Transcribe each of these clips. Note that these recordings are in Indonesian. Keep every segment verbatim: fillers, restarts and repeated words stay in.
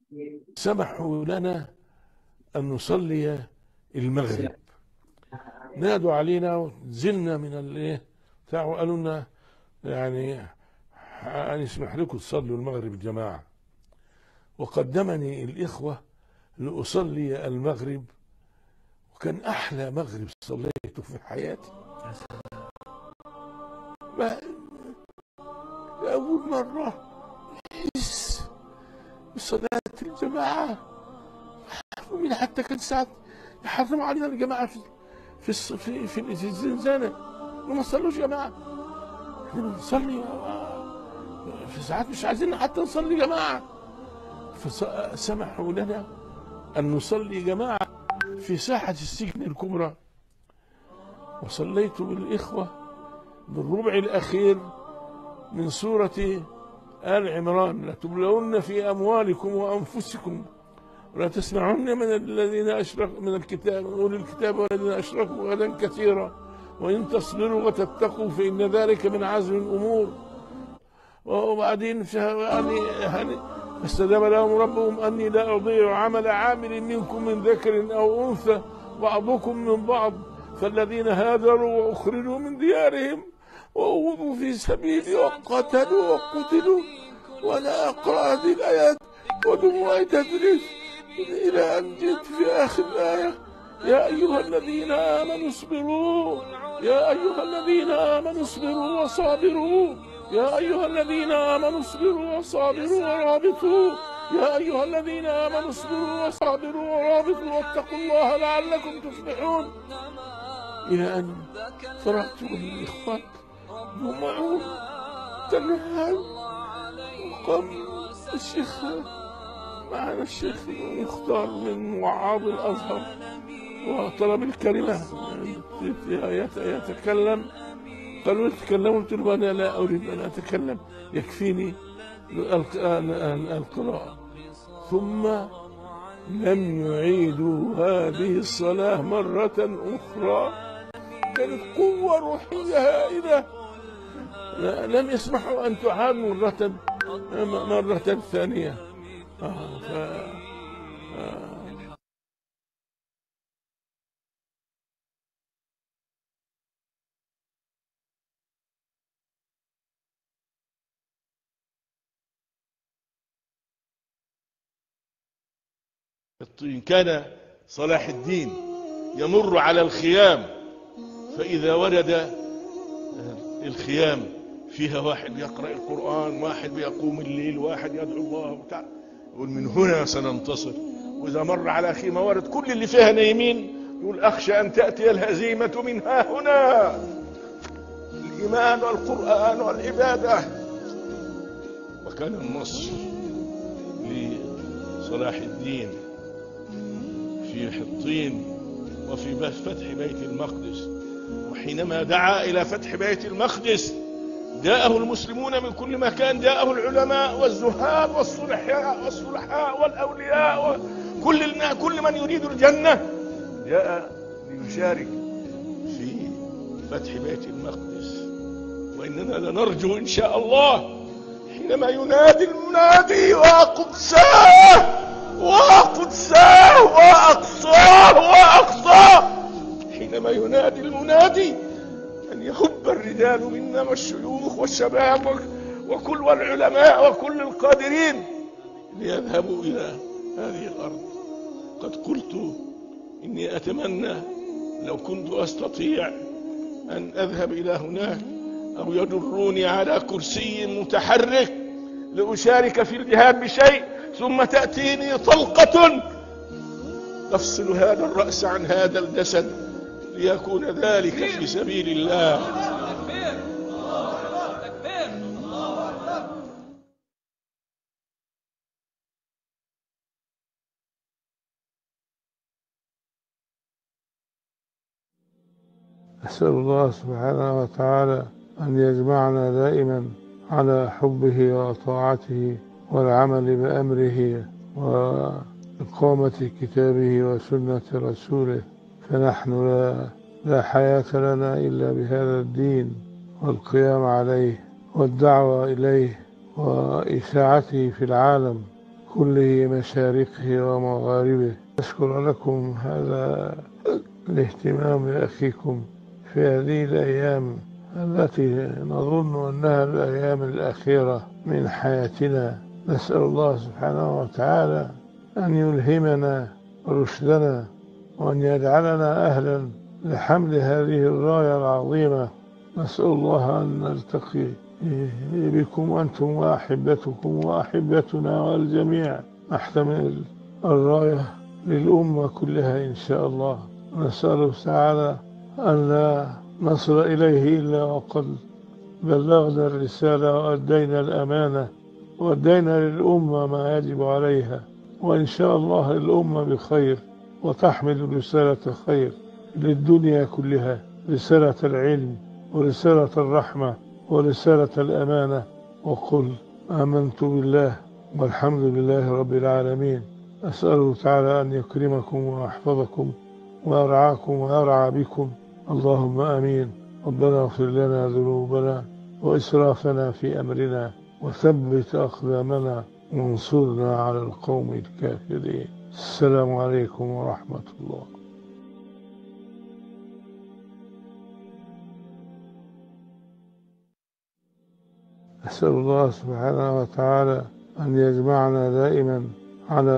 سمحوا لنا أن نصلي المغرب. نادوا علينا ونزلنا من الايه بتاع وقالوا لنا يعني هنسمح لكم تصلوا المغرب الجماعة. وقدمني الإخوة لأصلي المغرب، وكان أحلى مغرب صليته في حياتي. أول مرة أحس بصلاة الجماعة. ومين حتى كان ساعات يحرم علينا الجماعة في في في, في الزنزانة وما نصلوش جماعة. احنا بنصلي في ساعات مش عايزين حتى نصلي جماعة، فسمحوا لنا أن نصلي جماعة في ساحة السجن الكبرى. وصليت بالإخوة بالربع الأخير من سورة آل عمران: لتبلون في أموالكم وأنفسكم ولا تسمعن من الذين أشركوا من الكتاب أولي الكتاب والذين أشركوا غدا كثيرا وإن تصبروا وتتقوا فإن ذلك من عزم الأمور. وبعدين يعني فاستجاب لهم ربهم أني لا أضيع عمل عامل منكم من ذكر أو أنثى بعضكم من بعض فالذين هاجروا وأخرجوا من ديارهم وأوذوا في سبيلي وقتلوا وقتلوا. وأنا أقرأ هذه الآيات ودموعي تذرف إلى أن جئت في آخر الآية: يا أيها الذين آمنوا اصبروا يا أيها الذين آمنوا اصبروا وصابروا يا أيها الذين آمنوا اصبروا وصابروا ورابطوا يا أيها الذين آمنوا اصبروا وصابروا ورابطوا واتقوا الله لعلكم تفلحون. إلى أن فرغت من الإخوان يومعون تنهل. وقام الشيخ معنا الشيخ مختار من وعاظ الأزهر وطلب الكلمة يتكلم. قالوا يتكلموا، قلت له أنا لا أريد أن أتكلم، يكفيني القراءة. ثم لم يعيدوا هذه الصلاة مرة أخرى. كانت قوة روحية هائلة، لم يسمحوا أن تعاد مرة مرة ثانية. آه ف... آه إن كان صلاح الدين يمر على الخيام فإذا ورد الخيام فيها واحد يقرأ القرآن، واحد بيقوم الليل، واحد يدعو الله وتعالى، يقول من هنا سننتصر. وإذا مر على خيمة ورد كل اللي فيها نايمين، يقول أخشى أن تأتي الهزيمة من ها هنا. الإيمان والقرآن والعبادة. وكان النصر لصلاح الدين في حطين وفي فتح بيت المقدس. وحينما دعا إلى فتح بيت المقدس جاءه المسلمون من كل مكان، جاءه العلماء والزهاد والصلحاء والصلحاء والأولياء وكل كل من يريد الجنة جاء ليشارك في فتح بيت المقدس. وإننا لنرجو إن شاء الله حينما ينادي المنادي: وقدساه وقدساه وأقصاه وأقصاه، حينما ينادي المنادي أن يهب الرجال منا والشيوخ والشباب وكل والعلماء وكل القادرين ليذهبوا إلى هذه الأرض. قد قلت إني أتمنى لو كنت أستطيع أن أذهب إلى هناك أو يجروني على كرسي متحرك لأشارك في الجهاد بشيء، ثم تأتيني طلقة تفصل هذا الرأس عن هذا الجسد ليكون ذلك في سبيل الله. أسأل الله سبحانه وتعالى أن يجمعنا دائما على حبه وطاعته والعمل بأمره وإقامة كتابه وسنة رسوله. فنحن لا, لا حياة لنا إلا بهذا الدين والقيام عليه والدعوة إليه وإشاعته في العالم كل مشارقه ومغاربه. أشكر لكم هذا الاهتمام بأخيكم في هذه الأيام التي نظن أنها الأيام الأخيرة من حياتنا. نسأل الله سبحانه وتعالى أن يلهمنا رشدنا وأن يجعلنا أهلا لحمل هذه الراية العظيمة. نسأل الله أن نلتقي بكم أنتم وأحبتكم وأحبتنا والجميع نحتمل الراية للأمة كلها إن شاء الله. نسأله تعالى أن لا نصل إليه إلا وقد بلغنا الرسالة وأدينا الأمانة وأدينا للأمة ما يجب عليها، وإن شاء الله الأمة بخير وتحمل رسالة خير للدنيا كلها، رسالة العلم ورسالة الرحمة ورسالة الأمانة. وقل آمنت بالله والحمد لله رب العالمين. أسأله تعالى أن يكرمكم ويحفظكم ويرعاكم ويرعى بكم، اللهم آمين. ربنا اغفر لنا ذنوبنا وإسرافنا في أمرنا وثبت أقدامنا وانصرنا على القوم الكافرين. السلام عليكم ورحمة الله. أسأل الله سبحانه وتعالى أن يجمعنا دائما على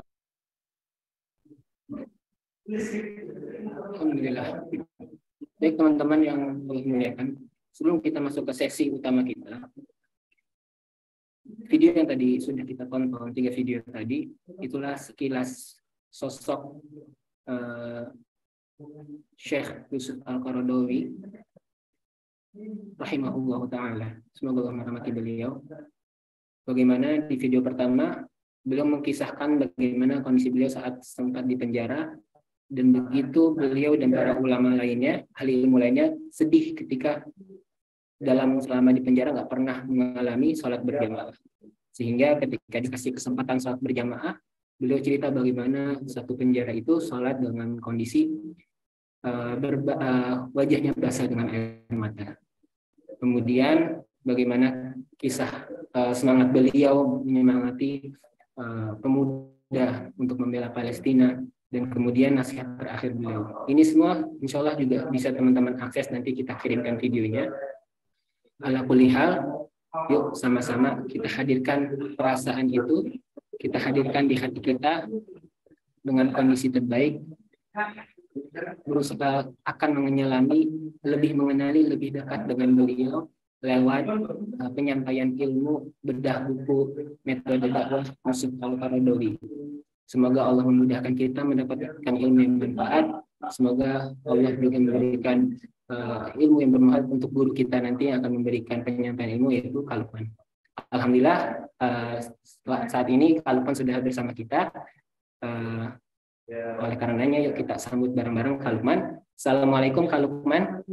Alhamdulillah. Baik teman-teman yang dimuliakan, sebelum kita masuk ke sesi utama kita, video yang tadi sudah kita tonton, tiga video tadi, itulah sekilas sosok uh, Syekh Yusuf Al-Qaradawi rahimahullah ta'ala. Semoga Allah merahmati beliau. Bagaimana di video pertama beliau mengkisahkan bagaimana kondisi beliau saat sempat di penjara, dan begitu beliau dan para ulama lainnya, ahli ilmu lainnya, sedih ketika dalam selama di penjara nggak pernah mengalami sholat berjamaah. Sehingga ketika dikasih kesempatan sholat berjamaah, beliau cerita bagaimana satu penjara itu sholat dengan kondisi uh, berba, uh, wajahnya basah dengan air mata. Kemudian bagaimana kisah uh, semangat beliau menyemangati uh, pemuda untuk membela Palestina, dan kemudian nasihat terakhir beliau. Ini semua insya Allah juga bisa teman-teman akses, nanti kita kirimkan videonya. Ala kulli hal, yuk sama-sama kita hadirkan perasaan itu, kita hadirkan di hati kita dengan kondisi terbaik, berusaha akan menyelami, lebih mengenali, lebih dekat dengan beliau lewat uh, penyampaian ilmu, bedah buku, metode dakwah Yusuf Al-Qaradawi. Semoga Allah memudahkan kita mendapatkan ilmu yang bermanfaat. Semoga Allah juga memberikan uh, ilmu yang bermanfaat untuk guru kita nanti yang akan memberikan penyampaian ilmu, yaitu Kak Lukman. Alhamdulillah uh, saat ini Kak Lukman sudah bersama kita. Uh, oleh karenanya yuk kita sambut bareng-bareng Kak Lukman. Assalamualaikum Kak Lukman.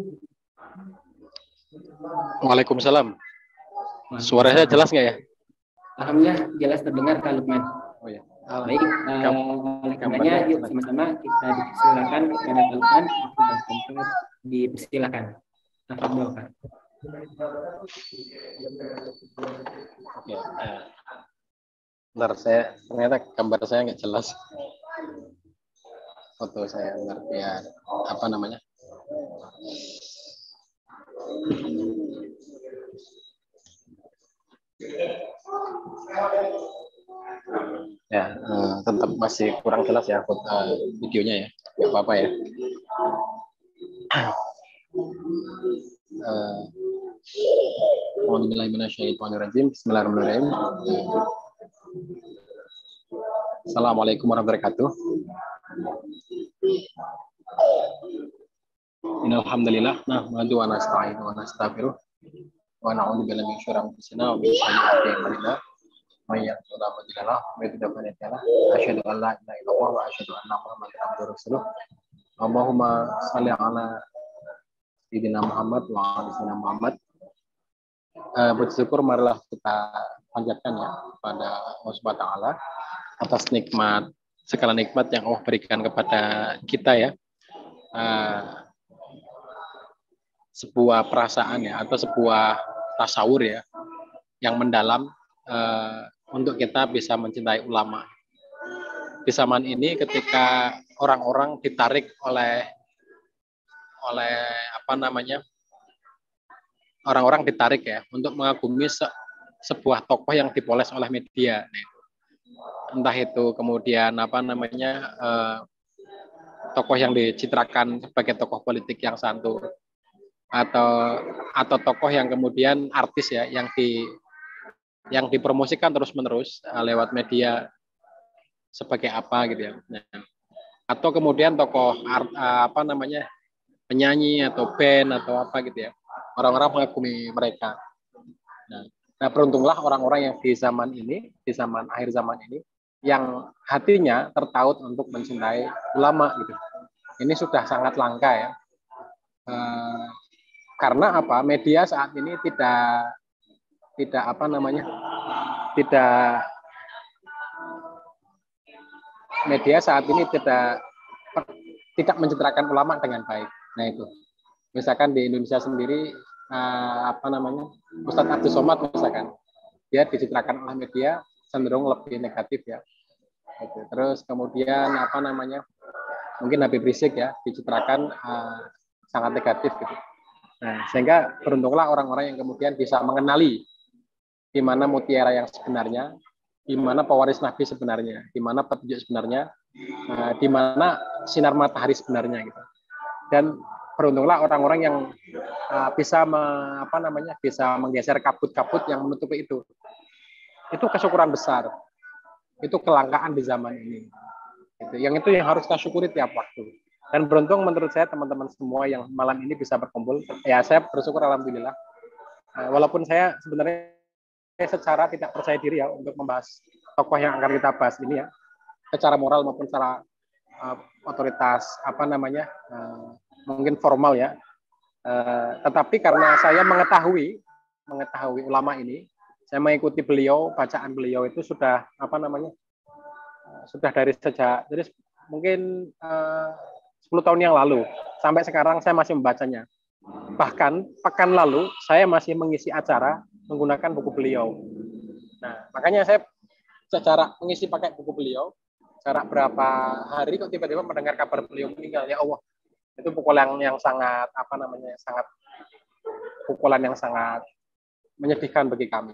Waalaikumsalam. Suara saya jelas nggak ya? Alhamdulillah jelas terdengar Kak Lukman. Oh ya. Baik, uh, oleh karenanya yuk sama-sama kita dipersilakan kepada Kak Lukman dan tempat dipersilakan. Tafadhol Kak. Oke. Uh, bentar, saya ternyata gambar saya nggak jelas. Foto saya bentar, biar apa namanya? Ya, uh, tetap masih kurang jelas ya foto uh, videonya ya, nggak apa-apa ya. Uh, Bismillahirrahmanirrahim. Assalamualaikum warahmatullahi wabarakatuh. Innalhamdulillah nahmadu wa nasta'inu wa nastaghfiruh wa na'udzu billahi min syururi anfusina wa min sayyi'ati a'malina. May yahdihillahu fala mudilla lahu wa may yudlil fala hadiya lahu. Asyhadu an la ilaha illallah wa asyhadu anna Muhammadan abduhu wa rasuluh. Allahumma shalli ala sayyidina Muhammad wa ala sayyidina Muhammad. Uh, bersyukur marilah kita panjatkan ya kepada Allah Subhanahu wa taala atas nikmat, segala nikmat yang Allah berikan kepada kita ya. Uh, sebuah perasaan ya, atau sebuah tasawur ya yang mendalam uh, untuk kita bisa mencintai ulama. Di zaman ini ketika orang-orang ditarik oleh oleh apa namanya orang-orang ditarik ya untuk mengagumi se sebuah tokoh yang dipoles oleh media, entah itu kemudian apa namanya eh, tokoh yang dicitrakan sebagai tokoh politik yang santun, atau atau tokoh yang kemudian artis ya yang di yang dipromosikan terus-menerus uh, lewat media sebagai apa gitu ya. Nah, atau kemudian tokoh art, uh, apa namanya penyanyi atau band atau apa gitu ya. Orang-orang mengagumi mereka. Nah, nah beruntunglah orang-orang yang di zaman ini, di zaman akhir zaman ini yang hatinya tertaut untuk mencintai ulama gitu. Ini sudah sangat langka ya. Uh, karena apa? Media saat ini tidak tidak apa namanya? tidak media saat ini tidak tidak mencitrakan ulama dengan baik. Nah itu, misalkan di Indonesia sendiri uh, apa namanya Ustadz Abdul Somad misalkan dia dicitrakan oleh media cenderung lebih negatif ya. Gitu. Terus kemudian apa namanya mungkin Habib Rizik ya dicitrakan uh, sangat negatif gitu. Nah sehingga beruntunglah orang-orang yang kemudian bisa mengenali di mana mutiara yang sebenarnya, di mana pewaris Nabi sebenarnya, di mana petunjuk sebenarnya, uh, di mana sinar matahari sebenarnya gitu. Dan beruntunglah orang-orang yang uh, bisa me, apa namanya bisa menggeser kabut-kabut yang menutupi itu. Itu kesyukuran besar. Itu kelangkaan di zaman ini. Gitu. Yang itu yang harus kita syukuri tiap waktu. Dan beruntung menurut saya teman-teman semua yang malam ini bisa berkumpul. Ya saya bersyukur alhamdulillah. Uh, walaupun saya sebenarnya secara tidak percaya diri ya untuk membahas tokoh yang akan kita bahas ini ya, secara moral maupun secara uh, otoritas apa namanya uh, mungkin formal ya, uh, tetapi karena saya mengetahui mengetahui ulama ini, saya mengikuti beliau, bacaan beliau itu sudah apa namanya uh, sudah dari sejak jadi mungkin uh, sepuluh tahun yang lalu sampai sekarang saya masih membacanya. Bahkan pekan lalu saya masih mengisi acara menggunakan buku beliau. Nah, makanya saya secara mengisi pakai buku beliau, jarak berapa hari kok tiba-tiba mendengar kabar beliau meninggal, ya Allah. Itu pukulan yang sangat apa namanya? sangat pukulan yang sangat menyedihkan bagi kami.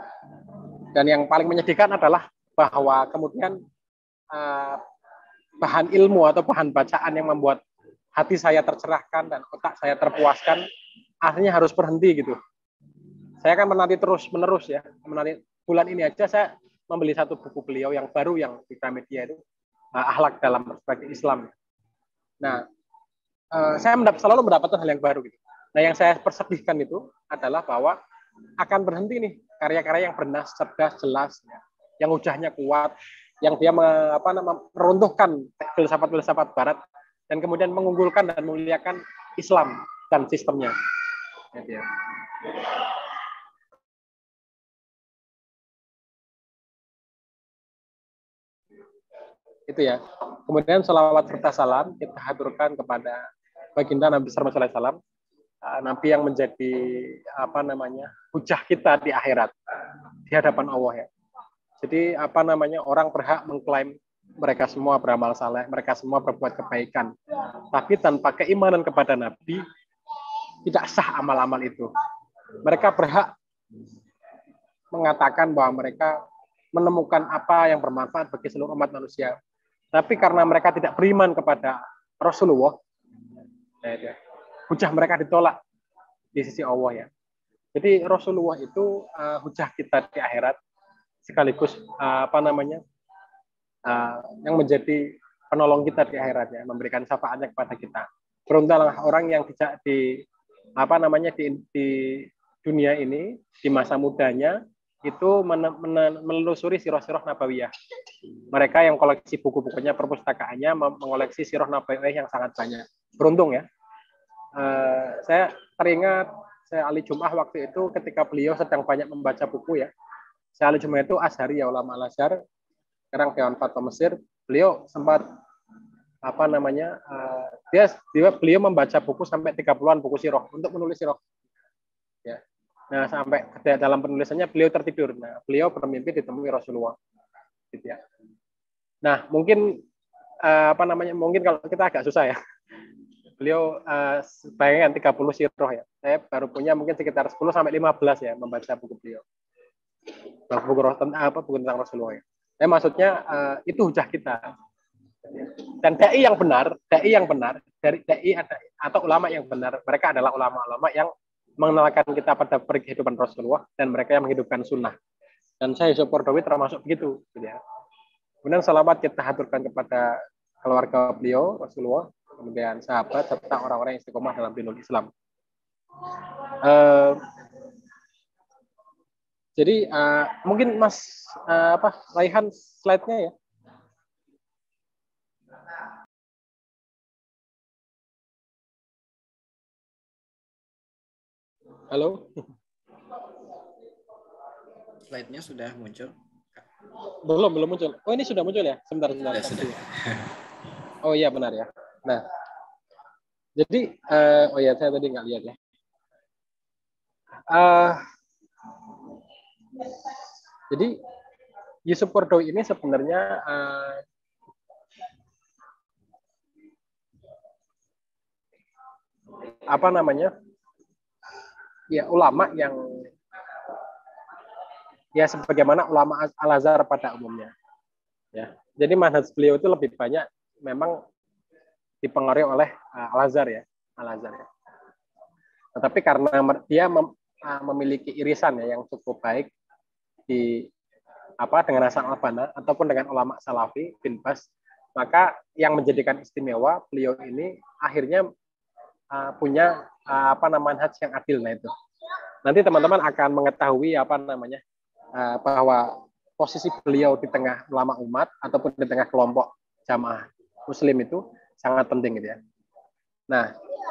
Dan yang paling menyedihkan adalah bahwa kemudian uh, bahan ilmu atau bahan bacaan yang membuat hati saya tercerahkan dan otak saya terpuaskan akhirnya harus berhenti gitu. Saya akan menanti terus menerus ya, menanti bulan ini aja saya membeli satu buku beliau yang baru yang di Gramedia itu uh, Akhlak dalam Perspektif Islam. Nah, uh, saya mendapat, selalu mendapatkan hal yang baru gitu. Nah, yang saya persedihkan itu adalah bahwa akan berhenti nih karya-karya yang bernas, cerdas, jelas, ya, yang hujahnya kuat, yang dia me, apa namanya meruntuhkan filsafat-filsafat Barat dan kemudian mengunggulkan dan memuliakan Islam dan sistemnya. Ya, ya. Itu ya. Kemudian sholawat serta salam kita haturkan kepada baginda Nabi Sallallahu Alaihi Wasallam, Nabi yang menjadi apa namanya hujah kita di akhirat di hadapan Allah ya. Jadi apa namanya orang berhak mengklaim mereka semua beramal saleh, mereka semua berbuat kebaikan, tapi tanpa keimanan kepada Nabi tidak sah amal-amal itu. Mereka berhak mengatakan bahwa mereka menemukan apa yang bermanfaat bagi seluruh umat manusia. Tapi karena mereka tidak beriman kepada Rasulullah, ya, hujah mereka ditolak di sisi Allah ya. Jadi Rasulullah itu uh, hujah kita di akhirat, sekaligus uh, apa namanya uh, yang menjadi penolong kita di akhirat ya, memberikan syafaatnya kepada kita. Beruntunglah orang yang tidak di apa namanya di, di dunia ini di masa mudanya itu menelusuri sirah-sirah nabawiyah. Mereka yang koleksi buku-bukunya, perpustakaannya mengoleksi sirah nabawiyah yang sangat banyak. Beruntung ya. Uh, saya teringat saya Ali Jum'ah waktu itu ketika beliau sedang banyak membaca buku ya. Saya Ali Jum'ah itu Azhari ya, ulama Al-Azhar, sekarang Dewan Fatwa Mesir. Beliau sempat apa namanya uh, dia, dia beliau membaca buku sampai tiga puluhan buku sirah untuk menulis sirah. Ya. Nah, sampai dalam penulisannya beliau tertidur. Nah, beliau bermimpi ditemui Rasulullah. Gitu ya. Nah, mungkin uh, apa namanya? Mungkin kalau kita agak susah ya. Beliau uh, bayangkan tiga puluh sirah ya. Saya baru punya mungkin sekitar sepuluh sampai lima belas ya membaca buku beliau. Buku tentang apa? Buku tentang Rasulullah ya. Nah, maksudnya uh, itu hujah kita. Dan dai yang benar, dai yang benar dari dai ada atau ulama yang benar, mereka adalah ulama-ulama yang mengenalkan kita pada kehidupan Rasulullah dan mereka yang menghidupkan sunnah. Dan saya Yusuf Kordowi termasuk begitu. Ya. Kemudian selamat kita haturkan kepada keluarga beliau, Rasulullah, kemudian sahabat, serta orang-orang yang istiqomah dalam dinul Islam. Uh, jadi uh, mungkin Mas uh, apa Raihan slide-nya ya. Halo. Slide-nya sudah muncul? Belum, belum muncul. Oh, ini sudah muncul ya? Sebentar, sebentar. Sudah, sudah. Oh iya, benar ya. Nah, jadi, uh, oh ya, saya tadi nggak lihat ya. Uh, jadi, Yusuf Kordowi ini sebenarnya uh, apa namanya? Ya, ulama yang ya sebagaimana ulama Al-Azhar pada umumnya. Ya. Jadi manhaj beliau itu lebih banyak memang dipengaruhi oleh uh, Al-Azhar ya, Al-Azhar ya. Tetapi karena dia mem, uh, memiliki irisan ya yang cukup baik di apa dengan Hasan Al-Banna ataupun dengan ulama Salafi bin Bas, maka yang menjadikan istimewa beliau ini akhirnya uh, punya uh, apa namanya manhaj yang adil. Nah itu. Nanti teman-teman akan mengetahui apa namanya uh, bahwa posisi beliau di tengah ulama umat ataupun di tengah kelompok jamaah muslim itu sangat penting gitu ya. Nah,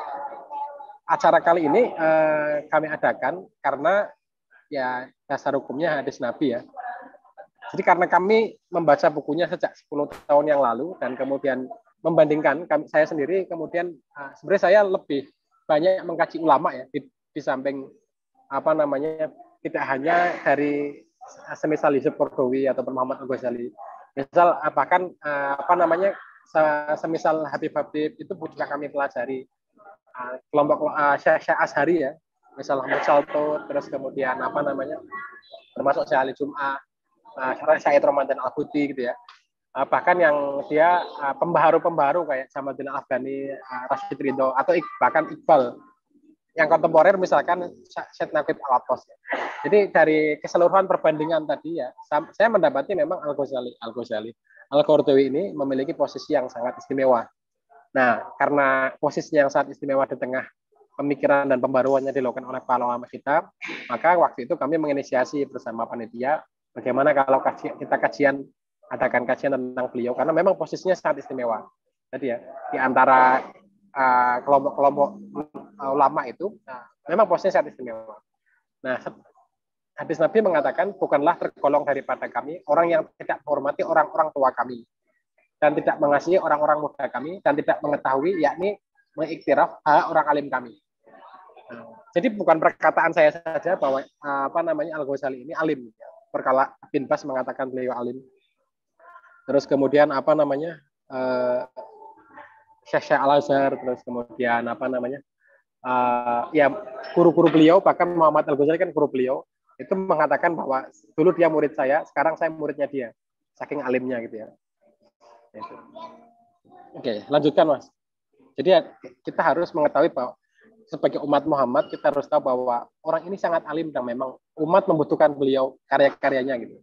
acara kali ini uh, kami adakan karena ya dasar hukumnya hadis Nabi ya. Jadi karena kami membaca bukunya sejak sepuluh tahun yang lalu dan kemudian membandingkan kami, saya sendiri kemudian uh, sebenarnya saya lebih banyak mengkaji ulama ya di, di samping apa namanya tidak hanya dari semisal Yusuf Kordowi atau Muhammad Al-Ghazali. Misal bahkan apa namanya semisal Habib Habib itu juga kami pelajari kelompok Syekh Ashari ya. Misal Ahmad Salto, terus kemudian apa namanya termasuk Syekh Ali Jum'ah, Syekh Ramadan Al-Huti gitu ya. Bahkan yang dia pembaharu-pembaharu kayak Jamaluddin Al-Afghani, Rashid Ridho atau bahkan Iqbal yang kontemporer misalkan Syed Naqib Al-Atos. Jadi dari keseluruhan perbandingan tadi ya, saya mendapati memang Al-Ghazali, Al-Ghazali, Al-Qardawi ini memiliki posisi yang sangat istimewa. Nah, karena posisinya yang sangat istimewa di tengah pemikiran dan pembaruannya dilakukan oleh para ulama kita, maka waktu itu kami menginisiasi bersama panitia bagaimana kalau kaji, kita kajian adakan kajian tentang beliau karena memang posisinya sangat istimewa. Jadi ya di antara Uh, kelompok-kelompok uh, ulama itu uh, memang posisinya sangat istimewa. Nah, hadis Nabi mengatakan bukanlah tergolong daripada kami orang yang tidak menghormati orang-orang tua kami dan tidak mengasihi orang-orang muda kami dan tidak mengetahui yakni mengiktiraf hak orang alim kami. Nah, jadi bukan perkataan saya saja bahwa uh, apa namanya Al-Ghazali ini alim. Perkala bin Bas mengatakan beliau alim. Terus kemudian apa namanya uh, Syekh Al-Azhar, terus kemudian apa namanya uh, ya guru-guru beliau, bahkan Muhammad Al-Ghazali kan guru beliau itu mengatakan bahwa dulu dia murid saya, sekarang saya muridnya dia, saking alimnya gitu ya. Gitu. Oke, lanjutkan Mas. Jadi ya, kita harus mengetahui bahwa sebagai umat Muhammad kita harus tahu bahwa orang ini sangat alim dan memang umat membutuhkan beliau karya-karyanya gitu.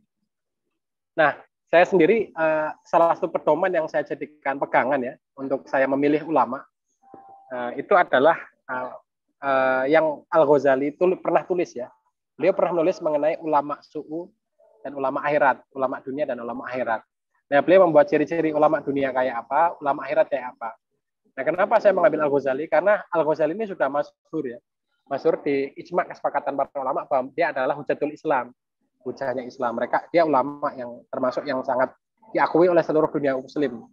Nah, saya sendiri uh, salah satu pedoman yang saya jadikan pegangan ya untuk saya memilih ulama uh, itu adalah uh, uh, yang Al-Ghazali tul pernah tulis ya. Beliau pernah menulis mengenai ulama su'u dan ulama akhirat, ulama dunia dan ulama akhirat. Nah, beliau membuat ciri-ciri ulama dunia kayak apa, ulama akhirat kayak apa. Nah, kenapa saya mengambil Al-Ghazali? Karena Al-Ghazali ini sudah masyhur ya. Masyhur di ijma' kesepakatan para ulama bahwa dia adalah hujatul Islam. Hujahnya Islam. Mereka dia ulama yang termasuk yang sangat diakui oleh seluruh dunia muslim.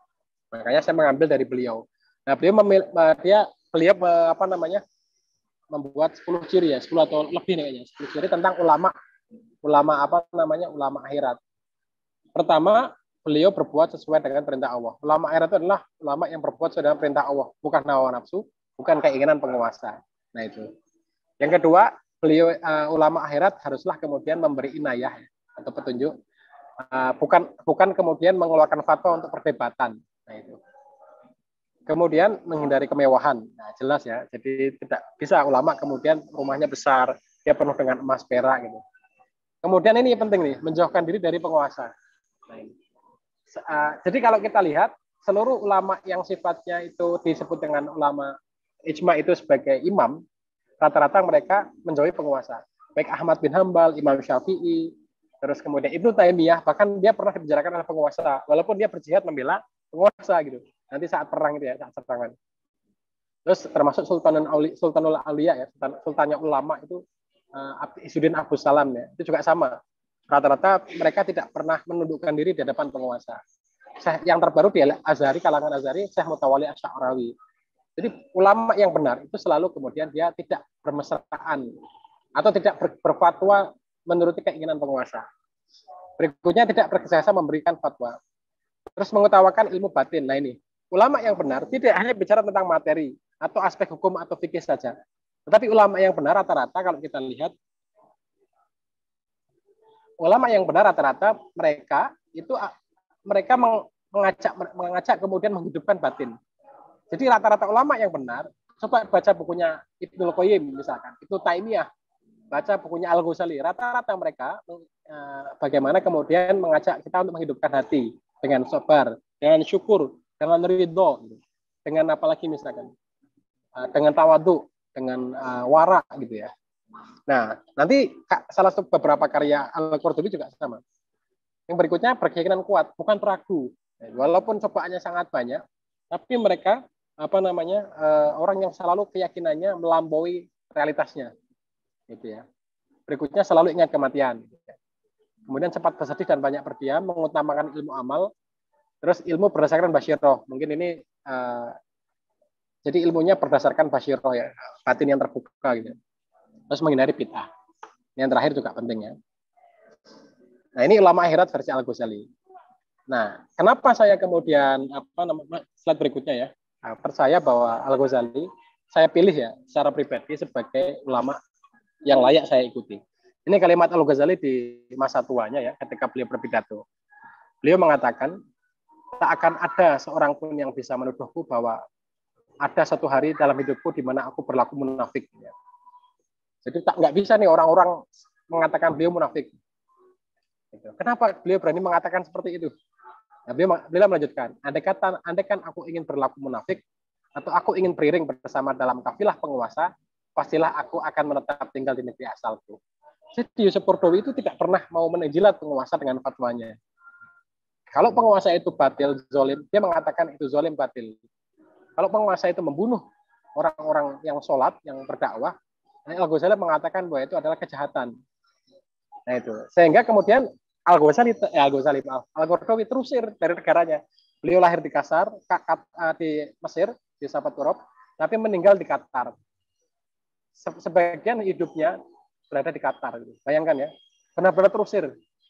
Makanya saya mengambil dari beliau. Nah, beliau memil, dia beliau apa namanya? membuat sepuluh ciri ya, sepuluh atau lebih nih kayaknya, sepuluh ciri tentang ulama ulama apa namanya ulama akhirat. Pertama, beliau berbuat sesuai dengan perintah Allah. Ulama akhirat itu adalah ulama yang berbuat sesuai dengan perintah Allah, bukan hawa nafsu, bukan keinginan penguasa. Nah itu. Yang kedua, beliau uh, ulama akhirat haruslah kemudian memberi inayah atau petunjuk, uh, bukan bukan kemudian mengeluarkan fatwa untuk perdebatan. Nah itu. Kemudian menghindari kemewahan. Nah jelas ya. Jadi tidak bisa ulama kemudian rumahnya besar, dia penuh dengan emas perak gitu. Kemudian ini penting nih, menjauhkan diri dari penguasa. Nah, ini. Uh, jadi kalau kita lihat seluruh ulama yang sifatnya itu disebut dengan ulama ijma itu sebagai imam, rata-rata mereka menjauhi penguasa. Baik Ahmad bin Hambal, Imam Syafi'i, terus kemudian Ibnu Taimiyah, bahkan dia pernah dibicarakan oleh penguasa, walaupun dia berjihad membela penguasa gitu. Nanti saat perang itu ya, saat serangan. Terus termasuk Sultanul Aulia, Sultanul Aulia ya, Sultan, sultannya ulama itu uh, Izzuddin Abu Salam ya, itu juga sama. Rata-rata mereka tidak pernah menundukkan diri di hadapan penguasa. Yang terbaru di Azhari, kalangan Azhari, Syekh Mutawalli Asy'arawi. Jadi ulama yang benar itu selalu kemudian dia tidak bermesraan atau tidak ber, berfatwa menuruti keinginan penguasa. Berikutnya tidak tergesa-gesa memberikan fatwa. Terus mengutamakan ilmu batin. Nah ini, ulama yang benar tidak hanya bicara tentang materi atau aspek hukum atau fikih saja. Tetapi ulama yang benar rata-rata kalau kita lihat, ulama yang benar rata-rata mereka itu mereka mengajak mengajak kemudian menghidupkan batin. Jadi rata-rata ulama yang benar, coba baca bukunya Ibnul Qayyim misalkan, Ibnu Taimiyah, baca bukunya Al-Ghazali, rata-rata mereka eh, bagaimana kemudian mengajak kita untuk menghidupkan hati dengan sabar, dengan syukur, dengan ridho, dengan apalagi misalkan eh, dengan tawadhu, dengan uh, wara gitu ya. Nah, nanti salah satu beberapa karya Al-Qurtubi juga sama. Yang berikutnya berkeyakinan kuat, bukan ragu. Walaupun cobaannya sangat banyak, tapi mereka apa namanya uh, orang yang selalu keyakinannya melampaui realitasnya, gitu ya. Berikutnya selalu ingat kematian. Gitu ya. Kemudian cepat bersedih dan banyak berdiam, mengutamakan ilmu amal, terus ilmu berdasarkan basyiroh. Mungkin ini uh, jadi ilmunya berdasarkan basyiroh ya, batin yang terbuka gitu. Terus menghindari bid'ah. Yang terakhir juga penting ya. Nah ini ulama akhirat versi Al-Ghazali. Nah kenapa saya kemudian apa namanya slide berikutnya ya nah, percaya bahwa Al-Ghazali saya pilih ya secara pribadi sebagai ulama yang layak saya ikuti. Ini kalimat Al-Ghazali di masa tuanya ya ketika beliau berpidato. Beliau mengatakan tak akan ada seorang pun yang bisa menuduhku bahwa ada satu hari dalam hidupku di mana aku berlaku munafik. Ya. Jadi tak nggak bisa nih orang-orang mengatakan beliau munafik. Kenapa beliau berani mengatakan seperti itu? Nah, beliau, beliau melanjutkan, andai kata, andai kan aku ingin berlaku munafik atau aku ingin beriring bersama dalam kafilah penguasa, pastilah aku akan menetap tinggal di negeri asalku. Jadi Yusuf Qaradawi itu tidak pernah mau menjilat penguasa dengan fatwanya. Kalau penguasa itu batil, zolim, dia mengatakan itu zolim batil. Kalau penguasa itu membunuh orang-orang yang sholat, yang berdakwah, Al-Ghazali mengatakan bahwa itu adalah kejahatan. Nah itu, sehingga kemudian Al-Ghazali, eh, Al-Ghazali maaf, Al-Qaradawi terusir dari negaranya. Beliau lahir di Kasar, di Mesir, di Sahabat Turab, tapi meninggal di Qatar. Sebagian hidupnya berada di Qatar. Bayangkan ya, benar-benar terusir.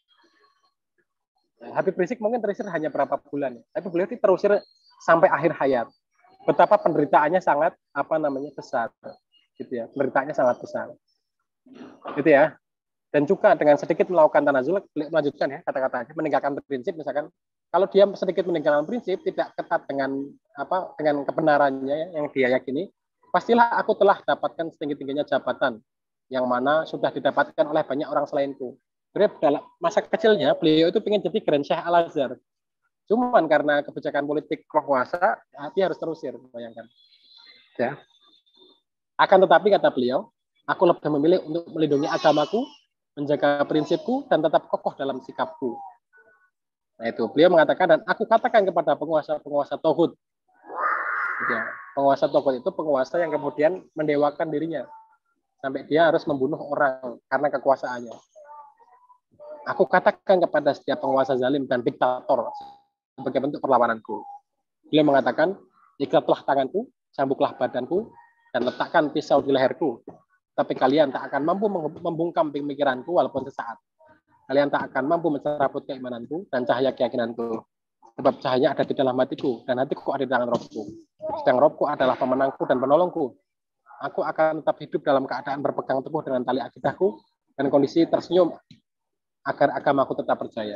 Habib Rizik mungkin terusir hanya berapa bulan, tapi beliau itu terusir sampai akhir hayat. Betapa penderitaannya sangat apa namanya besar. Gitu ya, penderitaannya sangat besar. Gitu ya. Dan juga dengan sedikit melakukan tanazul, melanjutkan ya kata-katanya, meninggalkan prinsip misalkan, kalau dia sedikit meninggalkan prinsip, tidak ketat dengan apa dengan kebenarannya ya, yang dia yakini, pastilah aku telah dapatkan setinggi-tingginya jabatan yang mana sudah didapatkan oleh banyak orang selainku. Jadi dalam masa kecilnya beliau itu ingin jadi Grand Syekh Al-Azhar. Cuman karena kebijakan politik penguasa, dia harus terusir, bayangkan. Ya. Akan tetapi kata beliau, aku lebih memilih untuk melindungi agamaku, menjaga prinsipku, dan tetap kokoh dalam sikapku. Nah itu, beliau mengatakan, dan aku katakan kepada penguasa-penguasa Tauhid. Ya, penguasa Tauhid itu penguasa yang kemudian mendewakan dirinya. Sampai dia harus membunuh orang karena kekuasaannya. Aku katakan kepada setiap penguasa zalim dan diktator sebagai bentuk perlawananku. Beliau mengatakan, ikatlah tanganku, cambuklah badanku, dan letakkan pisau di leherku, tapi kalian tak akan mampu membungkam pemikiranku walaupun sesaat. Kalian tak akan mampu mencerabut keimananku dan cahaya keyakinanku. Sebab cahaya ada di dalam hatiku dan hatiku ada di tangan Robku. Sedang Robku adalah pemenangku dan penolongku. Aku akan tetap hidup dalam keadaan berpegang teguh dengan tali akidahku dan kondisi tersenyum agar agamaku tetap percaya.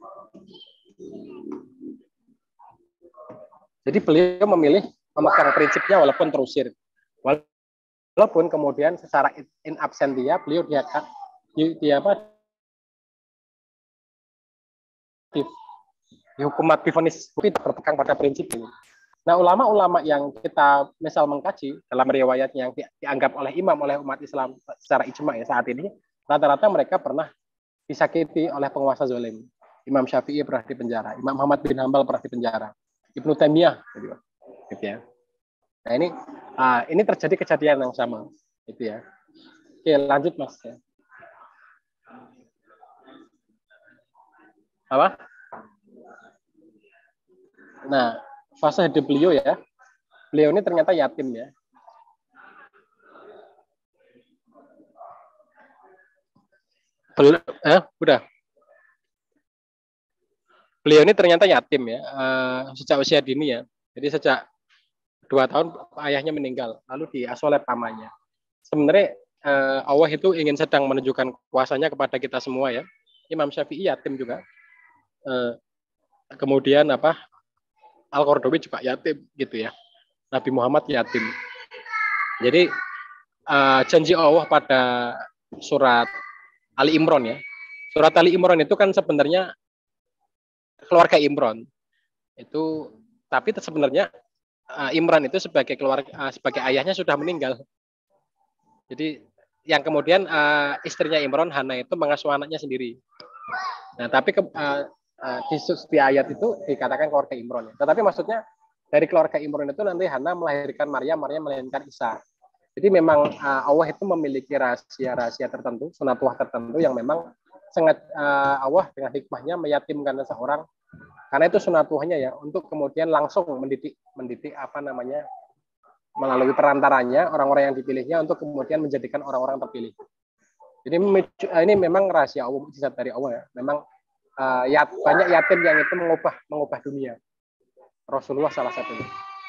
Jadi beliau memilih memegang prinsipnya walaupun terusir. Walaupun kemudian secara in absentia beliau dia dia apa dihukum mati vonis berpegang pada prinsip ini. Nah, ulama-ulama yang kita misal mengkaji dalam riwayat yang dianggap oleh imam oleh umat Islam secara ijma ya saat ini, rata-rata mereka pernah disakiti oleh penguasa zalim. Imam Syafi'i pernah dipenjara, Imam Muhammad bin Hambal pernah dipenjara, Ibnu Taimiyah gitu, gitu ya. Nah, ini uh, ini terjadi kejadian yang sama gitu ya. Oke, lanjut Mas ya. Apa? Nah, fase hidup beliau ya, beliau ini ternyata yatim ya. Bel eh, udah. Beliau ini ternyata yatim ya, uh, sejak usia dini ya. Jadi sejak dua tahun ayahnya meninggal, lalu diasuh oleh pamannya. Sebenarnya uh, Allah itu ingin sedang menunjukkan kuasanya kepada kita semua ya. Imam Syafi'i yatim juga. Uh, kemudian apa? Al-Qardawi juga yatim gitu ya. Nabi Muhammad yatim. Jadi uh, janji Allah pada surat Ali Imran ya. Surat Ali Imran itu kan sebenarnya keluarga Imran. Itu tapi sebenarnya uh, Imran itu sebagai keluarga uh, sebagai ayahnya sudah meninggal. Jadi yang kemudian uh, istrinya Imran, Hana itu mengasuh anaknya sendiri. Nah, tapi ke, uh, Uh, di, di ayat itu dikatakan keluarga Imran. Tetapi maksudnya dari keluarga Imran itu nanti Hana melahirkan Maryam, Maryam melahirkan Isa. Jadi memang uh, Allah itu memiliki rahasia-rahasia tertentu, sunatullah tertentu yang memang sangat uh, Allah dengan hikmahnya meyatimkan seseorang. Karena itu sunatullahnya ya untuk kemudian langsung mendidik mendidik apa namanya melalui perantaranya orang-orang yang dipilihnya untuk kemudian menjadikan orang-orang terpilih. Jadi ini memang rahasia Allah, mukjizat dari Allah ya. Memang Uh, yat, banyak yatim yang itu mengubah mengubah dunia. Rasulullah salah satunya.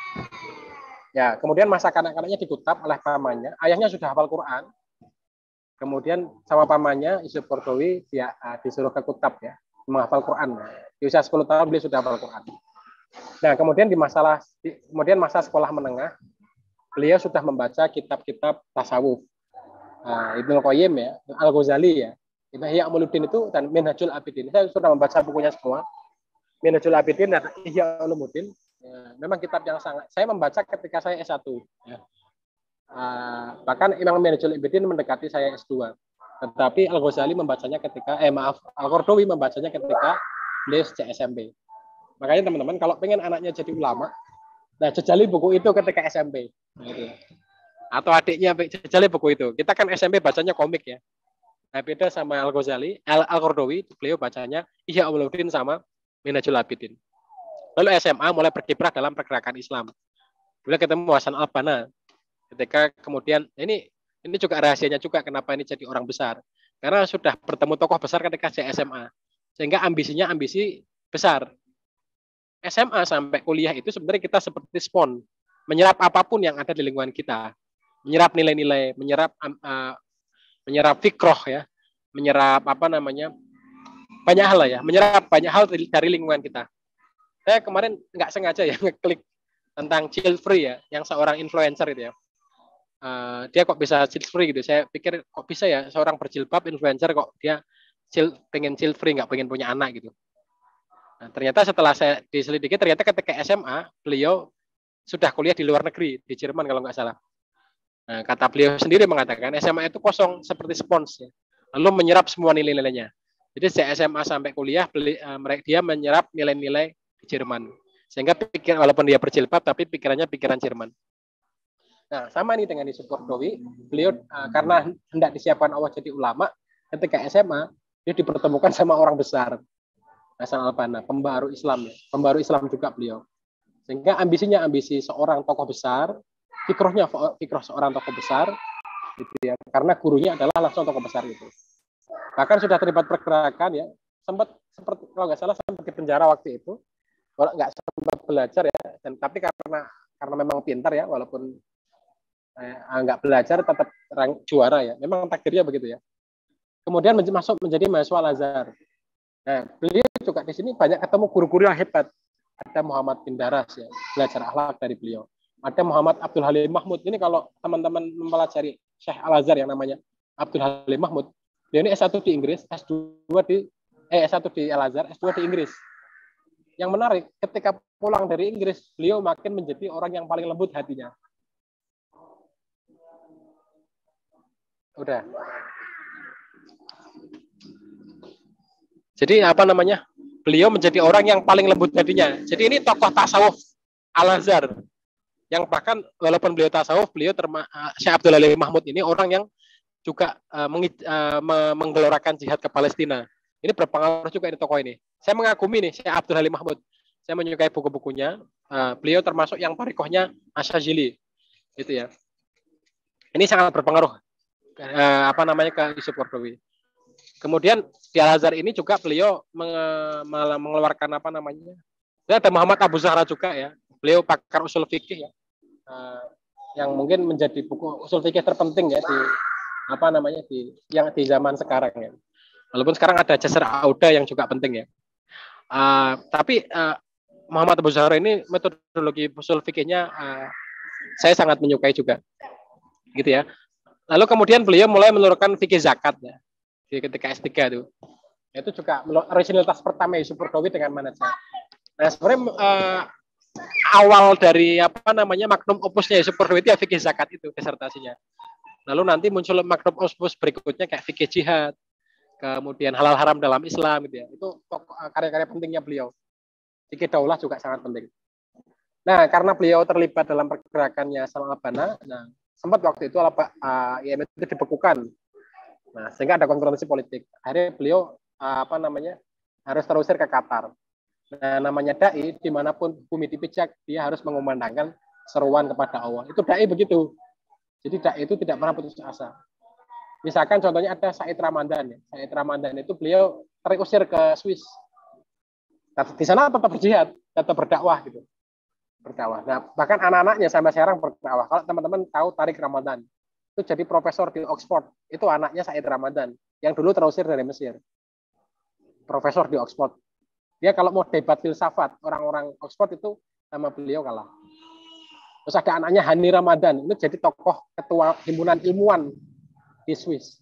Ya, kemudian masa kanak-kanaknya dikutab oleh pamannya. Ayahnya sudah hafal Quran. Kemudian sama pamannya Yusuf Qardawi dia uh, disuruh ke kutab ya, menghafal Quran. Di usia sepuluh tahun beliau sudah hafal Quran. Nah, kemudian di masalah di, kemudian masa sekolah menengah, beliau sudah membaca kitab-kitab tasawuf. Uh, Ibnu Qayyim ya, Al-Ghazali ya. Ihya Ulumuddin itu dan Minhajul Abidin. Saya sudah membaca bukunya semua. Minhajul Abidin dan Ihya Ulumuddin. Ya, memang kitab yang sangat saya membaca ketika saya S satu. Ya. Uh, bahkan Imam Minhajul Abidin mendekati saya S dua. Tetapi Al-Ghazali membacanya ketika eh maaf Al-Qardawi membacanya ketika beliau sejak S M P. Makanya teman-teman kalau pengen anaknya jadi ulama, nah jejali buku itu ketika S M P. Nah, gitu. Atau adiknya jejali buku itu. Kita kan S M P bacanya komik ya. Nah, beda sama Al-Ghazali, Al-Qardawi, beliau bacanya Ihya Ulumuddin sama Minhajul Abidin. Lalu S M A mulai berkiprah dalam pergerakan Islam. Beliau ketemu Hasan Al-Banna. Ketika kemudian ini ini juga rahasianya juga kenapa ini jadi orang besar. Karena sudah bertemu tokoh besar ketika S M A. Sehingga ambisinya ambisi besar. S M A sampai kuliah itu sebenarnya kita seperti spon, menyerap apapun yang ada di lingkungan kita. Menyerap nilai-nilai, menyerap uh, menyerap fikroh ya, menyerap apa namanya banyak hal lah ya, menyerap banyak hal dari lingkungan kita. Saya kemarin nggak sengaja ya ngeklik tentang child free ya, yang seorang influencer itu ya. Uh, dia kok bisa child free gitu. Saya pikir kok bisa ya seorang berjilbab influencer kok dia child, pengen child free, nggak pengen punya anak gitu. Nah, ternyata setelah saya diselidiki ternyata ketika S M A beliau sudah kuliah di luar negeri di Jerman kalau nggak salah. Nah, kata beliau sendiri mengatakan S M A itu kosong seperti spons ya. Lalu menyerap semua nilai-nilainya. Jadi sejak S M A sampai kuliah beli, uh, dia menyerap nilai-nilai di Jerman. Sehingga pikir walaupun dia berjilbab tapi pikirannya pikiran Jerman. Nah, sama nih dengan Yusuf Qardawi, beliau uh, karena hendak disiapkan Allah jadi ulama, ketika S M A dia dipertemukan sama orang besar. Hasan Al-Banna, pembaru Islam ya. Pembaru Islam juga beliau. Sehingga ambisinya ambisi seorang tokoh besar fikrohnya fikroh seorang tokoh besar, gitu ya. Karena gurunya adalah langsung tokoh besar itu. Bahkan sudah terlibat pergerakan ya, sempat seperti kalau nggak salah sempat di penjara waktu itu, kalau nggak sempat belajar ya, dan tapi karena karena memang pintar ya, walaupun eh, nggak belajar tetap rang, juara ya, memang takdirnya begitu ya. Kemudian masuk menjadi mahasiswa Al-Azhar. Nah, beliau juga di sini banyak ketemu guru-guru yang hebat. Ada Muhammad bin Daras ya, belajar akhlak dari beliau. Ada Muhammad Abdul Halim Mahmud. Ini kalau teman-teman mempelajari Syekh Al-Azhar yang namanya Abdul Halim Mahmud, dia ini S satu di Inggris, S dua di eh S satu di Al-Azhar, S dua di Inggris. Yang menarik, ketika pulang dari Inggris, beliau makin menjadi orang yang paling lembut hatinya. Udah. Jadi apa namanya? Beliau menjadi orang yang paling lembut hatinya. Jadi ini tokoh tasawuf Al-Azhar yang bahkan walaupun beliau tasawuf, beliau terma Syekh Abdul Halim Mahmud ini orang yang juga uh, mengit, uh, menggelorakan jihad ke Palestina. Ini berpengaruh juga ini tokoh ini. Saya mengagumi nih Syekh Abdul Halim Mahmud. Saya menyukai buku-bukunya. Uh, beliau termasuk yang parikohnya Asyazili. Gitu ya. Ini sangat berpengaruh uh, apa namanya ke Yusuf Qaradawi. Kemudian di Al-Azhar ini juga beliau mengeluarkan apa namanya? Ada Muhammad Abu Zahra juga ya. Beliau pakar usul fikih ya. Uh, yang mungkin menjadi buku usul fikih terpenting ya di apa namanya di yang di zaman sekarang ya. Walaupun sekarang ada Jasar Auda yang juga penting ya. Uh, tapi uh, Muhammad Abu Zahra ini metodologi usul fikihnya uh, saya sangat menyukai juga. Gitu ya. Lalu kemudian beliau mulai menurunkan fikih zakat ya. Ketika S tiga itu. Itu juga originalitas pertama Yusuf Qaradawi dengan manhaj. Nah, sebenarnya uh, awal dari apa namanya magnum opusnya Yusuf Qaradawi itu ya fikih zakat itu disertasinya. Lalu nanti muncul magnum opus berikutnya kayak fikih jihad, kemudian halal haram dalam Islam gitu ya. Itu karya-karya pentingnya beliau. Fikih daulah juga sangat penting. Nah, karena beliau terlibat dalam pergerakannya sama Al-Banna, nah sempat waktu itu uh, I M itu dibekukan. Nah, sehingga ada konfrontasi politik. Akhirnya beliau uh, apa namanya harus terusir ke Qatar. Nah, namanya dai dimanapun bumi dipijak, dia harus mengumandangkan seruan kepada Allah. Itu dai begitu. Jadi dai itu tidak pernah putus asa. Misalkan contohnya ada Said Ramadan. Ya. Said Ramadan itu beliau terusir ke Swiss. Di sana tetap berjihad, tetap berdakwah gitu. Berdakwah. Nah, bahkan anak-anaknya sampai sekarang berdakwah. Kalau teman-teman tahu Tariq Ramadan, itu jadi profesor di Oxford. Itu anaknya Said Ramadan yang dulu terusir dari Mesir. Profesor di Oxford. Dia kalau mau debat filsafat, orang-orang Oxford itu sama beliau kalah. Terus ada anaknya Hani Ramadan, ini jadi tokoh ketua himpunan ilmuwan di Swiss.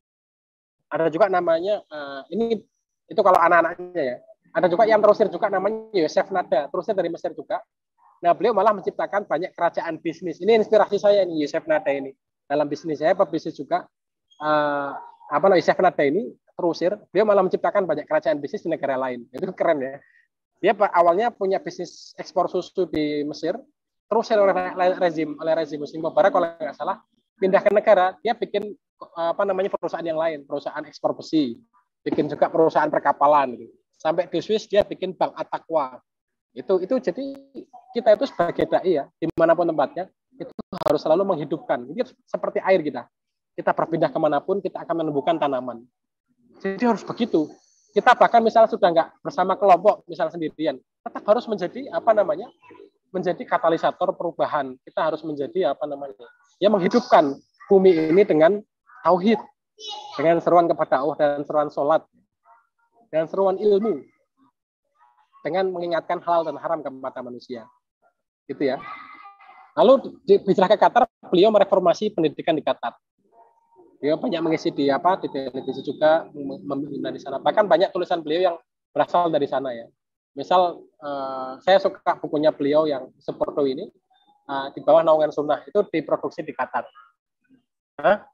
Ada juga namanya uh, ini itu kalau anak-anaknya ya. Ada juga yang terusir juga namanya Yosef Nada, terusir dari Mesir juga. Nah, beliau malah menciptakan banyak kerajaan bisnis. Ini inspirasi saya ini Yosef Nada ini. Dalam bisnis saya, pebisnis juga uh, apa namanya Yosef Nada ini terusir, dia malah menciptakan banyak kerajaan bisnis di negara lain. Itu keren ya. Dia awalnya punya bisnis ekspor susu di Mesir, terusir oleh rezim oleh rezim Muslim Mubarak kalau nggak salah, pindah ke negara, dia bikin apa namanya perusahaan yang lain, perusahaan ekspor besi, bikin juga perusahaan perkapalan gitu. Sampai di Swiss dia bikin Bank At-Taqwa. Itu itu jadi kita itu sebagai dai ya, dimanapun tempatnya, itu harus selalu menghidupkan. Ini seperti air kita. Kita berpindah kemanapun, kita akan menumbuhkan tanaman. Jadi harus begitu. Kita bahkan misalnya sudah nggak bersama kelompok, misalnya sendirian, tetap harus menjadi apa namanya, menjadi katalisator perubahan. Kita harus menjadi apa namanya, ya menghidupkan bumi ini dengan tauhid, dengan seruan kepada Allah dan seruan sholat, dan seruan ilmu, dengan mengingatkan halal dan haram kepada manusia. Gitu ya. Lalu di hijrah ke Qatar, beliau mereformasi pendidikan di Qatar. Beliau banyak mengisi di apa di televisi juga, membina di sana. Bahkan banyak tulisan beliau yang berasal dari sana ya. Misal uh, saya suka bukunya beliau yang seperti ini, uh, di bawah naungan sunnah, itu diproduksi di Qatar. Hah?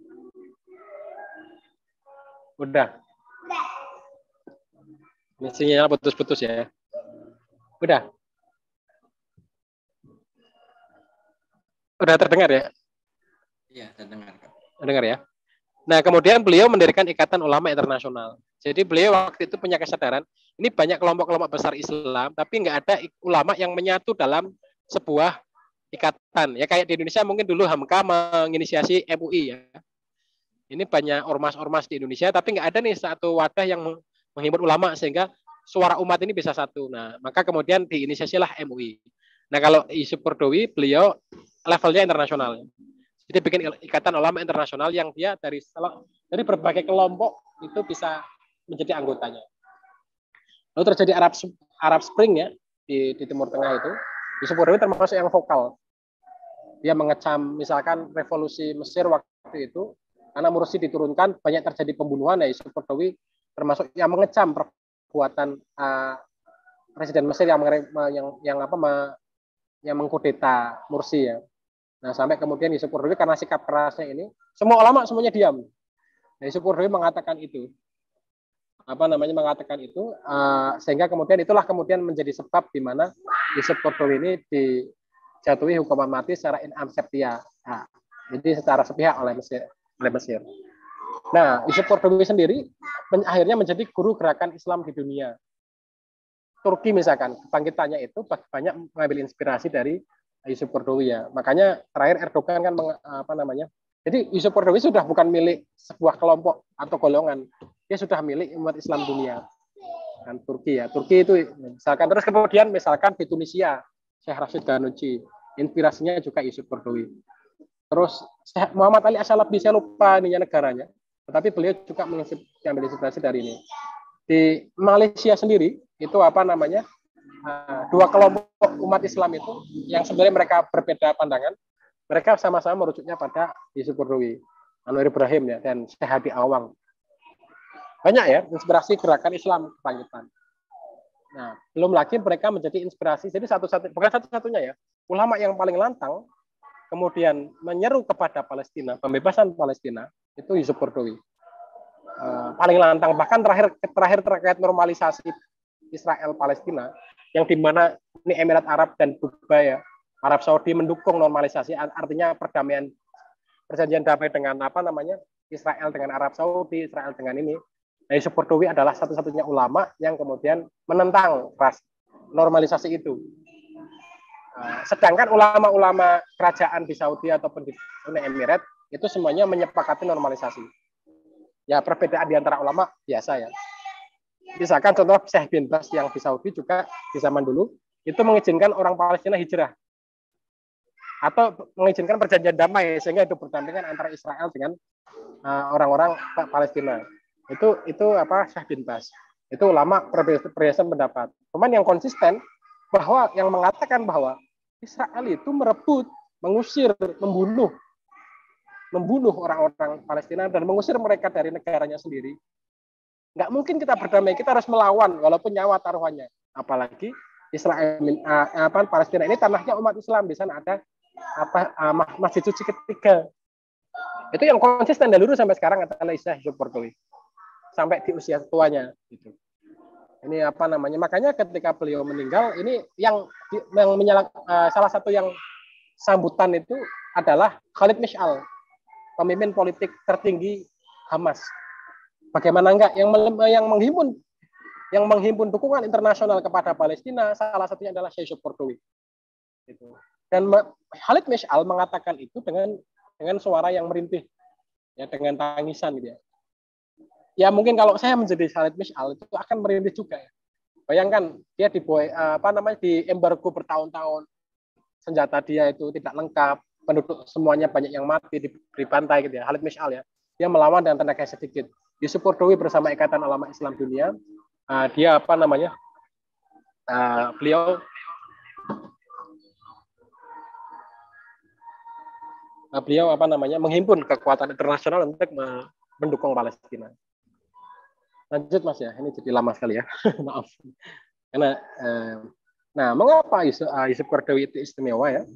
Udah. Mestinya putus-putus ya. Udah. Udah terdengar ya? Iya, terdengar, Kak. Terdengar ya? Nah, kemudian beliau mendirikan Ikatan Ulama Internasional. Jadi beliau waktu itu punya kesadaran, ini banyak kelompok-kelompok besar Islam, tapi nggak ada ulama yang menyatu dalam sebuah ikatan ya, kayak di Indonesia mungkin dulu Hamka menginisiasi M U I ya. Ini banyak ormas-ormas di Indonesia, tapi nggak ada nih satu wadah yang menghimpun ulama sehingga suara umat ini bisa satu. Nah, maka kemudian diinisiasilah M U I. Nah, kalau Yusuf Qaradawi, beliau levelnya internasional. Jadi bikin ikatan ulama internasional yang dia dari dari berbagai kelompok itu bisa menjadi anggotanya. Lalu terjadi Arab Arab Spring ya di, di Timur Tengah itu. Yusuf Qaradawi termasuk yang vokal. Dia mengecam misalkan revolusi Mesir waktu itu, karena Mursi diturunkan banyak terjadi pembunuhan, ya Yusuf Qaradawi termasuk yang mengecam perbuatan uh, Presiden Mesir yang yang yang apa yang mengkudeta Mursi ya. Nah, sampai kemudian Yusuf Qaradawi karena sikap kerasnya ini, semua ulama semuanya diam. Nah, Yusuf Qaradawi mengatakan itu. Apa namanya mengatakan itu uh, sehingga kemudian itulah kemudian menjadi sebab di mana Yusuf Qaradawi ini dijatuhi hukuman mati secara in absentia. Nah, jadi secara sepihak oleh Mesir. oleh Mesir. Nah, Yusuf Qaradawi sendiri men akhirnya menjadi guru gerakan Islam di dunia. Turki misalkan, kebangkitannya itu banyak mengambil inspirasi dari Yusuf Qaradawi ya. Makanya terakhir Erdogan kan meng, apa namanya? Jadi Yusuf Qaradawi sudah bukan milik sebuah kelompok atau golongan. Dia sudah milik umat Islam dunia. Kan Turki ya. Turki itu misalkan terus kemudian misalkan di Tunisia, Syekh Rashid Ghannouchi, inspirasinya juga Yusuf Qaradawi. Terus Muhammad Ali As-Salafi, saya lupa ininya negaranya, tetapi beliau juga mengambil inspirasi dari ini. Di Malaysia sendiri itu apa namanya dua kelompok umat Islam itu yang sebenarnya mereka berbeda pandangan, mereka sama-sama merujuknya pada Yusuf Qaradawi, Anwar Ibrahim ya, dan Syekh Hadi Awang. Banyak ya inspirasi gerakan Islam kebangkitan. Nah, belum lagi mereka menjadi inspirasi. Jadi satu-satu, bukan satu-satunya ya, ulama yang paling lantang kemudian menyeru kepada Palestina, pembebasan Palestina, itu Yusuf Qaradawi. Uh, paling lantang, bahkan terakhir terakhir terkait normalisasi Israel Palestina, yang dimana ini Emirat Arab dan Dubai ya, Arab Saudi mendukung normalisasi, artinya perdamaian, perjanjian damai dengan apa namanya Israel dengan Arab Saudi, Israel dengan ini. Nah, Yusuf Qaradawi adalah satu-satunya ulama yang kemudian menentang ras normalisasi itu. Sedangkan ulama-ulama kerajaan di Saudi ataupun di Uni Emirat itu semuanya menyepakati normalisasi. Ya, perbedaan di antara ulama biasa ya. Misalkan contoh Syekh bin Baz yang di Saudi juga di zaman dulu itu mengizinkan orang Palestina hijrah atau mengizinkan perjanjian damai sehingga itu berdampingan antara Israel dengan orang-orang uh, Palestina. Itu itu apa Syekh bin Baz. Itu ulama perbedaan pendapat. Cuman yang konsisten bahwa yang mengatakan bahwa Israel itu merebut, mengusir, membunuh, membunuh orang-orang Palestina dan mengusir mereka dari negaranya sendiri. Nggak mungkin kita berdamai, kita harus melawan walaupun nyawa taruhannya. Apalagi Israel, apa Palestina ini tanahnya umat Islam, di sana ada apa Masjid Suci ketiga. Itu yang konsisten dari dulu sampai sekarang adalah Yusuf Qaradawi sampai di usia tuanya. Gitu. Ini apa namanya? Makanya ketika beliau meninggal, ini yang yang menyala, uh, salah satu yang sambutan itu adalah Khalid Mish'al, pemimpin politik tertinggi Hamas. Bagaimana enggak yang yang menghimpun yang menghimpun dukungan internasional kepada Palestina, salah satunya adalah Syekh Yusuf Qaradawi. Itu. Dan Khalid Mish'al mengatakan itu dengan dengan suara yang merintih, ya dengan tangisan gitu ya. Ya mungkin kalau saya menjadi Khalid Mish'al itu akan merintih juga ya. Bayangkan dia di apa namanya di embargo bertahun-tahun, senjata dia itu tidak lengkap, penduduk semuanya banyak yang mati di, di pantai gitu ya. Khalid Mish'al ya, dia melawan dengan tenaga sedikit. Yusuf Qaradawi bersama Ikatan Ulama Islam Dunia, uh, dia apa namanya, uh, beliau uh, beliau apa namanya menghimpun kekuatan internasional untuk mendukung Palestina. Lanjut Mas ya, ini jadi lama sekali ya, maaf. Karena, eh, nah mengapa Yusuf, uh, Yusuf Qaradawi itu istimewa ya?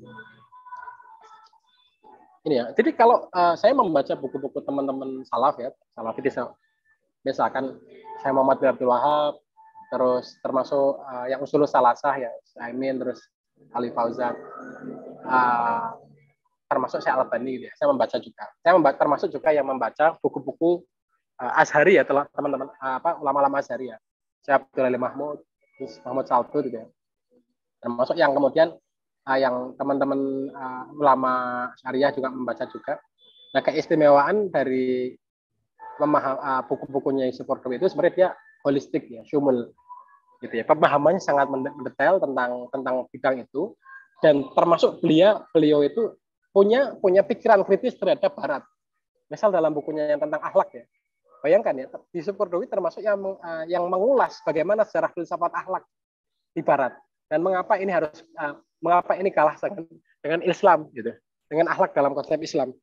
Ini ya, jadi kalau uh, saya membaca buku-buku teman-teman salaf ya, salafis, misalkan saya Muhammad bin Abdul Wahab, terus termasuk uh, yang usul salasah ya, Saimin, terus Ali Fauzan, uh, termasuk saya Al-Albani gitu ya. Saya membaca juga. Saya membaca, termasuk juga yang membaca buku-buku uh, Azhari ya, teman-teman uh, apa ulama-ulama Azhari ya. Saya Abdul Ali Mahmud, terus Mahmud Saltu gitu ya. Termasuk yang kemudian uh, yang teman-teman uh, ulama syariah juga membaca juga. Nah, keistimewaan dari memaham uh, buku-bukunya Yusuf Qaradawi itu sebenarnya dia holistik ya, syumul gitu ya. Pemahamannya sangat mendetail tentang tentang bidang itu, dan termasuk beliau beliau itu punya punya pikiran kritis terhadap barat. Misal dalam bukunya yang tentang akhlak ya. Bayangkan ya, Yusuf Qaradawi termasuk yang uh, yang mengulas bagaimana sejarah filsafat akhlak di barat dan mengapa ini harus uh, mengapa ini kalah dengan, dengan Islam gitu. Dengan akhlak dalam konsep Islam.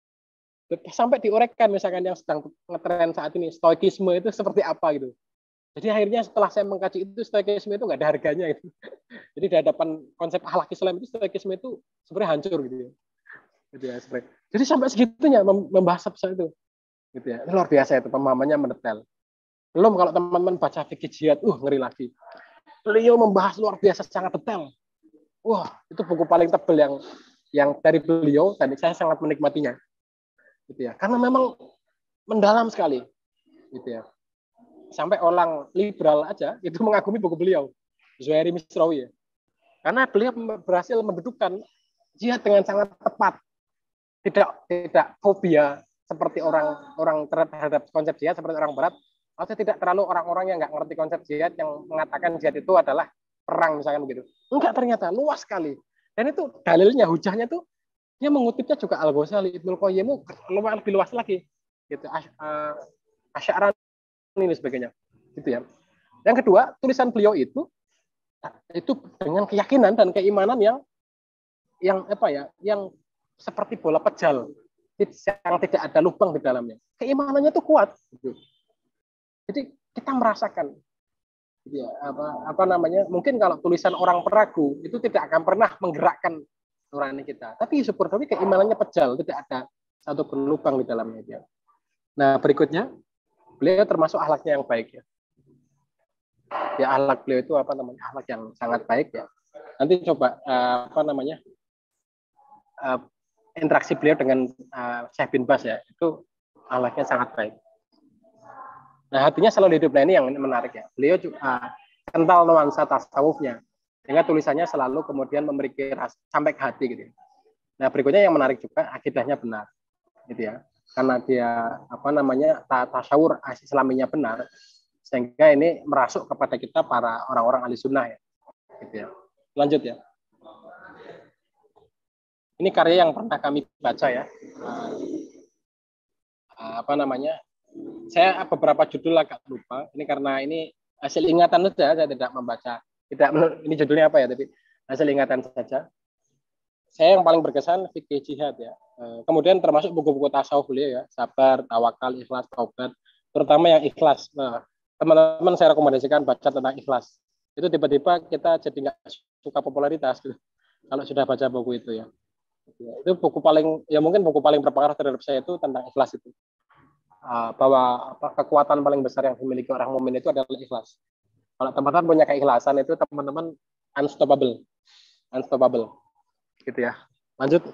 Sampai diuraikan misalkan yang sedang ngetren saat ini, stoikisme itu seperti apa gitu. Jadi akhirnya setelah saya mengkaji itu, stoikisme itu nggak ada harganya gitu. Jadi di hadapan konsep akhlak Islam itu, stoikisme itu sebenarnya hancur gitu ya. Gitu ya sebenarnya. Jadi sampai segitunya membahas soal itu. Gitu ya. Ini luar biasa itu, pemahamannya mendetail. Belum kalau teman-teman baca fikih jihad, uh ngeri lagi. Beliau membahas luar biasa sangat detail. Wah, itu buku paling tebal yang yang dari beliau, dan saya sangat menikmatinya. Gitu ya. Karena memang mendalam sekali. Gitu ya. Sampai orang liberal aja itu mengagumi buku beliau, Zuhairi Misrawi ya. Karena beliau berhasil mendudukkan jihad dengan sangat tepat. Tidak tidak fobia seperti orang-orang terhadap konsep jihad seperti orang barat, atau tidak terlalu orang-orang yang nggak ngerti konsep jihad yang mengatakan jihad itu adalah perang misalkan begitu. Enggak, ternyata luas sekali. Dan itu dalilnya, hujahnya tuh dia mengutipnya juga Al-Ghazali, Ibnu Qayyim lumayan lebih luas lagi. Gitu. Asy'arani ini sebagainya. Gitu ya. Yang kedua, tulisan beliau itu itu dengan keyakinan dan keimanan yang yang apa ya, yang seperti bola pejal yang tidak ada lubang di dalamnya. Keimanannya itu kuat. Gitu. Jadi kita merasakan, gitu ya, apa apa namanya? Mungkin kalau tulisan orang peragu itu tidak akan pernah menggerakkan nurani kita. Tapi Yusuf Qaradawi keimanannya pejal, tidak ada satu pun lubang di dalamnya dia. Nah berikutnya, beliau termasuk akhlaknya yang baik ya. Ya akhlak beliau itu apa namanya? Akhlak yang sangat baik ya. Nanti coba uh, apa namanya? Uh, interaksi beliau dengan uh, Syekh bin Baz ya, itu akhlaknya sangat baik. Nah, hatinya selalu hidup. Nah, ini yang menarik ya. Beliau juga uh, kental nuansa tasawufnya, sehingga tulisannya selalu kemudian memiliki ras, sampai ke hati gitu. Nah, berikutnya yang menarik juga akidahnya benar, gitu ya. Karena dia apa namanya tasawur Islaminya benar, sehingga ini merasuk kepada kita para orang-orang ahli sunnah ya, gitu ya. Lanjut ya. Ini karya yang pernah kami baca ya. Uh, uh, apa namanya? Saya beberapa judul agak lupa. Ini karena ini hasil ingatan saja, saya tidak membaca. Tidak, ini judulnya apa ya? Tapi hasil ingatan saja. Saya yang paling berkesan fikih jihad ya. Kemudian termasuk buku-buku tasawuf beliau ya, sabar, tawakal, ikhlas, taubat. Terutama yang ikhlas. Nah, teman-teman saya rekomendasikan baca tentang ikhlas. Itu tiba-tiba kita jadi nggak suka popularitas gitu, kalau sudah baca buku itu ya. Itu buku paling, ya mungkin buku paling berpengaruh terhadap saya itu tentang ikhlas itu. Bahwa apa, kekuatan paling besar yang dimiliki orang mukmin itu adalah ikhlas. Kalau teman-teman punya keikhlasan itu teman-teman unstoppable, unstoppable, gitu ya. Lanjut.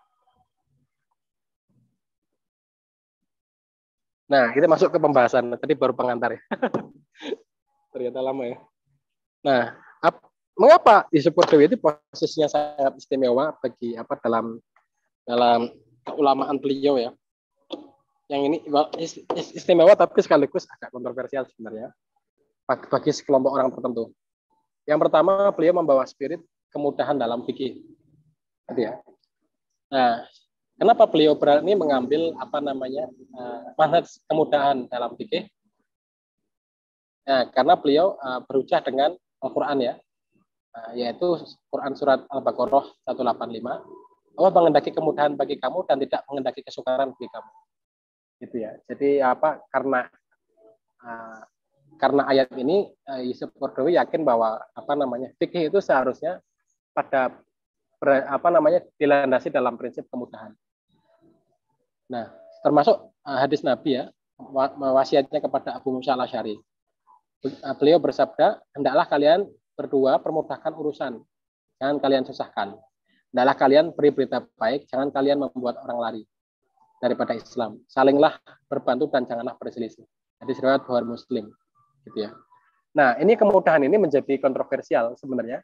Nah, kita masuk ke pembahasan. Tadi baru pengantar ya. Ternyata lama ya. Nah, ap, mengapa Yusuf Qaradawi itu posisinya sangat istimewa bagi apa dalam dalam keulamaan beliau ya? Yang ini istimewa tapi sekaligus agak kontroversial sebenarnya bagi sekelompok orang tertentu. Yang pertama, beliau membawa spirit kemudahan dalam fikih. Gitu ya. Nah, kenapa beliau berani mengambil apa namanya uh, manhaj kemudahan dalam fikih? Nah, karena beliau uh, berucap dengan Al-Quran ya, uh, yaitu Quran surat Al-Baqarah seratus delapan puluh lima. Allah mengendaki kemudahan bagi kamu dan tidak mengendaki kesukaran bagi kamu. Gitu ya. Jadi apa karena uh, karena ayat ini uh, Yusuf Qaradawi yakin bahwa apa namanya fikih itu seharusnya pada ber, apa namanya dilandasi dalam prinsip kemudahan. Nah, termasuk uh, hadis Nabi ya, wasiatnya kepada Abu Musa al-Asy'ari. Uh, beliau bersabda, hendaklah kalian berdua permudahkan urusan, jangan kalian susahkan. Hendaklah kalian beri berita baik, jangan kalian membuat orang lari daripada Islam. Salinglah berbantu dan janganlah berselisih. Hadis riwayat Bukhari Muslim, gitu ya. Nah, ini kemudahan ini menjadi kontroversial sebenarnya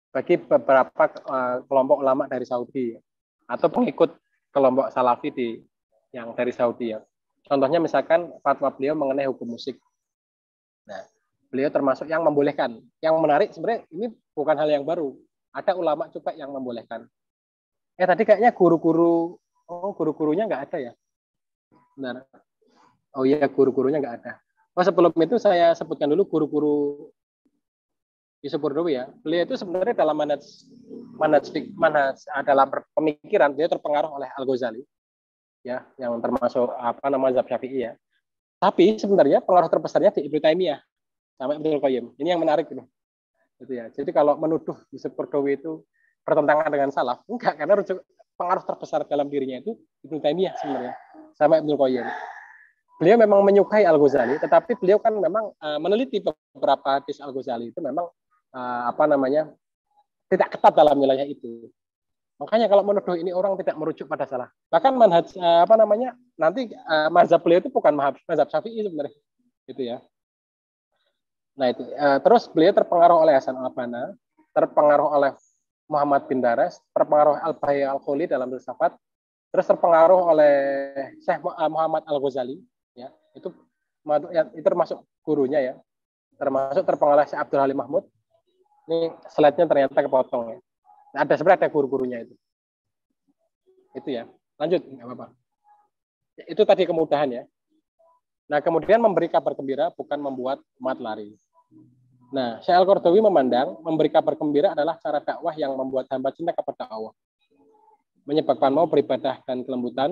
bagi beberapa uh, kelompok ulama dari Saudi atau pengikut kelompok Salafi di yang dari Saudi ya. Contohnya misalkan fatwa beliau mengenai hukum musik. Nah, beliau termasuk yang membolehkan. Yang menarik sebenarnya ini bukan hal yang baru. Ada ulama juga yang membolehkan. Eh tadi kayaknya guru-guru, oh guru-gurunya nggak ada ya? Benar. Oh iya, guru-gurunya nggak ada. Oh sebelum itu saya sebutkan dulu guru-guru Yusuf Qaradawi ya. Beliau itu sebenarnya dalam manhaj manhaj manhaj dalam pemikiran dia terpengaruh oleh Al-Ghazali ya, yang termasuk apa namanya mazhab Syafi'i ya. Tapi sebenarnya pengaruh terbesarnya di Ibnu Taimiyah sama Ibnu Qayyim. Ini yang menarik gitu. Gitu ya. Jadi kalau menuduh Yusuf Qaradawi itu bertentangan dengan salaf, enggak, karena rujuk pengaruh terbesar dalam dirinya itu Ibnu Taimiyah sebenarnya sama Ibnu Qayyim. Beliau memang menyukai Al-Ghazali, tetapi beliau kan memang uh, meneliti beberapa hadis Al-Ghazali itu memang uh, apa namanya tidak ketat dalam wilayah itu. Makanya kalau menuduh ini orang tidak merujuk pada salah. Bahkan manhaj uh, apa namanya nanti uh, mazhab beliau itu bukan mazhab Syafi'i sebenarnya, gitu ya. Nah itu uh, terus beliau terpengaruh oleh Hasan al-Banna, terpengaruh oleh Muhammad bin Daras, terpengaruh Al-Bahiyy Al-Khuli dalam filsafat, terus terpengaruh oleh Syekh Muhammad Al-Ghazali. Ya, itu itu termasuk gurunya ya, termasuk terpengaruh Syekh Abdul Halim Mahmud. Ini slide-nya ternyata kepotong ya. Nah, ada sebenarnya ada guru-gurunya itu. Itu ya. Lanjut, nggak apa-apa. Itu tadi kemudahan ya. Nah, kemudian memberi kabar gembira bukan membuat umat lari. Nah, Syekh Al-Qaradawi memandang memberi kabar gembira adalah cara dakwah yang membuat hamba cinta kepada Allah, menyebabkan mau beribadah dan kelembutan,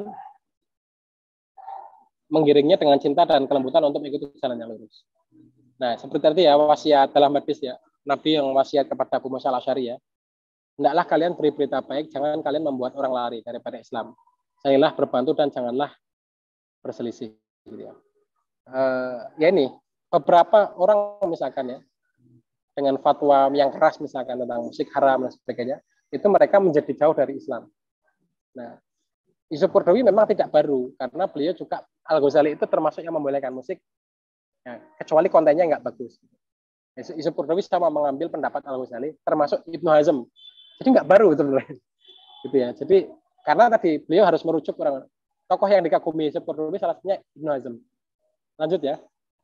menggiringnya dengan cinta dan kelembutan untuk mengikuti jalan yang lurus. Nah, seperti tadi ya, wasiat dalam hadis ya, Nabi yang wasiat kepada Abu Musa al-Asy'ari ya, hendaklah kalian beri berita baik, jangan kalian membuat orang lari daripada Islam. Sayangilah berbantu dan janganlah berselisih. Gitu ya. Uh, ya ini, beberapa orang misalkan ya, dengan fatwa yang keras misalkan tentang musik haram dan sebagainya, itu mereka menjadi jauh dari Islam. Nah, Yusuf Qaradawi memang tidak baru, karena beliau juga Al-Ghazali itu termasuk yang membolehkan musik, ya, kecuali kontennya nggak bagus. Yusuf Qaradawi sama mengambil pendapat Al-Ghazali, termasuk Ibnu Hazm. Jadi nggak baru itu, gitu ya. Jadi karena tadi beliau harus merujuk orang tokoh yang dikagumi Yusuf Qaradawi, salah satunya Ibnu Hazm. Lanjut ya.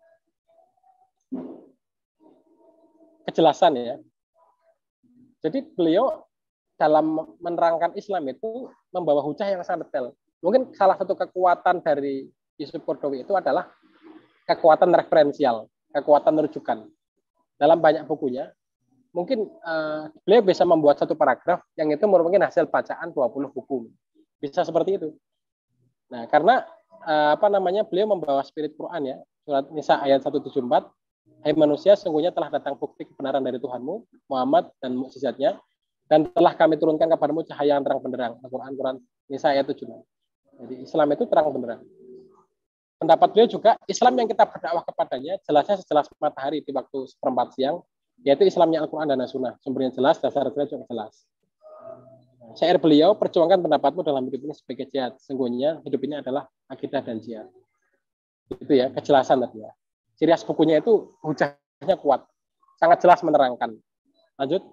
Kejelasan ya. Jadi beliau dalam menerangkan Islam itu membawa hujah yang sangat detail. Mungkin salah satu kekuatan dari Yusuf Qaradawi itu adalah kekuatan referensial, kekuatan rujukan. Dalam banyak bukunya, mungkin uh, beliau bisa membuat satu paragraf yang itu merupakan hasil bacaan dua puluh buku. Bisa seperti itu. Nah, karena uh, apa namanya beliau membawa spirit Quran ya, surat Nisa ayat seratus tujuh puluh empat, hai manusia, sesungguhnya telah datang bukti kebenaran dari Tuhanmu, Muhammad dan mukjizatnya, dan telah kami turunkan kepadamu cahaya yang terang benderang. Al-Quran, Quran Nisa ayat tujuh puluh enam. Jadi Islam itu terang benderang. Pendapat beliau juga, Islam yang kita berdakwah kepadanya jelasnya sejelas matahari di waktu seperempat siang, yaitu Islamnya Al-Quran dan As-Sunnah. Sumbernya jelas, dasar-dasarnya juga jelas. Syair beliau, perjuangkan pendapatmu dalam hidup ini sebagai jihad. Sesungguhnya hidup ini adalah akidah dan jihad. Itu ya, kejelasan tadi ya. Ciri khas bukunya itu hujahnya kuat, sangat jelas menerangkan. Lanjut.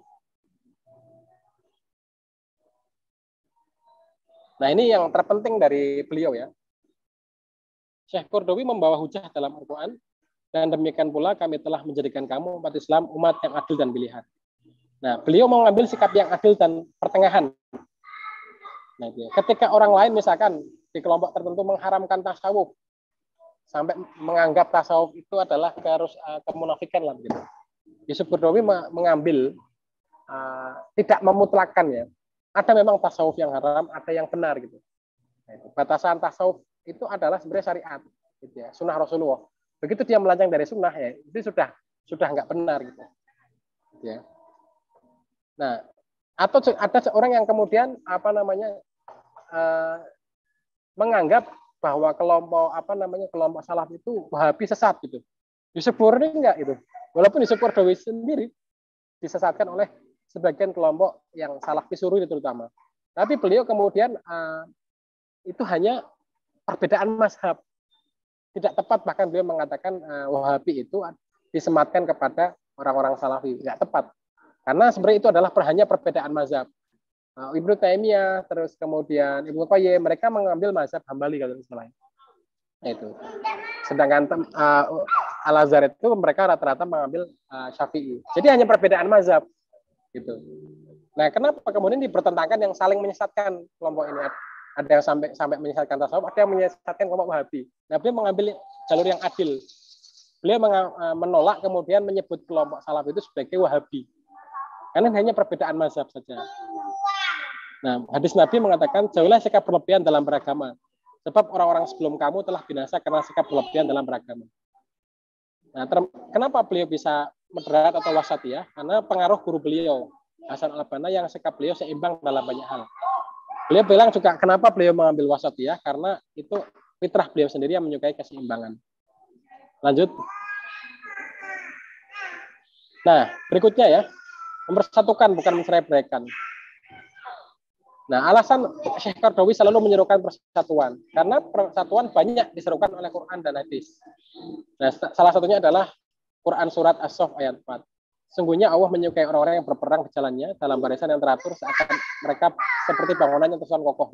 Nah, ini yang terpenting dari beliau ya. Syekh Qaradawi membawa hujah dalam Al-Quran, dan demikian pula kami telah menjadikan kamu umat Islam umat yang adil dan pilihan. Nah, beliau mau mengambil sikap yang adil dan pertengahan. Nah, ketika orang lain misalkan di kelompok tertentu mengharamkan tasawuf, sampai menganggap tasawuf itu adalah harus uh, kemunafikan lah gitu. Yusuf Qaradawi mengambil uh, tidak memutlakkan ya. Ada memang tasawuf yang haram, ada yang benar gitu. Nah, batasan tasawuf itu adalah sebenarnya syariat, gitu ya, sunnah Rasulullah. Begitu dia melenceng dari sunnah ya, itu sudah sudah nggak benar gitu. Ya. Nah, atau ada seorang yang kemudian apa namanya uh, menganggap bahwa kelompok apa namanya kelompok salaf itu Wahabi sesat gitu. Yusuf Qaradawi enggak itu. Walaupun Yusuf Qaradawi sendiri disesatkan oleh sebagian kelompok yang salafi Sururi terutama. Tapi beliau kemudian uh, itu hanya perbedaan mazhab. Tidak tepat bahkan beliau mengatakan uh, Wahabi itu disematkan kepada orang-orang salafi. Tidak tepat. Karena sebenarnya itu adalah hanya perbedaan mazhab. Nah, Ibnu Taimiyah, terus kemudian Ibnu Qayyim, mereka mengambil mazhab Hambali kalau istilahnya. Itu. Sedangkan uh, Al-Azhar itu mereka rata-rata mengambil uh, Syafi'i. Jadi hanya perbedaan mazhab. Gitu. Nah, kenapa kemudian dipertentangkan yang saling menyesatkan kelompok ini? Ada yang sampai sampai menyesatkan tasawuf, ada yang menyesatkan kelompok Wahabi. Nah, beliau mengambil jalur yang adil. Beliau menolak kemudian menyebut kelompok salaf itu sebagai Wahabi. Karena hanya perbedaan mazhab saja. Nah, hadis Nabi mengatakan, jauhlah sikap berlebihan dalam beragama. Sebab orang-orang sebelum kamu telah binasa karena sikap berlebihan dalam beragama. Nah, kenapa beliau bisa moderat atau wasatiyah? Karena pengaruh guru beliau, Hasan al-Banna, yang sikap beliau seimbang dalam banyak hal. Beliau bilang juga, kenapa beliau mengambil wasatiyah? Karena itu fitrah beliau sendiri yang menyukai keseimbangan. Lanjut. Nah, berikutnya ya, mempersatukan bukan mencerai-beraikan. Nah, alasan Syekh Qaradawi selalu menyerukan persatuan karena persatuan banyak diserukan oleh Quran dan hadis. Nah, salah satunya adalah Quran surat As-Saff ayat empat. Sungguhnya Allah menyukai orang-orang yang berperang di jalannya dalam barisan yang teratur seakan mereka seperti bangunan yang tersusun kokoh.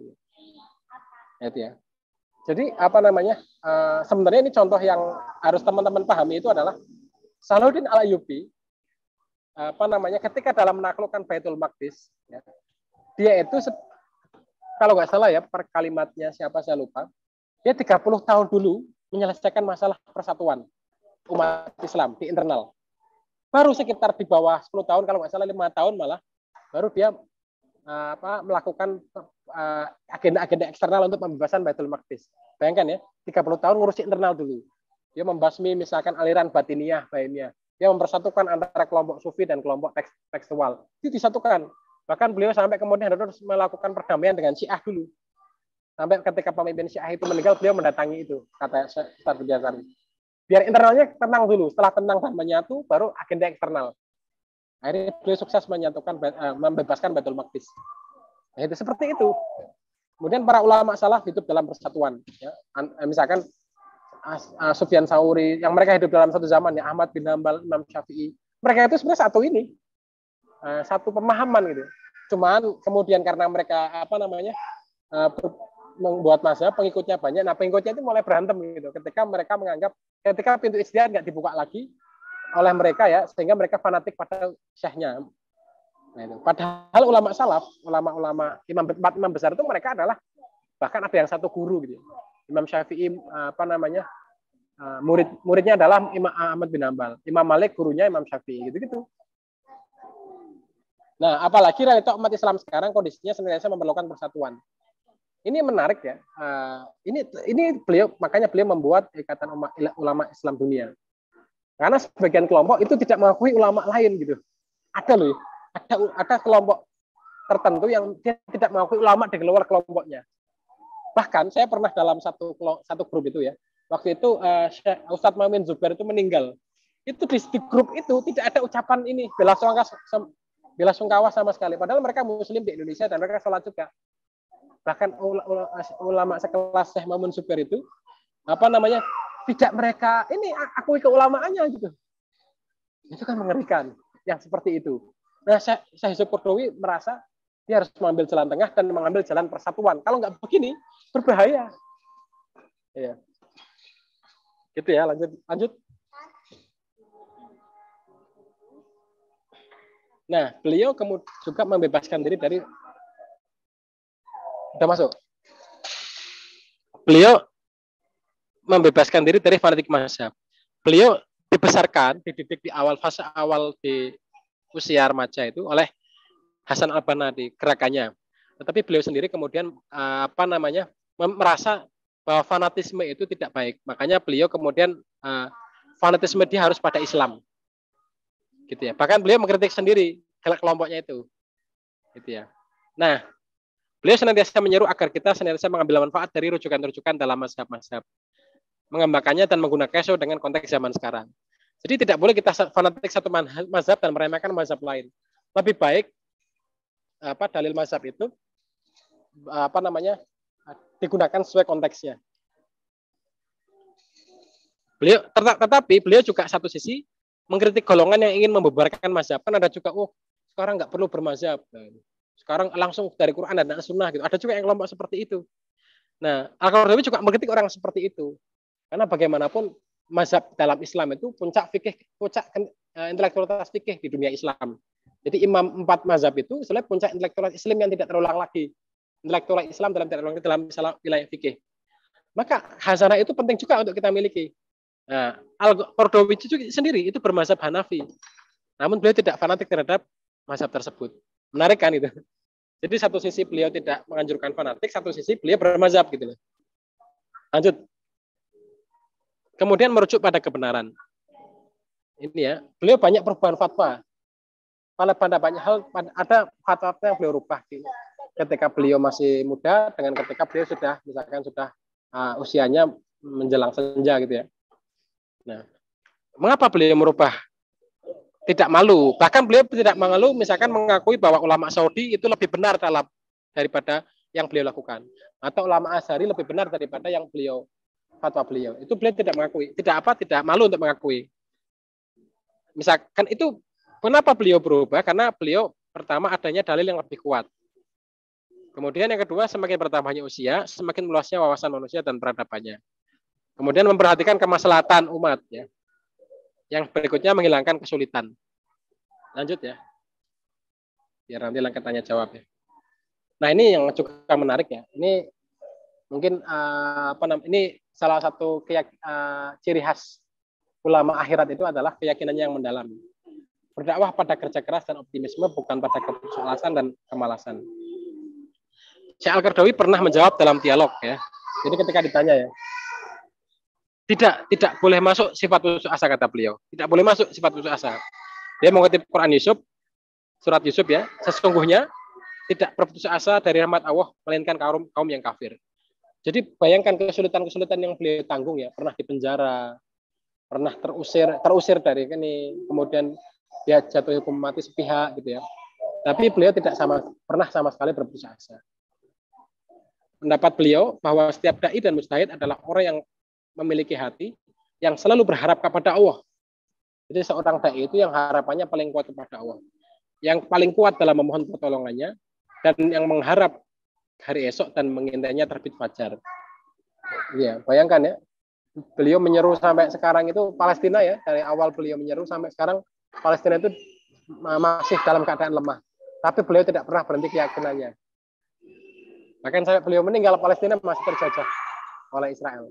Itu ya. Jadi apa namanya? Uh, sebenarnya ini contoh yang harus teman-teman pahami itu adalah Salahuddin Al-Ayyubi, apa namanya, ketika dalam menaklukkan Baitul Maqdis, ya, dia itu kalau nggak salah ya, per kalimatnya siapa saya lupa, dia tiga puluh tahun dulu menyelesaikan masalah persatuan umat Islam di internal. Baru sekitar di bawah sepuluh tahun, kalau nggak salah lima tahun malah, baru dia uh, apa, melakukan uh, agenda-agenda eksternal untuk pembebasan Baitul Maqdis. Bayangkan ya, tiga puluh tahun ngurusi internal dulu. Dia membasmi misalkan aliran batiniyah, bainiyah. Dia mempersatukan antara kelompok sufi dan kelompok teks tekstual. Itu disatukan. Bahkan beliau sampai kemudian harus melakukan perdamaian dengan Syiah dulu. Sampai ketika pemimpin Syiah itu meninggal, beliau mendatangi itu, kata Ustaz Budiasari. Biar internalnya tenang dulu. Setelah tenang dan menyatu, baru agenda eksternal. Akhirnya beliau sukses menyatukan, membebaskan Baitul Maqdis. Nah, itu seperti itu. Kemudian para ulama salaf hidup dalam persatuan. Ya. Misalkan Sufyan Tsauri, yang mereka hidup dalam satu zaman, ya, Ahmad bin Hanbal, Imam Syafi'i. Mereka itu sebenarnya satu ini. Satu pemahaman gitu. Cuman kemudian karena mereka apa namanya membuat mazhab, pengikutnya banyak. Nah, pengikutnya itu mulai berantem gitu. Ketika mereka menganggap ketika pintu ijtihad nggak dibuka lagi oleh mereka ya, sehingga mereka fanatik pada syekhnya. Nah, itu. Padahal ulama salaf, ulama-ulama imam empat imam besar itu mereka adalah bahkan ada yang satu guru gitu. Imam Syafi'i apa namanya? murid muridnya adalah Imam Ahmad bin Hanbal. Imam Malik gurunya Imam Syafi'i gitu-gitu. Nah, apalagi realita umat Islam sekarang kondisinya senantiasa memerlukan persatuan. Ini menarik ya. Uh, ini ini beliau makanya beliau membuat ikatan umat, ulama Islam dunia. Karena sebagian kelompok itu tidak mengakui ulama lain gitu. Ada loh, ada ada kelompok tertentu yang dia tidak mengakui ulama di luar kelompoknya. Bahkan saya pernah dalam satu satu grup itu ya. Waktu itu uh, Ustadz Mamin Zubair itu meninggal. Itu di, di grup itu tidak ada ucapan ini bela sungkawa bela sungkawa sama sekali. Padahal mereka Muslim di Indonesia dan mereka sholat juga. Bahkan ulama sekelas Syekh Mamun Zubair itu apa namanya tidak mereka ini akui keulamaannya gitu. Itu kan mengerikan yang seperti itu. Nah, Syekh Yusuf Qaradawi merasa dia harus mengambil jalan tengah dan mengambil jalan persatuan. Kalau nggak begini berbahaya. Ya. Gitu ya, lanjut lanjut. Nah, beliau kemudian juga membebaskan diri dari sudah masuk. Beliau membebaskan diri dari fanatik mazhab. Beliau dibesarkan, dididik di awal fase awal di usia remaja itu oleh Hasan al-Banna di gerakannya. Tetapi beliau sendiri kemudian apa namanya merasa bahwa fanatisme itu tidak baik. Makanya beliau kemudian fanatisme dia harus pada Islam. Gitu ya. Bahkan beliau mengkritik sendiri kelompoknya itu. Gitu ya. Nah, beliau senantiasa menyeru agar kita senantiasa mengambil manfaat dari rujukan-rujukan dalam mazhab-mazhab. Mengembangkannya dan menggunakannya sesuai dengan konteks zaman sekarang. Jadi tidak boleh kita fanatik satu mazhab dan meremehkan mazhab lain. Lebih baik apa dalil mazhab itu apa namanya digunakan sesuai konteksnya. Beliau tetapi beliau juga satu sisi mengkritik golongan yang ingin membubarkan mazhab. Kan ada juga oh sekarang nggak perlu bermazhab. Sekarang langsung dari Quran dan Sunnah gitu. Ada juga yang kelompok seperti itu. Nah, Al-Qaradawi juga mengkritik orang seperti itu. Karena bagaimanapun mazhab dalam Islam itu puncak fikih, puncak intelektualitas fikih di dunia Islam. Jadi imam empat mazhab itu sebenarnya puncak intelektualitas Islam yang tidak terulang lagi. Intelektual Islam dalam tidak terulang dalam misalnya wilayah fikih. Maka khazanah itu penting juga untuk kita miliki. Nah, Al-Qaradawi sendiri itu bermazhab Hanafi. Namun beliau tidak fanatik terhadap mazhab tersebut. Menarik kan itu. Jadi satu sisi beliau tidak menganjurkan fanatik, satu sisi beliau bermazhab gitu loh. Lanjut. Kemudian merujuk pada kebenaran. Ini ya, beliau banyak perubahan fatwa. Pada pada banyak hal ada fatwa yang beliau rubah ketika beliau masih muda dengan ketika beliau sudah misalkan sudah uh, usianya menjelang senja gitu ya. Nah, mengapa beliau merubah? Tidak malu. Bahkan beliau tidak malu misalkan mengakui bahwa ulama Saudi itu lebih benar dalam daripada yang beliau lakukan. Atau ulama Azhari lebih benar daripada yang beliau fatwa beliau. Itu beliau tidak mengakui. Tidak apa, tidak malu untuk mengakui. Misalkan itu kenapa beliau berubah? Karena beliau pertama adanya dalil yang lebih kuat. Kemudian yang kedua semakin bertambahnya usia, semakin meluasnya wawasan manusia dan peradabannya. Kemudian memperhatikan kemaslahatan umat ya. Yang berikutnya menghilangkan kesulitan. Lanjut ya. Biar nanti langkah tanya jawab ya. Nah, ini yang juga menarik ya. Ini mungkin uh, apa namanya? Ini salah satu keyak, uh, ciri khas ulama akhirat itu adalah keyakinannya yang mendalam. Berdakwah pada kerja keras dan optimisme, bukan pada keputusalasan dan kemalasan. Syekh Al-Qaradawi pernah menjawab dalam dialog ya. Jadi ketika ditanya ya, Tidak, tidak boleh masuk sifat putus asa kata beliau. Tidak boleh masuk sifat putus asa. Dia mengutip Quran Yusuf, surat Yusuf ya. Sesungguhnya tidak berputus asa dari rahmat Allah melainkan kaum kaum yang kafir. Jadi bayangkan kesulitan-kesulitan yang beliau tanggung ya. Pernah dipenjara, pernah terusir, terusir dari ini, kemudian dia jatuh hukum mati sepihak gitu ya. Tapi beliau tidak sama pernah sama sekali berputus asa. Pendapat beliau bahwa setiap dai dan mujtahid adalah orang yang memiliki hati yang selalu berharap kepada Allah. Jadi seorang dai itu yang harapannya paling kuat kepada Allah. Yang paling kuat dalam memohon pertolongannya dan yang mengharap hari esok dan mengintainya terbit fajar. Iya, bayangkan ya. Beliau menyeru sampai sekarang itu Palestina ya, dari awal beliau menyeru sampai sekarang Palestina itu masih dalam keadaan lemah. Tapi beliau tidak pernah berhenti keyakinannya. Bahkan sampai beliau meninggal Palestina masih terjajah oleh Israel.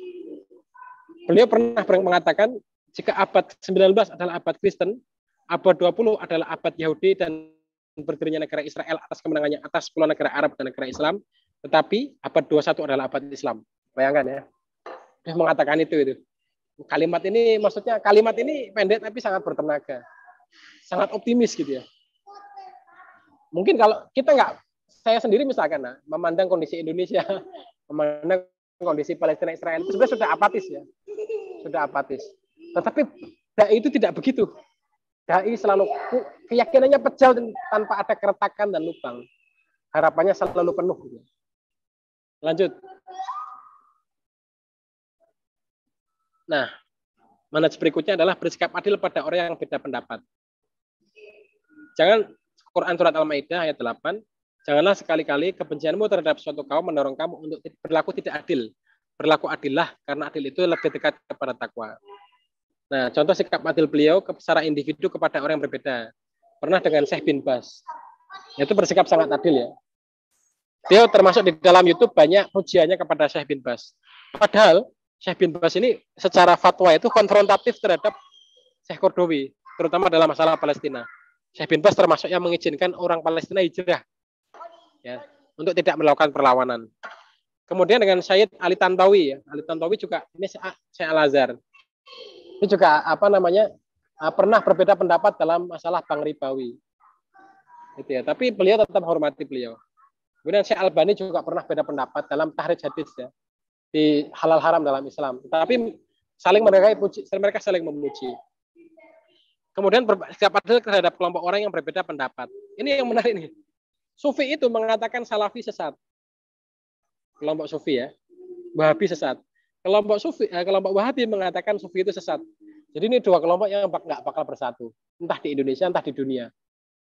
Beliau pernah mengatakan jika abad sembilan belas adalah abad Kristen, abad dua puluh adalah abad Yahudi dan berdirinya negara Israel atas kemenangannya atas sepuluh negara Arab dan negara Islam, tetapi abad dua puluh satu adalah abad Islam. Bayangkan ya. Dia mengatakan itu itu. Kalimat ini maksudnya kalimat ini pendek tapi sangat bertenaga. Sangat optimis gitu ya. Mungkin kalau kita nggak, saya sendiri misalkan nah, memandang kondisi Indonesia, memandang kondisi Palestina Israel itu sebenarnya sudah apatis ya. Sudah apatis. Tetapi dai itu tidak begitu. Dai selalu keyakinannya pejal tanpa ada keretakan dan lubang. Harapannya selalu penuh. Lanjut. Nah, manhaj berikutnya adalah bersikap adil pada orang yang beda pendapat. Jangan Quran surat Al-Maidah ayat delapan, janganlah sekali-kali kebencianmu terhadap suatu kaum mendorong kamu untuk berlaku tidak adil. Berlaku adillah, karena adil itu lebih dekat kepada takwa. Nah, contoh sikap adil beliau secara individu kepada orang yang berbeda. Pernah dengan Syekh bin Baz. Itu bersikap sangat adil ya. Dia termasuk di dalam YouTube banyak pujiannya kepada Syekh bin Baz. Padahal Syekh bin Baz ini secara fatwa itu konfrontatif terhadap Syekh Qaradawi, terutama dalam masalah Palestina. Syekh bin Baz termasuk yang mengizinkan orang Palestina hijrah ya, untuk tidak melakukan perlawanan. Kemudian dengan Syed Ali Tantawi ya, Ali Tantawi juga ini Syekh Al-Azhar. Ini juga apa namanya pernah berbeda pendapat dalam masalah bank ribawi. Gitu ya, tapi beliau tetap hormati beliau. Kemudian Syekh Albani juga pernah beda pendapat dalam tahrij hadis ya, di halal haram dalam Islam. Tapi saling mereka puji, mereka saling memuji. Kemudian bersikap adil terhadap kelompok orang yang berbeda pendapat. Ini yang menarik nih. Sufi itu mengatakan salafi sesat. Kelompok Sufi ya, Wahabi sesat. Kelompok Sufi, eh, kelompok Wahabi mengatakan Sufi itu sesat. Jadi ini dua kelompok yang nggak bakal bersatu, entah di Indonesia, entah di dunia.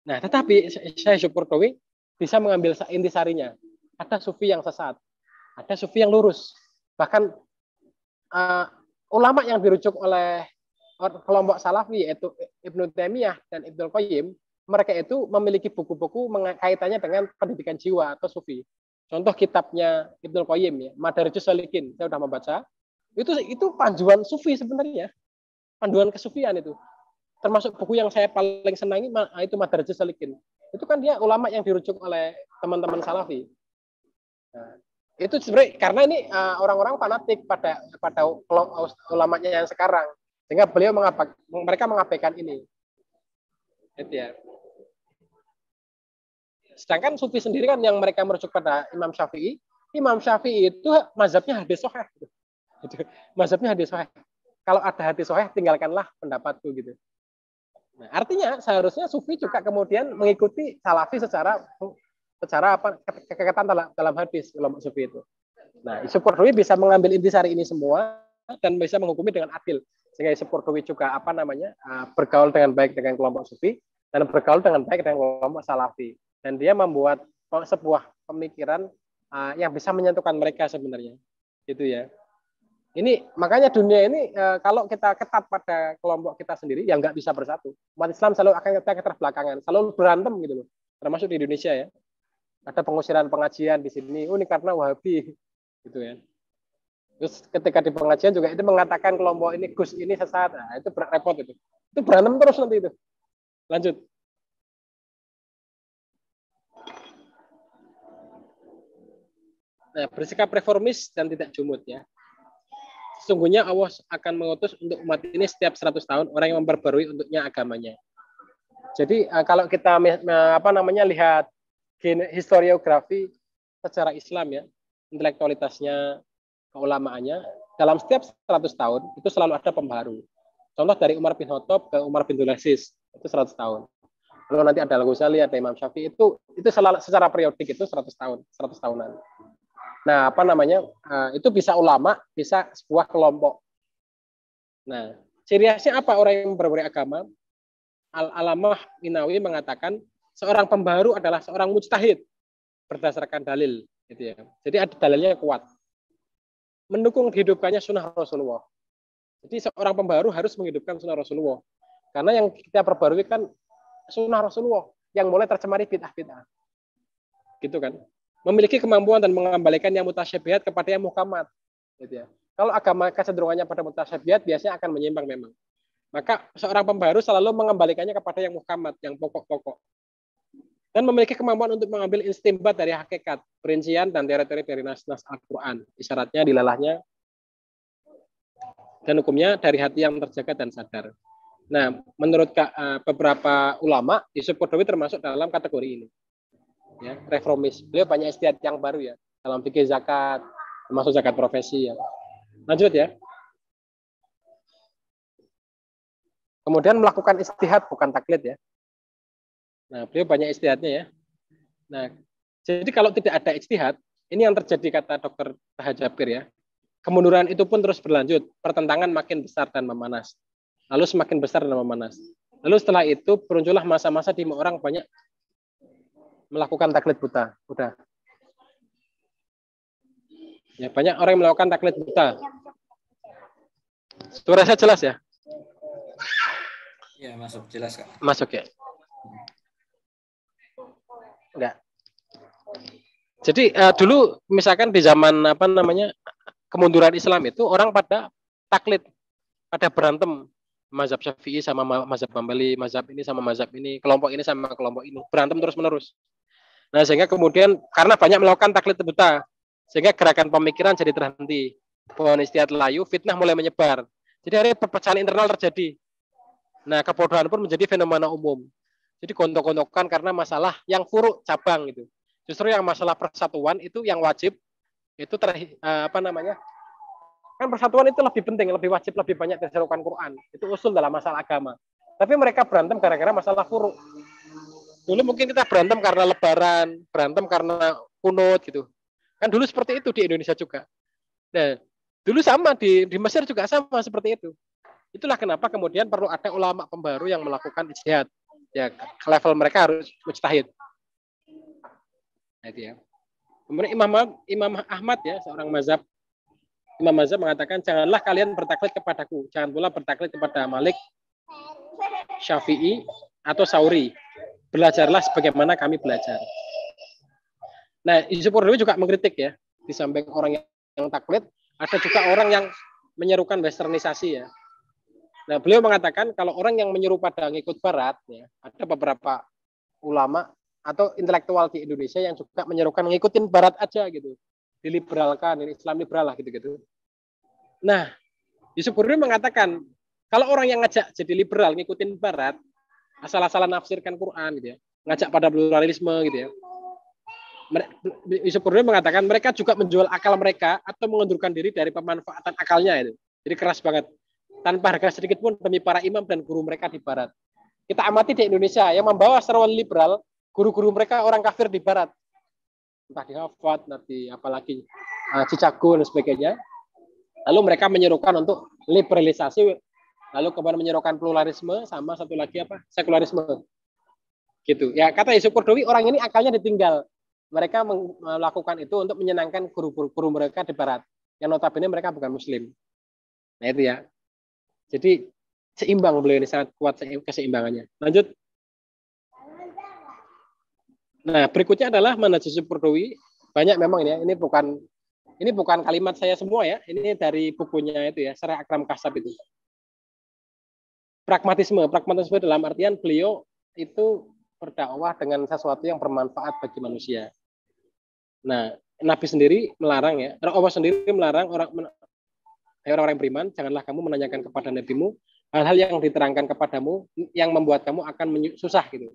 Nah, tetapi Syekh Syukurdowi bisa mengambil intisarinya. Ada sufi yang sesat, ada sufi yang lurus. Bahkan uh, ulama yang dirujuk oleh kelompok Salafi yaitu Ibnu Taimiyah dan Ibnu Qayyim, mereka itu memiliki buku-buku kaitannya dengan pendidikan jiwa atau sufi. Contoh kitabnya Ibnu Qayyim ya, Madarijus Salikin, saya sudah membaca. Itu itu panduan sufi sebenarnya. Panduan kesufian itu. Termasuk buku yang saya paling senangi itu Madarijus Salikin. Itu kan dia ulama yang dirujuk oleh teman-teman Salafi. Nah, itu sebenarnya karena ini uh, orang-orang fanatik pada pada ulamanya yang sekarang, sehingga beliau mengapa, mereka mengabaikan ini. Itu ya. Sedangkan sufi sendiri kan yang mereka merujuk pada Imam Syafi'i, Imam Syafi'i itu mazhabnya hadis sahih. Gitu. Mazhabnya hadis sahih. Kalau ada hadis sahih, tinggalkanlah pendapatku gitu. Nah, artinya seharusnya sufi juga kemudian mengikuti salafi secara secara apa kekekatan dalam, dalam hadis kelompok sufi itu. Nah, Syukurdowi bisa mengambil intisari ini semua dan bisa menghukumi dengan adil. Sehingga Syukurdowi juga apa namanya bergaul dengan baik dengan kelompok sufi dan bergaul dengan baik dengan kelompok salafi. Dan dia membuat sebuah pemikiran uh, yang bisa menyentuhkan mereka sebenarnya, gitu ya. Ini makanya dunia ini uh, kalau kita ketat pada kelompok kita sendiri, ya nggak bisa bersatu. Umat Islam selalu akan kita keterbelakangan, selalu berantem gitu loh. Termasuk di Indonesia ya, ada pengusiran pengajian di sini, oh ini karena Wahabi, gitu ya. Terus ketika di pengajian juga itu mengatakan kelompok ini Gus ini sesat, nah, itu repot itu. Itu berantem terus nanti itu. Lanjut. Nah, bersikap reformis dan tidak jumud ya. Sesungguhnya Allah akan mengutus untuk umat ini setiap seratus tahun orang yang memperbarui untuknya agamanya. Jadi kalau kita apa namanya lihat historiografi secara Islam ya, intelektualitasnya, keulamaannya, dalam setiap seratus tahun itu selalu ada pembaharu. Contoh dari Umar bin Khattab ke Umar bin Abdul Aziz itu seratus tahun. Lalu nanti ada Al-Ghazali, ada Imam Syafi'i, itu itu selalu secara periodik itu seratus tahun, seratus tahunan. Nah, apa namanya? Itu bisa ulama, bisa sebuah kelompok. Nah, ciri khasnya apa orang yang berbagai agama? Al-Alamah Minawi mengatakan seorang pembaharu adalah seorang mujtahid berdasarkan dalil, gitu ya. Jadi ada dalilnya kuat. Mendukung dihidupkannya sunnah Rasulullah. Jadi seorang pembaharu harus menghidupkan sunnah Rasulullah. Karena yang kita perbarui kan sunnah Rasulullah yang mulai tercemari bid'ah-bid'ah. Gitu kan? Memiliki kemampuan dan mengembalikan yang mutasyabihat kepada yang muhkamat. Gitu ya. Kalau agama kecenderungannya pada mutasyabihat biasanya akan menyimpang memang. Maka seorang pembaharu selalu mengembalikannya kepada yang muhkamat, yang pokok-pokok. Dan memiliki kemampuan untuk mengambil istimbat dari hakikat, perincian dan teori-teori dari nas-nas Al-Quran. Isyaratnya, dilalahnya, dan hukumnya dari hati yang terjaga dan sadar. Nah, menurut uh, beberapa ulama, Yusuf Qaradawi termasuk dalam kategori ini. Ya, reformis. Beliau banyak istihad yang baru ya dalam fikih zakat, termasuk zakat profesi ya. Lanjut ya. Kemudian melakukan istihad bukan taklid ya. Nah, beliau banyak istihadnya ya. Nah, jadi kalau tidak ada istihad, ini yang terjadi kata dokter Taha Jabir ya. Kemunduran itu pun terus berlanjut, pertentangan makin besar dan memanas. Lalu semakin besar dan memanas. Lalu setelah itu bermuncullah masa-masa di mana orang banyak melakukan taklid buta. Udah. Ya, banyak orang yang melakukan taklid buta. Suara saya jelas ya? Ya, masuk jelas Kak. Masuk ya? Enggak. Jadi uh, dulu misalkan di zaman apa namanya kemunduran Islam itu orang pada taklid, pada berantem. Mazhab Syafi'i sama mazhab Hambali, mazhab ini sama mazhab ini, kelompok ini sama kelompok ini, berantem terus-menerus. Nah, sehingga kemudian karena banyak melakukan taklid buta, sehingga gerakan pemikiran jadi terhenti. Pohon istihad layu, fitnah mulai menyebar. Jadi akhirnya perpecahan internal terjadi. Nah, kebodohan pun menjadi fenomena umum. Jadi gontok-gontokan karena masalah yang furuk cabang gitu. Justru yang masalah persatuan itu yang wajib itu ter, apa namanya? Kan persatuan itu lebih penting, lebih wajib, lebih banyak diserukan Quran. Itu usul dalam masalah agama. Tapi mereka berantem gara-gara masalah furuk. Dulu mungkin kita berantem karena lebaran, berantem karena kunut gitu. Kan dulu seperti itu di Indonesia juga. Nah, dulu sama di di Mesir juga sama seperti itu. Itulah kenapa kemudian perlu ada ulama pembaru yang melakukan ijtihad. ya level mereka harus mujtahid. Nah, itu ya. Kemudian Imam Imam Ahmad ya, seorang mazhab Imam mazhab mengatakan janganlah kalian bertaklid kepadaku, jangan pula bertaklid kepada Malik, Syafi'i atau Sauri. Belajarlah sebagaimana kami belajar. Nah, Yusuf Qaradawi juga mengkritik ya, di samping orang yang taklid, ada juga orang yang menyerukan westernisasi ya. Nah, beliau mengatakan kalau orang yang menyeru pada ngikut barat ya, ada beberapa ulama atau intelektual di Indonesia yang juga menyerukan ngikutin barat aja gitu. Diliberalkan, ini Islam liberal lah gitu-gitu. Nah, Yusuf Qaradawi mengatakan kalau orang yang ngajak jadi liberal ngikutin barat, asal-asalan nafsirkan Quran gitu ya, ngajak pada pluralisme gitu ya. Yusuf Qaradawi mengatakan mereka juga menjual akal mereka atau mengundurkan diri dari pemanfaatan akalnya itu. Jadi keras banget. Tanpa harga sedikit pun demi para imam dan guru mereka di barat. Kita amati di Indonesia yang membawa seruan liberal, guru-guru mereka orang kafir di barat. Entah di Harvard, nanti apalagi uh, Chicago dan sebagainya. Lalu mereka menyerukan untuk liberalisasi, lalu kemudian menyerukan pluralisme, sama satu lagi apa? Sekularisme. Gitu. Ya, kata Yusuf Qaradawi, orang ini akalnya ditinggal. Mereka melakukan itu untuk menyenangkan guru-guru mereka di barat. Yang notabene mereka bukan muslim. Nah itu ya. Jadi seimbang beliau ini, sangat kuat keseimbangannya. Lanjut. Nah, berikutnya adalah manhaj Yusuf Qaradawi. Banyak memang ini ya. Ini bukan ini bukan kalimat saya semua ya. Ini dari bukunya itu ya, Syarah Akram Kasab itu. Pragmatisme, pragmatisme dalam artian beliau itu berdakwah dengan sesuatu yang bermanfaat bagi manusia. Nah, Nabi sendiri melarang ya, Allah sendiri melarang orang orang-orang beriman, janganlah kamu menanyakan kepada nabimu hal-hal yang diterangkan kepadamu yang membuat kamu akan susah gitu.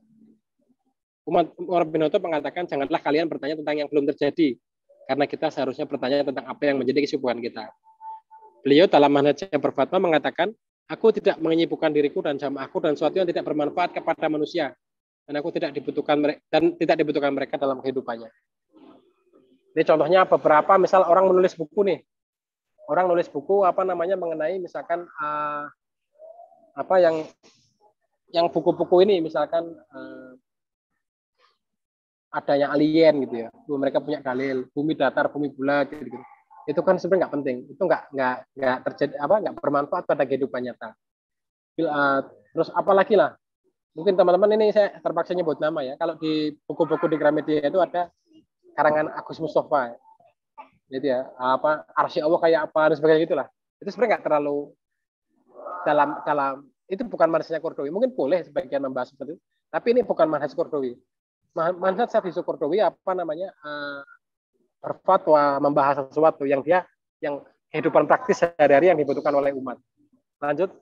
Umar bin Khattab mengatakan janganlah kalian bertanya tentang yang belum terjadi, karena kita seharusnya bertanya tentang apa yang menjadi kesibukan kita. Beliau dalam manhajnya berfatwa mengatakan, aku tidak menyibukkan diriku dan jamaahku dan sesuatu yang tidak bermanfaat kepada manusia, dan aku tidak dibutuhkan mereka dan tidak dibutuhkan mereka dalam kehidupannya. Ini contohnya beberapa, misal orang menulis buku nih, orang nulis buku apa namanya mengenai misalkan uh, apa yang yang buku-buku ini misalkan uh, adanya alien gitu ya, mereka punya dalil bumi datar, bumi bulat gitu, gitu. Itu kan sebenarnya nggak penting, itu nggak nggak nggak terjadi apa nggak bermanfaat pada kehidupan nyata. Uh, terus apalagi lah, mungkin teman-teman ini saya terpaksa nyebut nama ya, kalau di buku-buku di Gramedia itu ada karangan Agus Mustafa, gitu ya, apa arsy Allah kayak apa dan sebagainya gitulah. Itu sebenarnya nggak terlalu dalam dalam itu bukan manhajnya Qaradawi. Mungkin boleh sebagian membahas seperti itu, tapi ini bukan manhaj Qaradawi. Manhaj Yusuf Qaradawi apa namanya uh, berfatwa membahas sesuatu yang dia yang kehidupan praktis sehari-hari yang dibutuhkan oleh umat. Lanjut,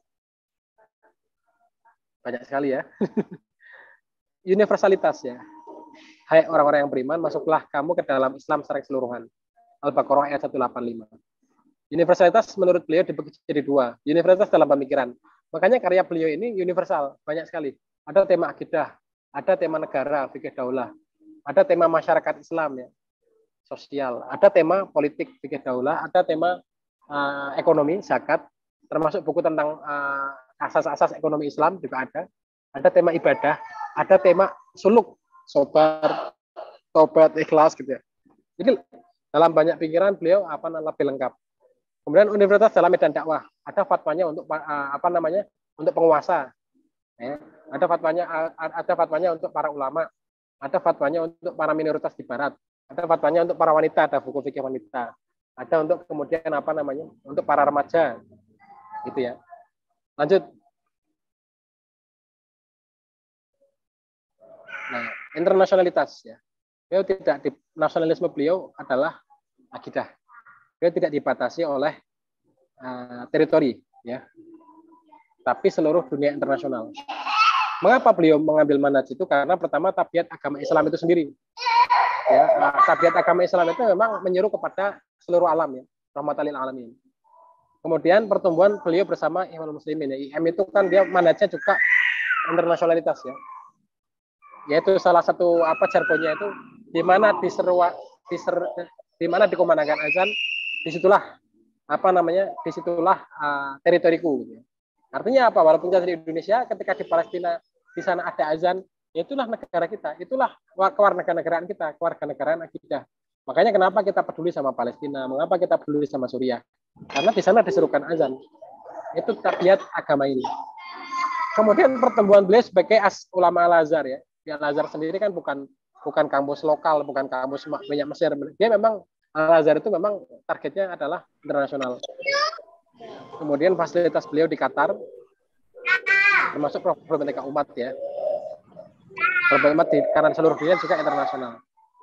banyak sekali ya. Universalitas ya. Hai orang-orang yang beriman, masuklah kamu ke dalam Islam secara keseluruhan. Al-Baqarah ayat seratus delapan puluh lima. Universalitas menurut beliau dibagi jadi dua. Universalitas dalam pemikiran. Makanya karya beliau ini universal, banyak sekali. Ada tema akidah, ada tema negara, fikih daulah, ada tema masyarakat Islam ya, sosial, ada tema politik, fikih daulah, ada tema uh, ekonomi, zakat, termasuk buku tentang uh, asas-asas ekonomi Islam juga ada. Ada tema ibadah, ada tema suluk, sobar, tobat, ikhlas gitu ya. Jadi dalam banyak pikiran beliau apa lebih lengkap. Kemudian universitas dalam medan dakwah, ada fatwanya untuk apa namanya untuk penguasa, ya. Ada fatwanya ada fatwanya untuk para ulama, ada fatwanya untuk para minoritas di barat, ada fatwanya untuk para wanita, ada buku fikih wanita, ada untuk kemudian apa namanya untuk para remaja, gitu ya. Lanjut. Nah, internasionalitas ya. Beliau tidak di, nasionalisme beliau adalah akidah. Beliau tidak dibatasi oleh uh, teritori ya. Tapi seluruh dunia internasional. Mengapa beliau mengambil manhaj itu? Karena pertama tabiat agama Islam itu sendiri. Ya, uh, tabiat agama Islam itu memang menyeru kepada seluruh alam ya, rahmatan lil alamin. Kemudian pertumbuhan beliau bersama Ikhwanul Muslimin ya. I M itu kan dia manhajnya juga internasionalitas ya. Yaitu salah satu apa jargonnya itu di mana diseru diser di mana dikumandangkan azan, disitulah apa namanya disitulah uh, teritoriku gitu. Artinya apa, walaupun kita di Indonesia, ketika di Palestina di sana ada azan, ya itulah negara kita, itulah kewarganegaraan kita, kewarganegaraan akidah. Makanya kenapa kita peduli sama Palestina, mengapa kita peduli sama Suriah? Karena di sana diserukan azan. Itu tabiat agama ini. Kemudian pertemuan beliau sebagai as ulama Al-Azhar ya. Di Al-Azhar sendiri kan bukan bukan kampus lokal, bukan kampus minyak Mesir. Dia memang Al-Azhar itu memang targetnya adalah internasional. Kemudian fasilitas beliau di Qatar, termasuk problematika umat ya. Problematika umat di karena seluruh dunia juga internasional.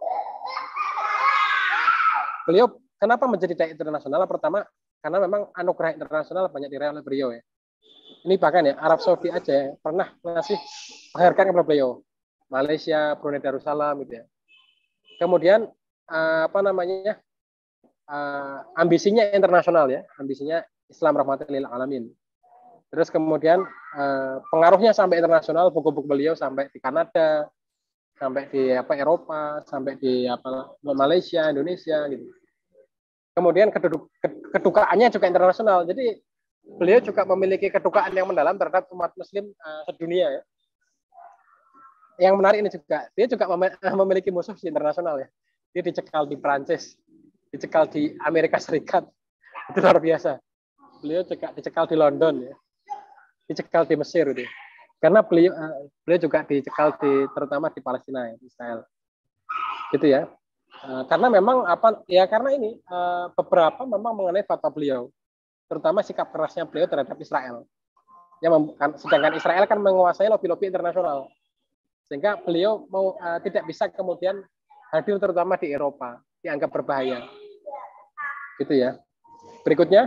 Beliau kenapa menjadi dai internasional? Pertama, karena memang anugerah internasional banyak diraih oleh beliau ya. Ini bahkan ya Arab Saudi aja ya, pernah ngasih penghargaan kepada beliau. Malaysia, Brunei Darussalam gitu ya. Kemudian apa namanya? ambisinya internasional ya, ambisinya Islam rahmatan lil alamin. Terus kemudian pengaruhnya sampai internasional, buku-buku beliau sampai di Kanada, sampai di apa Eropa, sampai di apa Malaysia, Indonesia gitu. Kemudian keduduk, kedukaannya juga internasional. Jadi beliau juga memiliki kedukaan yang mendalam terhadap umat muslim uh, sedunia ya. Yang menarik ini juga, dia juga memiliki musuh di internasional ya. Dia dicekal di Prancis, dicekal di Amerika Serikat. Itu luar biasa. Beliau juga dicekal di London ya. Dicekal di Mesir gitu. Karena beliau uh, beliau juga dicekal di terutama di Palestina ya, Israel. Gitu ya. Uh, karena memang apa ya karena ini uh, beberapa memang mengenai fatwa beliau, terutama sikap kerasnya beliau terhadap Israel. Ya, sedangkan Israel kan menguasai lobi-lobi internasional, sehingga beliau mau uh, tidak bisa kemudian hadir terutama di Eropa, dianggap berbahaya. Gitu ya. Berikutnya,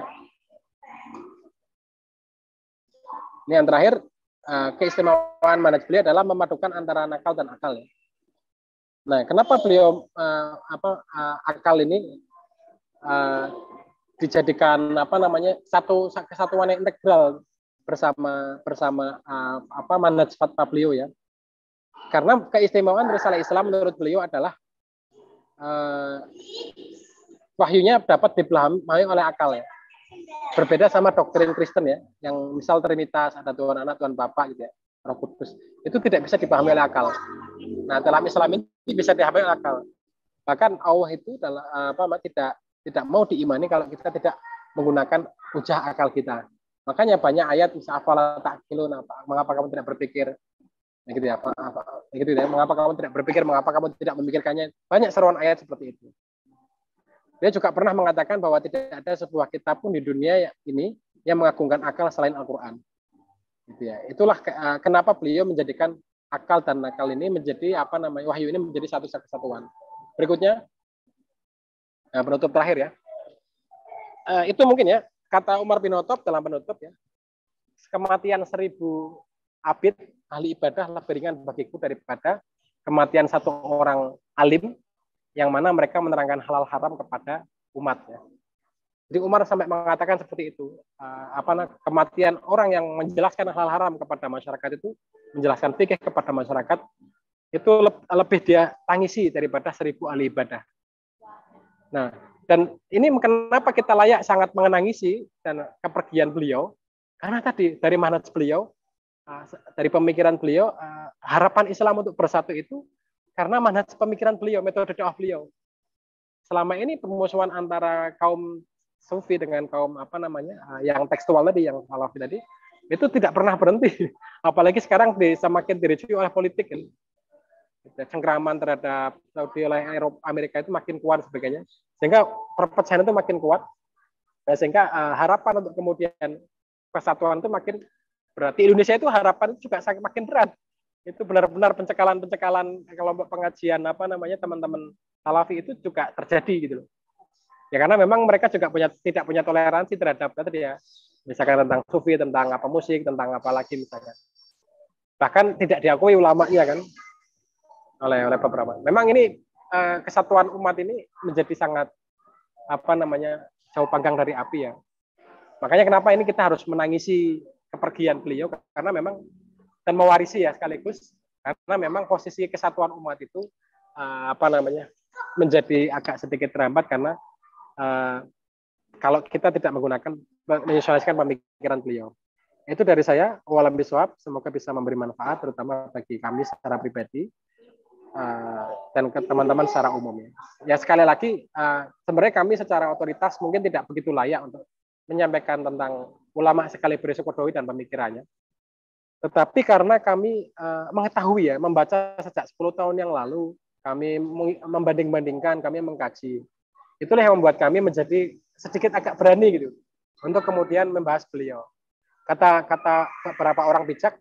ini yang terakhir, uh, keistimewaan manhaj beliau adalah memadukan antara nakal dan akal. Ya. Nah, kenapa beliau uh, apa uh, akal ini uh, dijadikan apa namanya satu kesatuan yang integral bersama bersama uh, apa manhaj fatwa beliau ya. Karena keistimewaan risalah Islam menurut beliau adalah uh, wahyunya dapat dipahami oleh akal ya. Berbeda sama doktrin Kristen ya, yang misal Trinitas, ada Tuhan Anak, Tuhan Bapa gitu ya, Roh Kudus. Itu tidak bisa dipahami oleh akal. Nah, dalam Islam ini bisa dipahami oleh akal. Bahkan Allah itu dalam apa tidak tidak mau diimani kalau kita tidak menggunakan hujah akal kita. Makanya banyak ayat misalnya afala ta'qilun, mengapa kamu tidak berpikir? Nah, gitu ya, apa, apa, gitu ya, mengapa kamu tidak berpikir, mengapa kamu tidak memikirkannya? Banyak seruan ayat seperti itu. Dia juga pernah mengatakan bahwa tidak ada sebuah kitab pun di dunia ini yang mengagungkan akal selain Al-Qur'an. Gitu ya. Itulah kenapa beliau menjadikan akal dan nakal ini menjadi apa namanya wahyu ini menjadi satu kesatuan. Berikutnya, nah, penutup terakhir ya. Uh, itu mungkin ya kata Umar bin Khattab dalam penutup ya. Kematian seribu abid ahli ibadah lebih ringan bagiku daripada kematian satu orang alim yang mana mereka menerangkan halal haram kepada umatnya. Jadi Umar sampai mengatakan seperti itu. Uh, apa kematian orang yang menjelaskan halal haram kepada masyarakat itu, menjelaskan fikih kepada masyarakat itu lebih dia tangisi daripada seribu ahli ibadah. Nah, dan ini kenapa kita layak sangat menangisi dan kepergian beliau? Karena tadi dari manhaj beliau, dari pemikiran beliau, harapan Islam untuk bersatu itu karena manhaj pemikiran beliau, metode dakwah beliau. Selama ini permusuhan antara kaum Sufi dengan kaum apa namanya yang tekstual tadi, yang Salafi tadi, itu tidak pernah berhenti. Apalagi sekarang semakin direview oleh politik kan. Cengkraman terhadap Saudi oleh Eropa, Amerika itu makin kuat sebagainya, sehingga perpecahan itu makin kuat, nah, sehingga uh, harapan untuk kemudian kesatuan itu makin berat. Di Indonesia itu harapan itu juga makin berat. Itu benar-benar pencekalan-pencekalan kelompok pengajian apa namanya teman-teman Salafi itu juga terjadi gitu loh. Ya karena memang mereka juga punya tidak punya toleransi terhadap tadi ya, misalkan tentang sufi, tentang apa musik, tentang apa lagi misalkan. Bahkan tidak diakui ulamanya kan. oleh oleh beberapa. Memang ini uh, kesatuan umat ini menjadi sangat apa namanya jauh panggang dari api ya. Makanya kenapa ini kita harus menangisi kepergian beliau karena memang dan mewarisi ya sekaligus karena memang posisi kesatuan umat itu uh, apa namanya menjadi agak sedikit terhambat karena uh, kalau kita tidak menggunakan menyesuaikan pemikiran beliau. Itu dari saya, walam bisawab, semoga bisa memberi manfaat terutama bagi kami secara pribadi uh, dan ke teman-teman secara umum. Ya sekali lagi, uh, sebenarnya kami secara otoritas mungkin tidak begitu layak untuk menyampaikan tentang ulama sekaligus Qaradawi dan pemikirannya. Tetapi karena kami uh, mengetahui ya, membaca sejak sepuluh tahun yang lalu, kami membanding-bandingkan, kami mengkaji. Itulah yang membuat kami menjadi sedikit agak berani gitu untuk kemudian membahas beliau. Kata-kata beberapa orang bijak,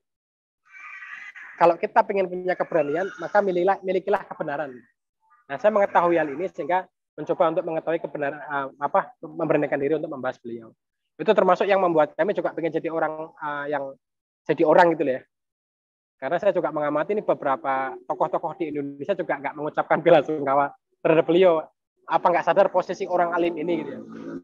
kalau kita ingin punya keberanian, maka milikilah, milikilah kebenaran. Nah, saya mengetahui hal ini sehingga mencoba untuk mengetahui kebenaran, uh, apa, memberanikan diri untuk membahas beliau. Itu termasuk yang membuat kami juga ingin jadi orang uh, yang jadi orang gitu ya. Karena saya juga mengamati ini beberapa tokoh-tokoh di Indonesia juga nggak mengucapkan bela sungkawa terhadap beliau. Apa nggak sadar posisi orang alim ini gitu ya.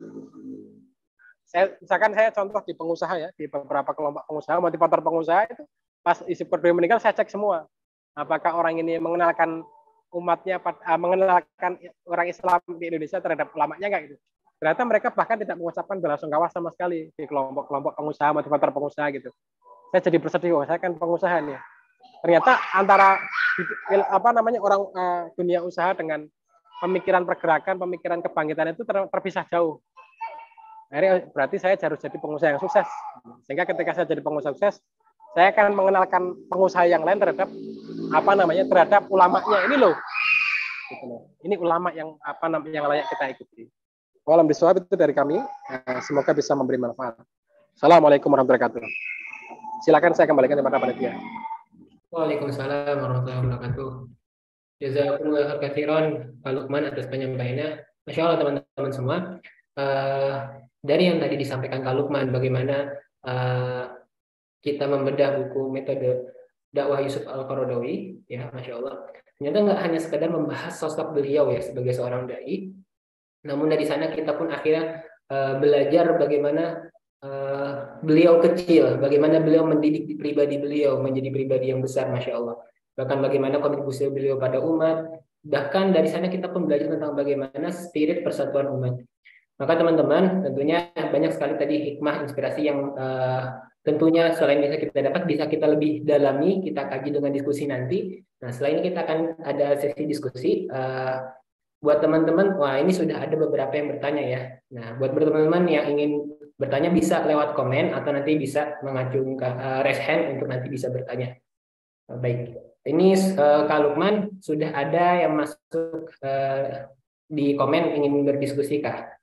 Saya, misalkan saya contoh di pengusaha ya, di beberapa kelompok pengusaha, motivator pengusaha itu pas Yusuf Qaradawi meninggal saya cek semua. Apakah orang ini mengenalkan umatnya, uh, mengenalkan orang Islam di Indonesia terhadap ulamanya nggak gitu. Ternyata mereka bahkan tidak mengucapkan bela sungkawa sama sekali di kelompok-kelompok pengusaha, motivator pengusaha gitu. Saya jadi bersedih, oh, saya kan pengusaha nih. Ternyata antara apa namanya orang uh, dunia usaha dengan pemikiran pergerakan, pemikiran kebangkitan itu ter, terpisah jauh. Akhirnya berarti saya harus jadi pengusaha yang sukses. Sehingga ketika saya jadi pengusaha sukses, saya akan mengenalkan pengusaha yang lain terhadap apa namanya terhadap ulamanya ini loh. Gitu loh. Ini ulama yang apa namanya yang layak kita ikuti. Walam bisawab itu dari kami. Semoga bisa memberi manfaat. Assalamualaikum warahmatullahi wabarakatuh. Silakan saya kembalikan kepada panitia. Waalaikumsalam warahmatullahi wabarakatuh. Jazakumullah khairan Pak Lukman atas penyampaiannya. Masya Allah teman-teman semua. Uh, dari yang tadi disampaikan Kak Lukman, bagaimana uh, kita membedah buku metode dakwah Yusuf Al-Qaradawi, ya Masya Allah. Ternyata nggak hanya sekedar membahas sosok beliau ya sebagai seorang dai, namun dari sana kita pun akhirnya uh, belajar bagaimana uh, beliau kecil, bagaimana beliau mendidik pribadi beliau menjadi pribadi yang besar, Masya Allah. Bahkan bagaimana kontribusi beliau pada umat. Bahkan dari sana kita pun belajar tentang bagaimana spirit persatuan umat. Maka teman-teman, tentunya banyak sekali tadi hikmah, inspirasi yang uh, tentunya selain bisa kita dapat, bisa kita lebih dalami, kita kaji dengan diskusi nanti. Nah, setelah ini kita akan ada sesi diskusi. Uh, buat teman-teman, wah ini sudah ada beberapa yang bertanya ya. Nah, buat teman-teman yang ingin bertanya bisa lewat komen atau nanti bisa mengacungkan uh, raise hand untuk nanti bisa bertanya. Uh, baik, ini uh, Kak Lukman sudah ada yang masuk uh, di komen ingin berdiskusi Kak?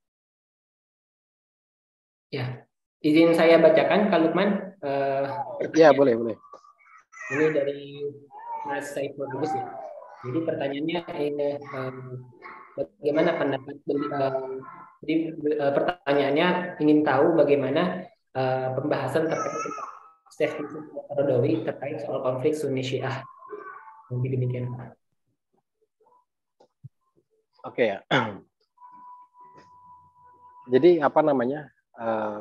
Ya, izin saya bacakan Kak Lukman. Uh, ya, boleh, boleh. Ini dari Mas Saiful Lubis ya. Jadi pertanyaannya ini, um, bagaimana pendapat uh, jadi uh, pertanyaannya ingin tahu bagaimana uh, pembahasan terkait Syekh Yusuf Al-Qaradawi terkait soal konflik Sunni Syiah. Mungkin demikian. Oke ya. Jadi apa namanya? Uh,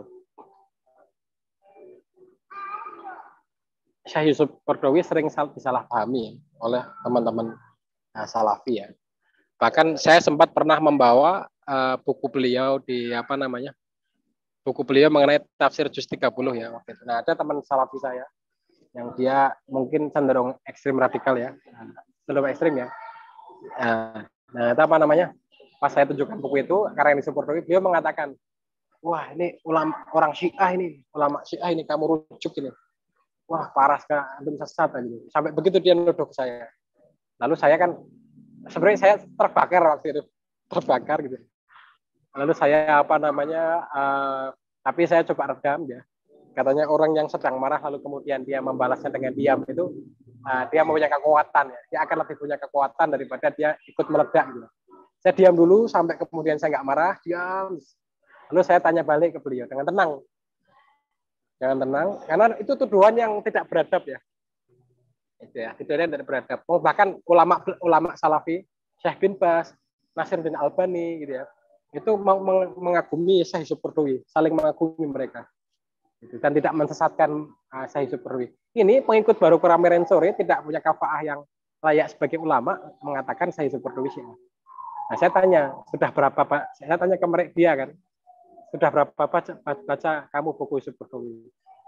Syekh Yusuf Qaradawi sering disalahpahami oleh teman-teman uh, Salafi ya. Bahkan saya sempat pernah membawa uh, buku beliau di apa namanya? Buku beliau mengenai tafsir juz tiga puluh ya waktu itu. Nah, ada teman Salafi saya yang dia mungkin cenderung ekstrim radikal ya. Cenderung ekstrim ya. Uh, nah, itu apa namanya? Pas saya tunjukkan buku itu karena yang Yusuf Qaradawi, beliau mengatakan, wah ini ulama orang Syiah ini, ulama Syiah ini kamu rujuk ini. Wah parah sekali, antum sesat gitu. Sampai begitu dia nuduh ke saya. Lalu saya kan sebenarnya saya terbakar waktu itu, terbakar gitu. Lalu saya apa namanya, uh, tapi saya coba redam ya. Katanya orang yang sedang marah lalu kemudian dia membalasnya dengan diam itu, uh, dia punya kekuatan ya. Dia akan lebih punya kekuatan daripada dia ikut meledak gitu. Saya diam dulu sampai kemudian saya nggak marah, diam. Lalu saya tanya balik ke beliau dengan tenang. Jangan tenang, karena itu tuduhan yang tidak beradab ya. Itu ya, tuduhan yang tidak beradab. Oh, bahkan ulama ulama Salafi, Syekh bin Baz, Nasiruddin Albani gitu ya. Itu mengagumi Syekh Yusuf Qaradawi, saling mengagumi mereka. Gitu, dan tidak mensesatkan uh, Syekh Yusuf Qaradawi. Ini pengikut baru Ramiren sore tidak punya kafaah yang layak sebagai ulama mengatakan Syekh Yusuf Qaradawi Syiah. Nah, saya tanya, sudah berapa Pak? Saya tanya ke mereka dia kan. Sudah berapa baca, baca kamu buku Yusuf Qaradawi?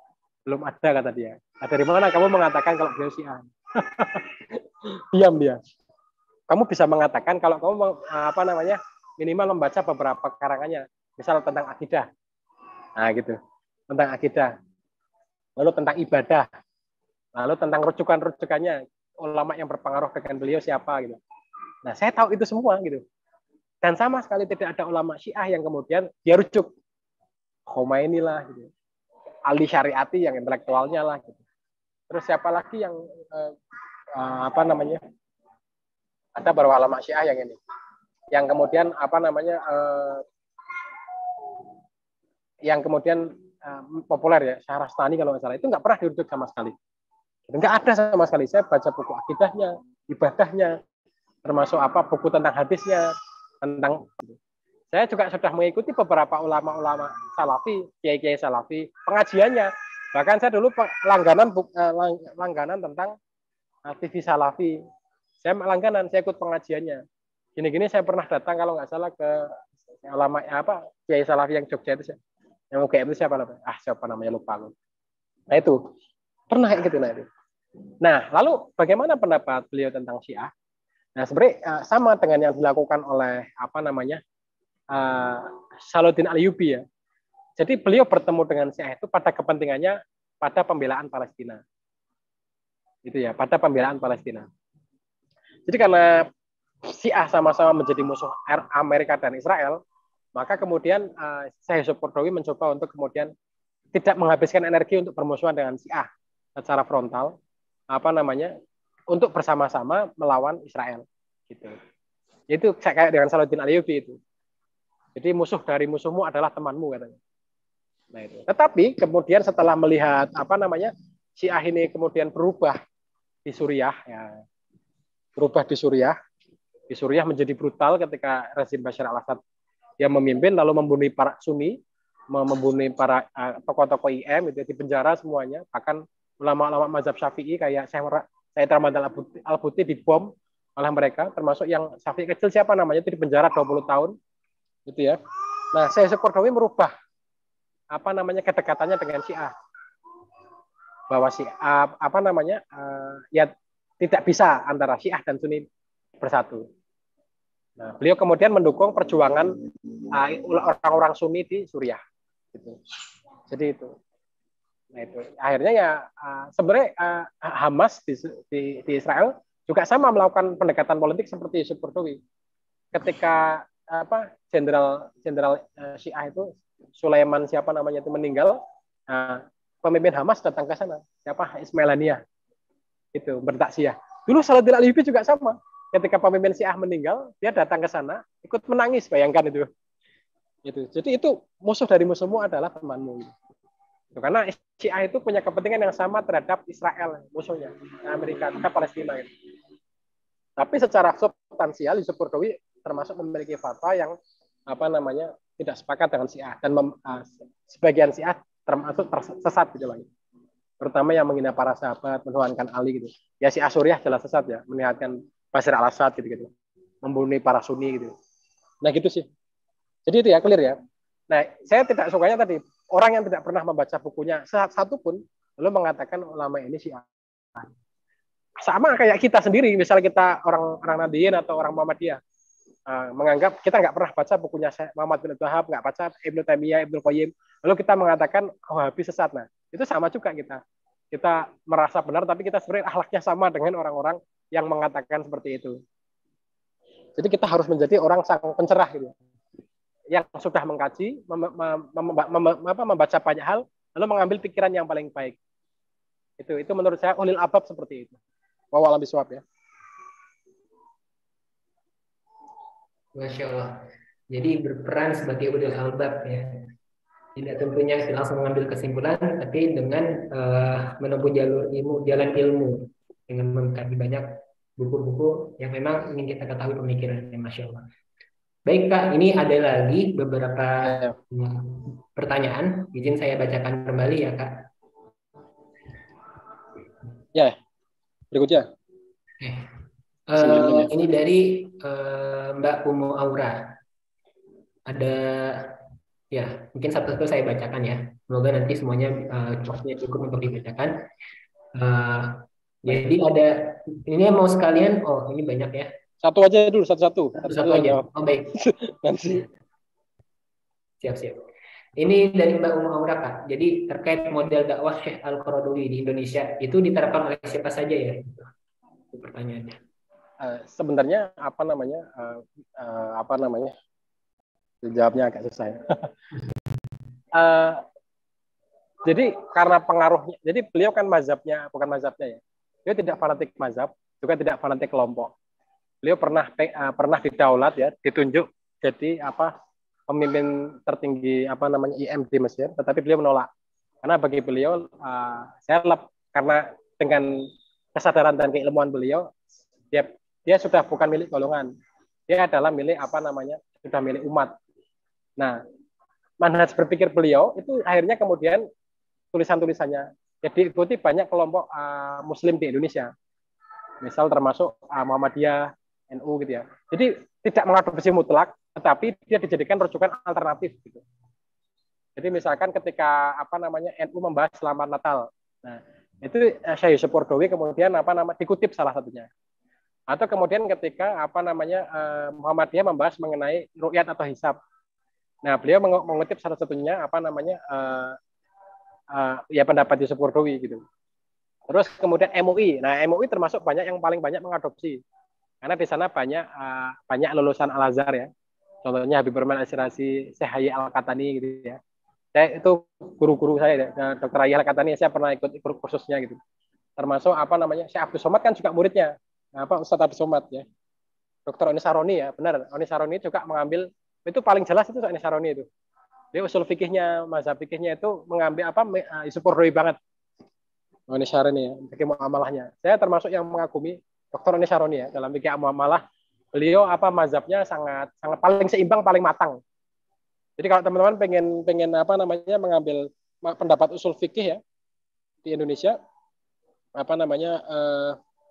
Belum ada, kata dia. Nah, dari mana kamu mengatakan kalau beliau Syiah? Diam dia. Kamu bisa mengatakan kalau kamu apa namanya minimal membaca beberapa karangannya, misal tentang akidah, nah gitu, tentang akidah, lalu tentang ibadah, lalu tentang rujukan-rujukannya, ulama yang berpengaruh dengan beliau siapa gitu. Nah, saya tahu itu semua gitu. Dan sama sekali tidak ada ulama Syiah yang kemudian dia rujuk. Khomeini lah gitu. Ali Syariati yang intelektualnya lah gitu. Terus siapa lagi yang eh, eh, apa namanya? Ada beberapa ulama Syiah yang ini. Yang kemudian apa namanya? Eh, yang kemudian eh, populer ya, Syahrastani kalau nggak salah, itu nggak pernah dirujuk sama sekali. Nggak ada sama sekali. Saya baca buku akidahnya, ibadahnya, termasuk apa buku tentang hadisnya, tentang saya juga sudah mengikuti beberapa ulama-ulama salafi, kiai-kiai salafi, pengajiannya. Bahkan saya dulu langganan langganan tentang T V salafi. Saya langganan, saya ikut pengajiannya. Gini-gini saya pernah datang kalau nggak salah ke ulama apa kiai salafi yang Jogja itu, yang U G M itu siapa namanya? Ah siapa namanya lupa aku. Nah itu pernah kayak gitu nah itu. Nah lalu bagaimana pendapat beliau tentang Syiah? Nah sebenarnya sama dengan yang dilakukan oleh apa namanya uh, Salahuddin Ayyubi ya. Jadi beliau bertemu dengan Syiah itu pada kepentingannya pada pembelaan Palestina. Itu ya, pada pembelaan Palestina. Jadi karena Syiah sama-sama menjadi musuh Amerika dan Israel, maka kemudian uh, Syekh Yusuf Qaradawi mencoba untuk kemudian tidak menghabiskan energi untuk bermusuhan dengan Syiah secara frontal, apa namanya, untuk bersama-sama melawan Israel. Gitu. Itu kayak dengan Salahuddin Ayyubi itu. Jadi musuh dari musuhmu adalah temanmu katanya. Nah itu. Tetapi kemudian setelah melihat apa namanya Syiah ini kemudian berubah di Suriah, ya, berubah di Suriah, di Suriah menjadi brutal ketika rezim Bashar al-Assad yang memimpin lalu membunuh para Sunni, membunuh para uh, tokoh-tokoh I M itu di penjara semuanya, bahkan ulama-ulama mazhab Syafi'i kayak Syekh Said Ramadan Al-Buti dibom oleh mereka, termasuk yang Syafi'i kecil siapa namanya itu di penjara dua puluh tahun, gitu ya. Nah, Syekh Yusuf Qaradawi merubah apa namanya kedekatannya dengan Syiah, bahwa Syiah apa namanya uh, ya tidak bisa antara Syiah dan Sunni bersatu. Nah, beliau kemudian mendukung perjuangan uh, orang-orang Sunni di Suriah, gitu. Jadi itu. Nah itu akhirnya ya uh, sebenarnya uh, Hamas di, di, di Israel juga sama melakukan pendekatan politik seperti Yusuf Qaradawi. Ketika apa jenderal jenderal uh, Syiah itu Sulaiman siapa namanya itu meninggal, uh, pemimpin Hamas datang ke sana, siapa Ismail Haniyah itu bertaksiyah. Dulu Salahuddin Ayyubi juga sama, ketika pemimpin Syiah meninggal dia datang ke sana ikut menangis, bayangkan itu. Itu jadi itu musuh dari musuhmu adalah temanmu. Gitu. Karena Syiah itu punya kepentingan yang sama terhadap Israel musuhnya, Amerika, terhadap Palestina. Gitu. Tapi secara substansial Yusuf Qaradawi termasuk memiliki fatwa yang apa namanya tidak sepakat dengan Syiah dan mem, uh, sebagian Syiah termasuk tersesat gitu lagi. Terutama yang menghina para sahabat, menuhankan Ali gitu. Ya Syiah Suriah jelas sesat ya, meniatkan Bashar al-Assad gitu-gitu. Membunuh para Sunni gitu. Nah gitu sih. Jadi itu ya clear ya. Nah, saya tidak sukanya tadi orang yang tidak pernah membaca bukunya satu pun lalu mengatakan ulama ini Syiah. Sama kayak kita sendiri, misalnya kita orang orang Nahdiyin atau orang Muhammadiyah. Uh, menganggap kita nggak pernah baca bukunya Muhammad bin Abdul Wahab, nggak baca Ibnu Taimiyah, Ibnu Qayyim, lalu kita mengatakan oh habis sesat. Nah itu sama juga kita kita merasa benar tapi kita sebenarnya akhlaknya sama dengan orang-orang yang mengatakan seperti itu. Jadi kita harus menjadi orang sang pencerah gitu, yang sudah mengkaji, mem mem mem mem mem membaca banyak hal, lalu mengambil pikiran yang paling baik. Itu itu menurut saya ulil albab seperti itu. Wallahu a'lam bishawab ya. Masya Allah. Jadi berperan sebagai ulil albab ya. Tidak tentunya langsung mengambil kesimpulan, tapi dengan uh, menempuh jalur ilmu, jalan ilmu dengan mengkaji banyak buku-buku yang memang ingin kita ketahui pemikirannya. Masya Allah. Baik Kak, ini ada lagi beberapa uh, pertanyaan. Izin saya bacakan kembali ya Kak. Ya, berikutnya. Okay. Uh, ini dari uh, Mbak Umu Aura. Ada, ya mungkin satu-satu saya bacakan ya. Semoga nanti semuanya uh, waktunya cukup untuk dibacakan. Uh, jadi ada ini mau sekalian, oh ini banyak ya. Satu aja dulu, satu-satu. Satu-satu aja. Oh baik. Nanti. Siap-siap. Ini dari Mbak Umu Aura, Kak. Jadi terkait model dakwah Syekh Al-Qaradawi di Indonesia itu diterapkan oleh siapa saja ya? Itu pertanyaannya. Uh, sebenarnya apa namanya? Uh, uh, apa namanya? Jawabnya agak susah ya. uh, jadi karena pengaruhnya, jadi beliau kan mazhabnya, bukan mazhabnya ya. Beliau tidak fanatik mazhab, juga tidak fanatik kelompok. Beliau pernah uh, pernah didaulat ya, ditunjuk jadi apa pemimpin tertinggi apa namanya I M di Mesir, tetapi beliau menolak karena bagi beliau uh, saya lep, karena dengan kesadaran dan keilmuan beliau dia dia sudah bukan milik golongan, dia adalah milik apa namanya sudah milik umat. Nah, manhaj berpikir beliau itu akhirnya kemudian tulisan-tulisannya jadi ikuti banyak kelompok uh, Muslim di Indonesia, misal termasuk uh, Muhammadiyah, N U gitu ya. Jadi tidak mengadopsi mutlak, tetapi dia dijadikan rujukan alternatif gitu. Jadi misalkan ketika apa namanya N U membahas selamat Natal, nah itu Syekh Yusuf Qaradawi kemudian apa nama dikutip salah satunya. Atau kemudian ketika apa namanya uh, Muhammadiyah membahas mengenai ru'yat atau hisab, nah beliau mengutip salah satunya apa namanya uh, uh, ya pendapat Yusuf Qaradawi gitu. Terus kemudian M U I, nah M U I termasuk banyak yang paling banyak mengadopsi. Karena di sana banyak uh, banyak lulusan Al Azhar ya, contohnya Habibur Rahman Al-Sirasi, Syekh Hayy Al-Katani gitu ya. Saya itu guru-guru saya, Dokter Hayy Al-Katani, saya pernah ikut kursusnya gitu. Termasuk apa namanya Syekh Abdul Somad kan juga muridnya, apa Ustadz Abdul Somad ya. Dokter Oni Saroni ya, benar. Oni Saroni juga mengambil itu paling jelas itu Oni Saroni itu. Dia usul fikihnya, mazhab fikihnya itu mengambil apa Yusuf Qaradawi banget. Oni Saroni ya, fikih muamalahnya. Saya termasuk yang mengagumi Dokter Oni Saroni ya, dalam fikih muamalah beliau apa mazhabnya sangat sangat paling seimbang, paling matang. Jadi kalau teman-teman pengen pengen apa namanya mengambil pendapat usul fikih ya di Indonesia, apa namanya uh,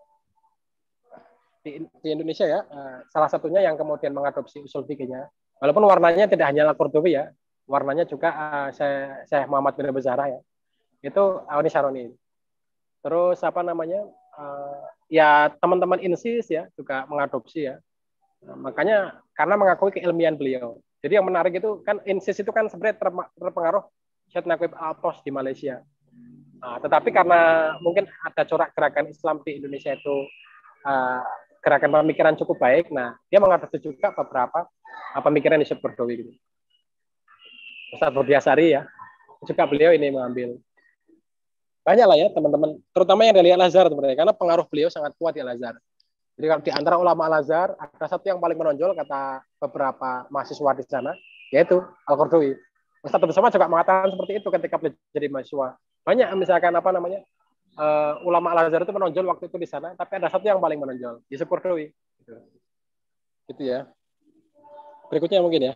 di, di Indonesia ya, uh, salah satunya yang kemudian mengadopsi usul fikihnya, walaupun warnanya tidak hanya Al-Qaradawi ya, warnanya juga uh, saya Syekh Muhammad bin Abdul Zahra ya, itu Oni Saroni. Terus apa namanya uh, ya teman-teman Insis ya juga mengadopsi ya. Nah, makanya karena mengakui keilmian beliau. Jadi yang menarik itu kan Insis itu kan sebenarnya terpengaruh Syed Naqib Al-Pos di Malaysia. Nah, tetapi karena mungkin ada corak gerakan Islam di Indonesia itu uh, gerakan pemikiran cukup baik, nah dia mengadopsi juga beberapa uh, pemikiran Yusuf Qaradawi gitu. Ustaz Budiasari ya, juga beliau ini mengambil. Banyak lah ya teman-teman, terutama yang dari Al-Azhar sebenarnya, karena pengaruh beliau sangat kuat di Al-Azhar. Jadi kalau di antara ulama Al-Azhar, ada satu yang paling menonjol kata beberapa mahasiswa di sana, yaitu Al-Qaradawi. Ustaz Abdul Somad juga mengatakan seperti itu ketika beliau jadi mahasiswa. Banyak misalkan apa namanya, uh, ulama Al-Azhar itu menonjol waktu itu di sana, tapi ada satu yang paling menonjol, Yusuf Qaradawi. Gitu. gitu ya. Berikutnya mungkin ya.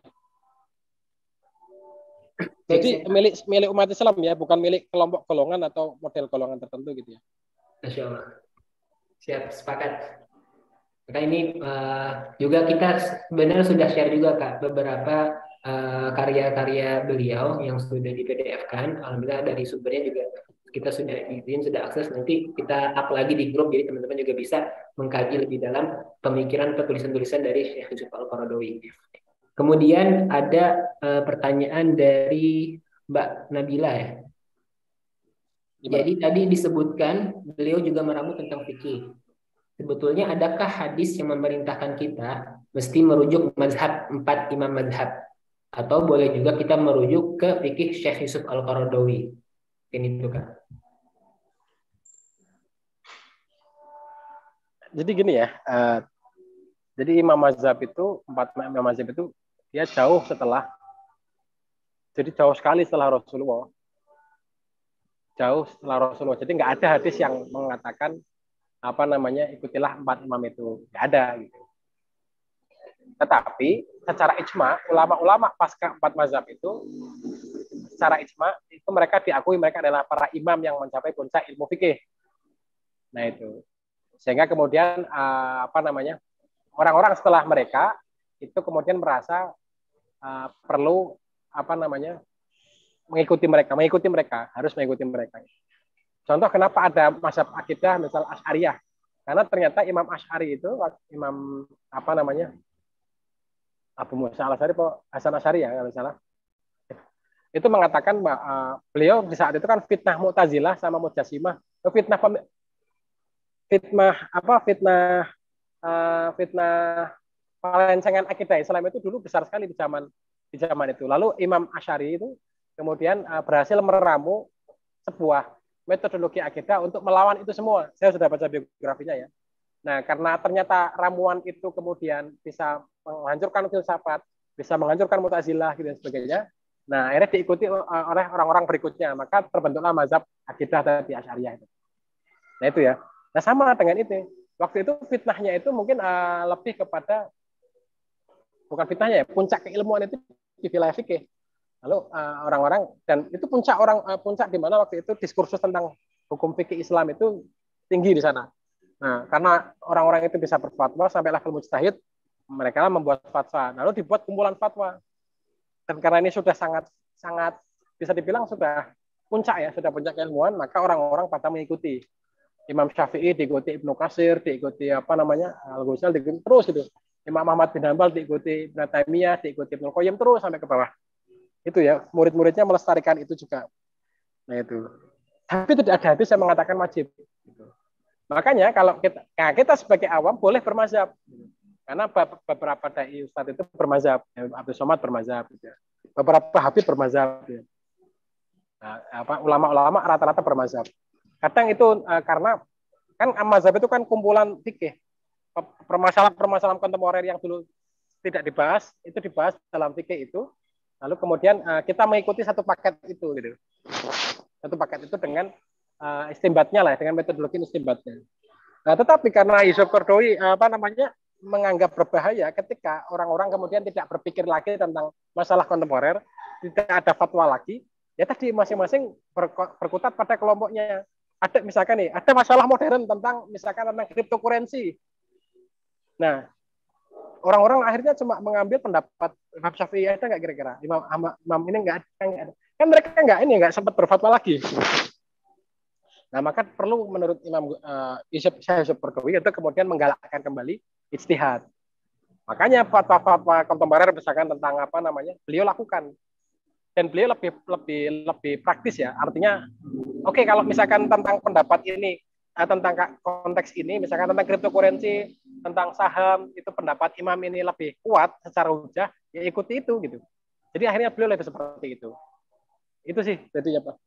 Jadi milik milik umat Islam ya, bukan milik kelompok golongan atau model golongan tertentu gitu ya. Masya Allah. Siap, sepakat. Maka ini uh, juga kita sebenarnya sudah share juga Kak beberapa uh, karya-karya beliau yang sudah di P D F-kan. Alhamdulillah dari sumbernya juga kita sudah izin, sudah akses. Nanti kita up lagi di grup, jadi teman-teman juga bisa mengkaji lebih dalam pemikiran atau tulisan-tulisan dari Syekh Yusuf Al-Qaradawi. Kemudian ada uh, pertanyaan dari Mbak Nabila ya. Gimana? Jadi tadi disebutkan beliau juga meramu tentang fikih. Sebetulnya adakah hadis yang memerintahkan kita mesti merujuk mazhab empat imam mazhab, atau boleh juga kita merujuk ke fikih Syekh Yusuf Al-Qaradawi? Ini itu kan. Jadi gini ya, uh, jadi imam mazhab itu empat imam mazhab itu dia jauh setelah, jadi jauh sekali setelah Rasulullah, jauh setelah Rasulullah. Jadi nggak ada hadis yang mengatakan apa namanya ikutilah empat imam itu, nggak ada gitu. Tetapi secara ijma ulama-ulama pasca empat mazhab itu secara ijma itu mereka diakui mereka adalah para imam yang mencapai puncak ilmu fikih. Nah itu sehingga kemudian uh, apa namanya orang-orang setelah mereka itu kemudian merasa uh, perlu apa namanya mengikuti mereka, mengikuti mereka, harus mengikuti mereka. Contoh kenapa ada mazhab akidah misal Asy'ariyah? Karena ternyata Imam Asy'ari itu, Imam apa namanya, Abu Musa al-Asy'ari atau Hasan Asy'ari ya kalau salah, itu mengatakan bahwa uh, beliau di saat itu kan fitnah Mu'tazilah sama Mujassimah, fitnah fitnah apa fitnah uh, fitnah pelencengan akidah Islam itu dulu besar sekali di zaman di zaman itu. Lalu Imam Asy'ari itu kemudian uh, berhasil meramu sebuah metodologi akidah untuk melawan itu semua. Saya sudah baca biografinya ya. Nah, karena ternyata ramuan itu kemudian bisa menghancurkan filsafat, bisa menghancurkan Mu'tazilah gitu dan sebagainya. Nah, akhirnya diikuti oleh orang-orang berikutnya. Maka terbentuklah mazhab akidah tadi Asy'ariyah itu. Nah, itu ya. Nah, sama dengan itu. Waktu itu fitnahnya itu mungkin uh, lebih kepada bukan fitnahnya ya, puncak keilmuan itu di wilayah fikih. Lalu uh, orang-orang dan itu puncak orang uh, puncak di mana waktu itu diskursus tentang hukum fikih Islam itu tinggi di sana. Nah, karena orang-orang itu bisa berfatwa sampai level mujtahid, mereka membuat fatwa. Lalu dibuat kumpulan fatwa. Dan karena ini sudah sangat sangat bisa dibilang sudah puncak ya, sudah puncak keilmuan, maka orang-orang pada mengikuti. Imam Syafi'i diikuti Ibnu Katsir, diikuti apa namanya? Al-Ghazali diikuti terus itu. Imam Ahmad bin Hanbal diikuti Ibnu Taimiyah, diikuti Ibnu Qayyim terus sampai ke bawah. Itu ya, murid-muridnya melestarikan itu juga. Nah itu. Tapi tidak ada hadis yang mengatakan wajib. Makanya kalau kita, nah kita sebagai awam boleh bermazhab. Karena beberapa dai ustadz itu bermazhab. Abdul Somad bermazhab. Gitu. Beberapa habib bermazhab. Gitu. Nah, apa, ulama-ulama rata-rata bermazhab. Kadang itu uh, karena kan mazhab itu kan kumpulan fikih. Permasalahan-permasalahan kontemporer yang dulu tidak dibahas, itu dibahas dalam fikih itu. Lalu kemudian uh, kita mengikuti satu paket itu, gitu. Satu paket itu dengan uh, istimbatnya lah, dengan metodologi istimbatnya. Nah, tetapi karena Yusuf Qaradawi uh, apa namanya menganggap berbahaya ketika orang-orang kemudian tidak berpikir lagi tentang masalah kontemporer, tidak ada fatwa lagi, ya tadi masing-masing berkutat pada kelompoknya. Ada misalkan nih, ada masalah modern tentang misalkan tentang cryptocurrency. Nah, orang-orang akhirnya cuma mengambil pendapat Imam Syafi'i, ada nggak kira-kira? Imam, Imam ini nggak ada. Kan mereka nggak ini nggak sempat berfatwa lagi. Nah, maka perlu menurut Imam uh, Yusuf Yusuf Qaradawi itu kemudian menggalakkan kembali ijtihad. Makanya fatwa-fatwa kontemporer misalkan tentang apa namanya, beliau lakukan. Dan beliau lebih lebih lebih praktis ya. Artinya, oke okay, kalau misalkan tentang pendapat ini, uh, tentang konteks ini, misalkan tentang cryptocurrency, tentang saham, itu pendapat imam ini lebih kuat secara hujah, ya ikuti itu gitu. Jadi akhirnya beliau lebih seperti itu. Itu sih jadinya Pak.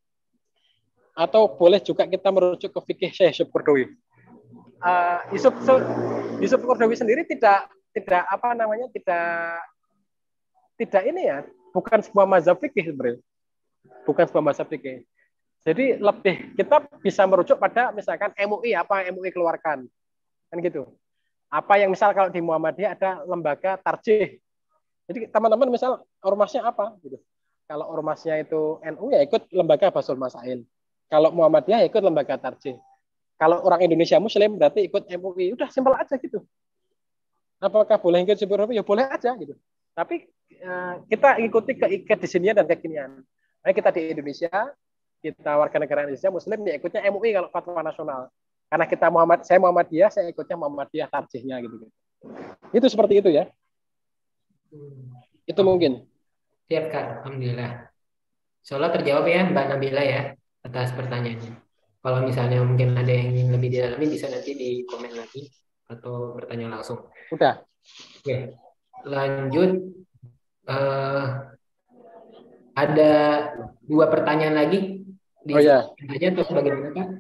Atau boleh juga kita merujuk ke fikih Syekh Yusuf Qaradawi. Uh, Yusuf Yusuf Qaradawi sendiri tidak tidak apa namanya tidak tidak ini ya, bukan sebuah mazhab fikih sebenarnya. Bukan sebuah mazhab fikih. Jadi lebih kita bisa merujuk pada misalkan M U I, apa yang M U I keluarkan. Kan gitu. Apa yang misal kalau di Muhammadiyah ada lembaga tarjih. Jadi teman-teman misal ormasnya apa gitu. Kalau ormasnya itu N U ya ikut lembaga Basul Masail. Kalau Muhammadiyah ya ikut lembaga tarjih. Kalau orang Indonesia Muslim berarti ikut M U I. Udah simpel aja gitu. Apakah boleh ikut Syukur? Ya boleh aja gitu. Tapi uh, kita ikuti ke kedisinian dan kekinian. Nah, kita di Indonesia, kita warga negara Indonesia Muslim ya ikutnya M U I kalau fatwa nasional. Karena kita Muhammad, saya Muhammadiyah, saya ikutnya Muhammadiyah tarjihnya gitu. Itu seperti itu ya. Itu mungkin. Siap Kak, alhamdulillah. Insyaallah terjawab ya Mbak Nabila ya atas pertanyaannya. Kalau misalnya mungkin ada yang ingin lebih didalami bisa nanti di komen lagi atau bertanya langsung. Udah. Oke, lanjut. Uh, ada dua pertanyaan lagi. Di oh ya. Aja atau bagaimana Kak?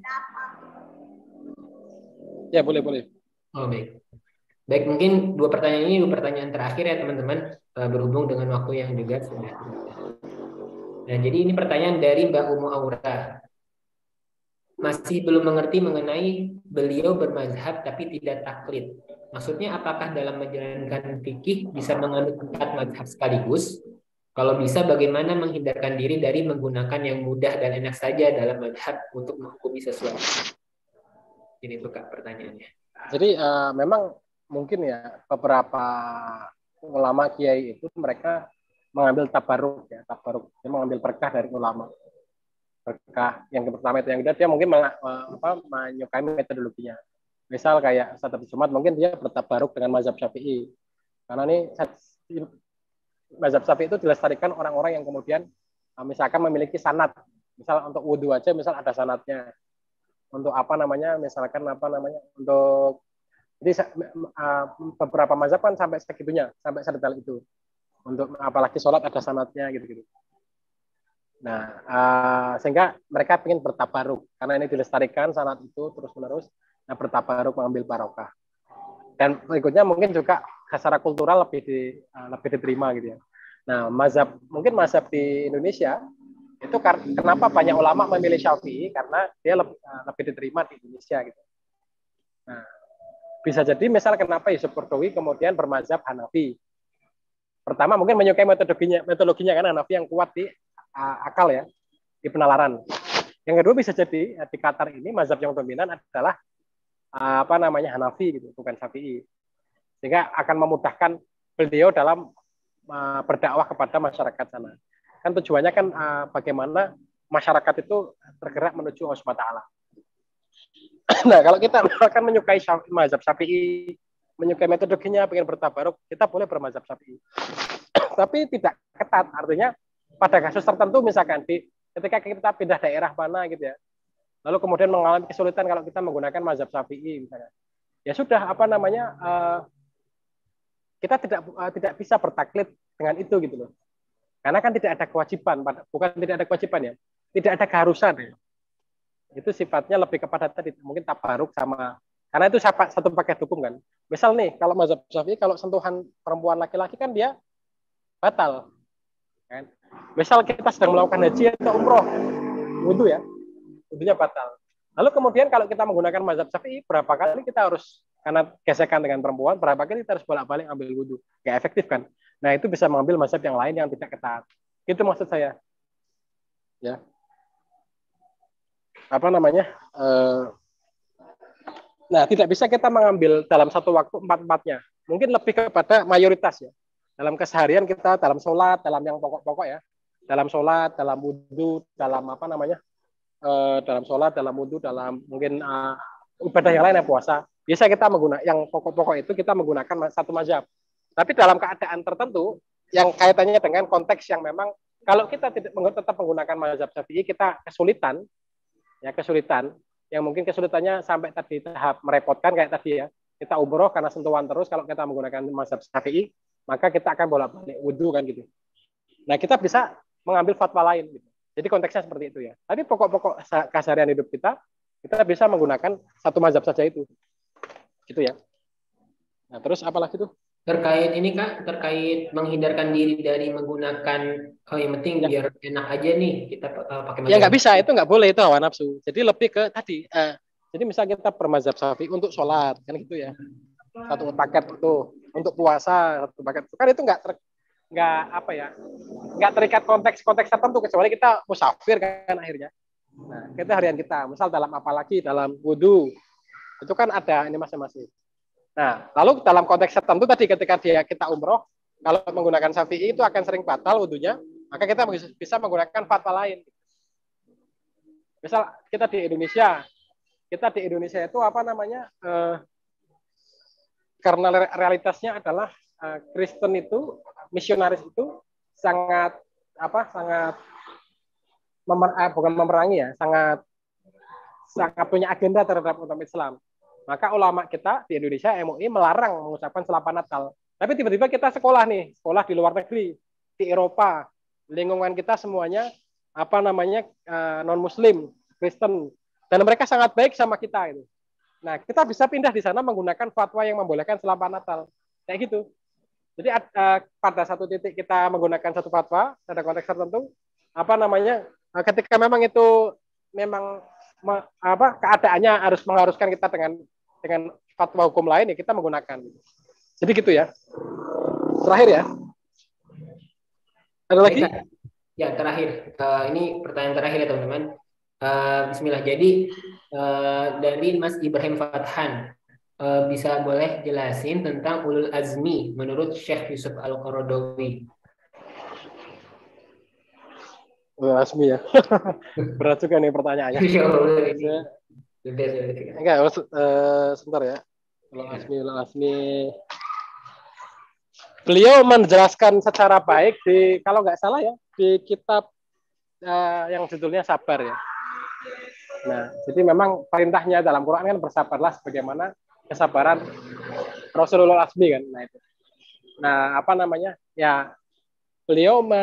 Ya boleh boleh. Oh baik. Baik mungkin dua pertanyaan ini dua pertanyaan terakhir ya teman-teman uh, berhubung dengan waktu yang juga sudah. Nah jadi ini pertanyaan dari Mbak Umu Aura. Masih belum mengerti mengenai beliau bermazhab tapi tidak taklid. Maksudnya apakah dalam menjalankan fikih bisa menganut empat mazhab sekaligus? Kalau bisa bagaimana menghindarkan diri dari menggunakan yang mudah dan enak saja dalam mazhab untuk menghukumi sesuatu? Ini tuh Kak pertanyaannya. Jadi uh, memang mungkin ya beberapa ulama kiai itu mereka mengambil tabaruk ya, tabaruk. Dia mengambil berkah dari ulama. Berkah yang pertama itu, yang kedua dia mungkin meng, apa, menyukai metodologinya. Misal kayak Ustaz Abdul Somad mungkin dia bertabaruk dengan mazhab Syafi'i. Karena ini mazhab Syafi'i itu dilestarikan orang-orang yang kemudian misalkan memiliki sanad. Misal untuk wudhu aja misal ada sanadnya. Untuk apa namanya, misalkan apa namanya, untuk jadi beberapa mazhab kan sampai segitunya, sampai sedetail itu. Untuk apalagi sholat ada sanadnya gitu-gitu. Nah, uh, sehingga mereka ingin bertabaruk karena ini dilestarikan sanad itu terus-menerus. Nah, bertabaruk mengambil barokah. Dan berikutnya mungkin juga secara kultural lebih di, uh, lebih diterima gitu ya. Nah, mazhab mungkin mazhab di Indonesia itu kenapa banyak ulama memilih Syafi'i karena dia lebih, uh, lebih diterima di Indonesia gitu. Nah, bisa jadi misal kenapa Yusuf Qaradawi kemudian bermazhab Hanafi. Pertama mungkin menyukai metodologinya, metodologinya kan Hanafi yang kuat di uh, akal ya, di penalaran. Yang kedua bisa jadi di Qatar ini mazhab yang dominan adalah uh, apa namanya Hanafi gitu, bukan Syafi'i. Sehingga akan memudahkan beliau dalam uh, berdakwah kepada masyarakat sana. Kan tujuannya kan uh, bagaimana masyarakat itu tergerak menuju Allah Subhanahu wa taala. Nah, kalau kita akan menyukai mazhab Syafi'i, menyukai metodologinya, pengen bertabaruk, kita boleh bermazhab Syafi'i. Tapi tidak ketat, artinya pada kasus tertentu misalkan di ketika kita pindah daerah mana gitu ya, lalu kemudian mengalami kesulitan kalau kita menggunakan mazhab Syafi'i misalnya, ya sudah apa namanya uh, kita tidak uh, tidak bisa bertaklid dengan itu gitu loh, karena kan tidak ada kewajiban, bukan tidak ada kewajiban ya, tidak ada keharusan ya. Itu sifatnya lebih kepada tadi mungkin tabaruk sama, karena itu satu paket hukum kan. Misal nih kalau mazhab Syafi'i kalau sentuhan perempuan laki-laki kan dia batal kan. Misal kita sedang melakukan haji atau umroh, wudhu ya, wudhunya batal. Lalu kemudian kalau kita menggunakan mazhab Syafi'i, berapa kali kita harus, karena gesekan dengan perempuan, berapa kali kita harus bolak-balik ambil wudhu, nggak efektif kan. Nah itu bisa mengambil mazhab yang lain yang tidak ketat. Itu maksud saya ya. Apa namanya? Uh, nah, tidak bisa kita mengambil dalam satu waktu empat-empatnya. Mungkin lebih kepada mayoritas ya. Dalam keseharian kita, dalam sholat, dalam yang pokok-pokok ya. Dalam sholat, dalam wudhu, dalam apa namanya? Uh, dalam sholat, dalam wudhu, dalam mungkin uh, ibadah yang lain ya puasa. Biasa kita menggunakan yang pokok-pokok itu kita menggunakan satu mazhab. Tapi dalam keadaan tertentu yang kaitannya dengan konteks yang memang kalau kita tidak tetap menggunakan mazhab Syafi'i, kita kesulitan. Ya kesulitan, yang mungkin kesulitannya sampai tadi tahap merepotkan kayak tadi ya, kita umroh karena sentuhan terus kalau kita menggunakan mazhab Syafi'i, maka kita akan bolak-balik wudhu kan gitu. Nah kita bisa mengambil fatwa lain gitu. Jadi konteksnya seperti itu ya. Tapi pokok-pokok keseharian hidup kita, kita bisa menggunakan satu mazhab saja itu, gitu ya. Nah terus apa lagi tuh? Terkait ini Kak, terkait menghindarkan diri dari menggunakan, oh yang penting ya. Biar enak aja nih kita uh, pakai mazhab. Ya nggak bisa, itu nggak boleh, itu hawa nafsu. Jadi lebih ke tadi, uh, jadi misalnya kita bermazhab Syafi'i untuk sholat, kan gitu ya. Satu paket itu, untuk puasa, satu paket itu. Kan itu nggak ter, nggak apa ya, nggak terikat konteks-konteks tertentu, kecuali kita musafir kan akhirnya. Nah, kita harian kita, misal dalam apa lagi, dalam wudhu, itu kan ada ini masing-masing. Nah, lalu dalam konteks tertentu tadi ketika dia kita umroh, kalau menggunakan Syafi'i itu akan sering batal wudhunya, maka kita bisa menggunakan fatwa lain. Misal kita di Indonesia, kita di Indonesia itu apa namanya? Eh, karena realitasnya adalah eh, Kristen itu, misionaris itu sangat apa? Sangat memer, eh, bukan memerangi ya, sangat sangat punya agenda terhadap umat Islam. Maka ulama kita di Indonesia M U I melarang mengucapkan selamat Natal. Tapi tiba-tiba kita sekolah nih, sekolah di luar negeri, di Eropa, lingkungan kita semuanya apa namanya uh, non Muslim, Kristen, dan mereka sangat baik sama kita itu. Nah kita bisa pindah di sana menggunakan fatwa yang membolehkan selamat Natal, kayak gitu. Jadi uh, pada satu titik kita menggunakan satu fatwa pada konteks tertentu, apa namanya uh, ketika memang itu memang me, apa keadaannya harus mengharuskan kita dengan dengan fatwa hukum lain ya kita menggunakan. Jadi gitu ya. Terakhir ya. Ada lagi? Ya terakhir. Uh, ini pertanyaan terakhir ya teman-teman. Uh, Bismillah. Jadi uh, dari Mas Ibrahim Fathan, uh, bisa boleh jelasin tentang ulul azmi menurut Syekh Yusuf Al-Qaradawi? Asmi ya. Berat juga nih pertanyaannya. Ya Allah, ini. Sudah, sudah. Enggak, uh, sebentar ya. Kalau Asmi, kalau Asmi, beliau menjelaskan secara baik di, kalau nggak salah ya, di kitab uh, yang judulnya Sabar ya. Nah, jadi memang perintahnya dalam Quran kan bersabarlah sebagaimana kesabaran Rasulullah Asmi kan. Nah itu. Nah apa namanya? Ya beliau me,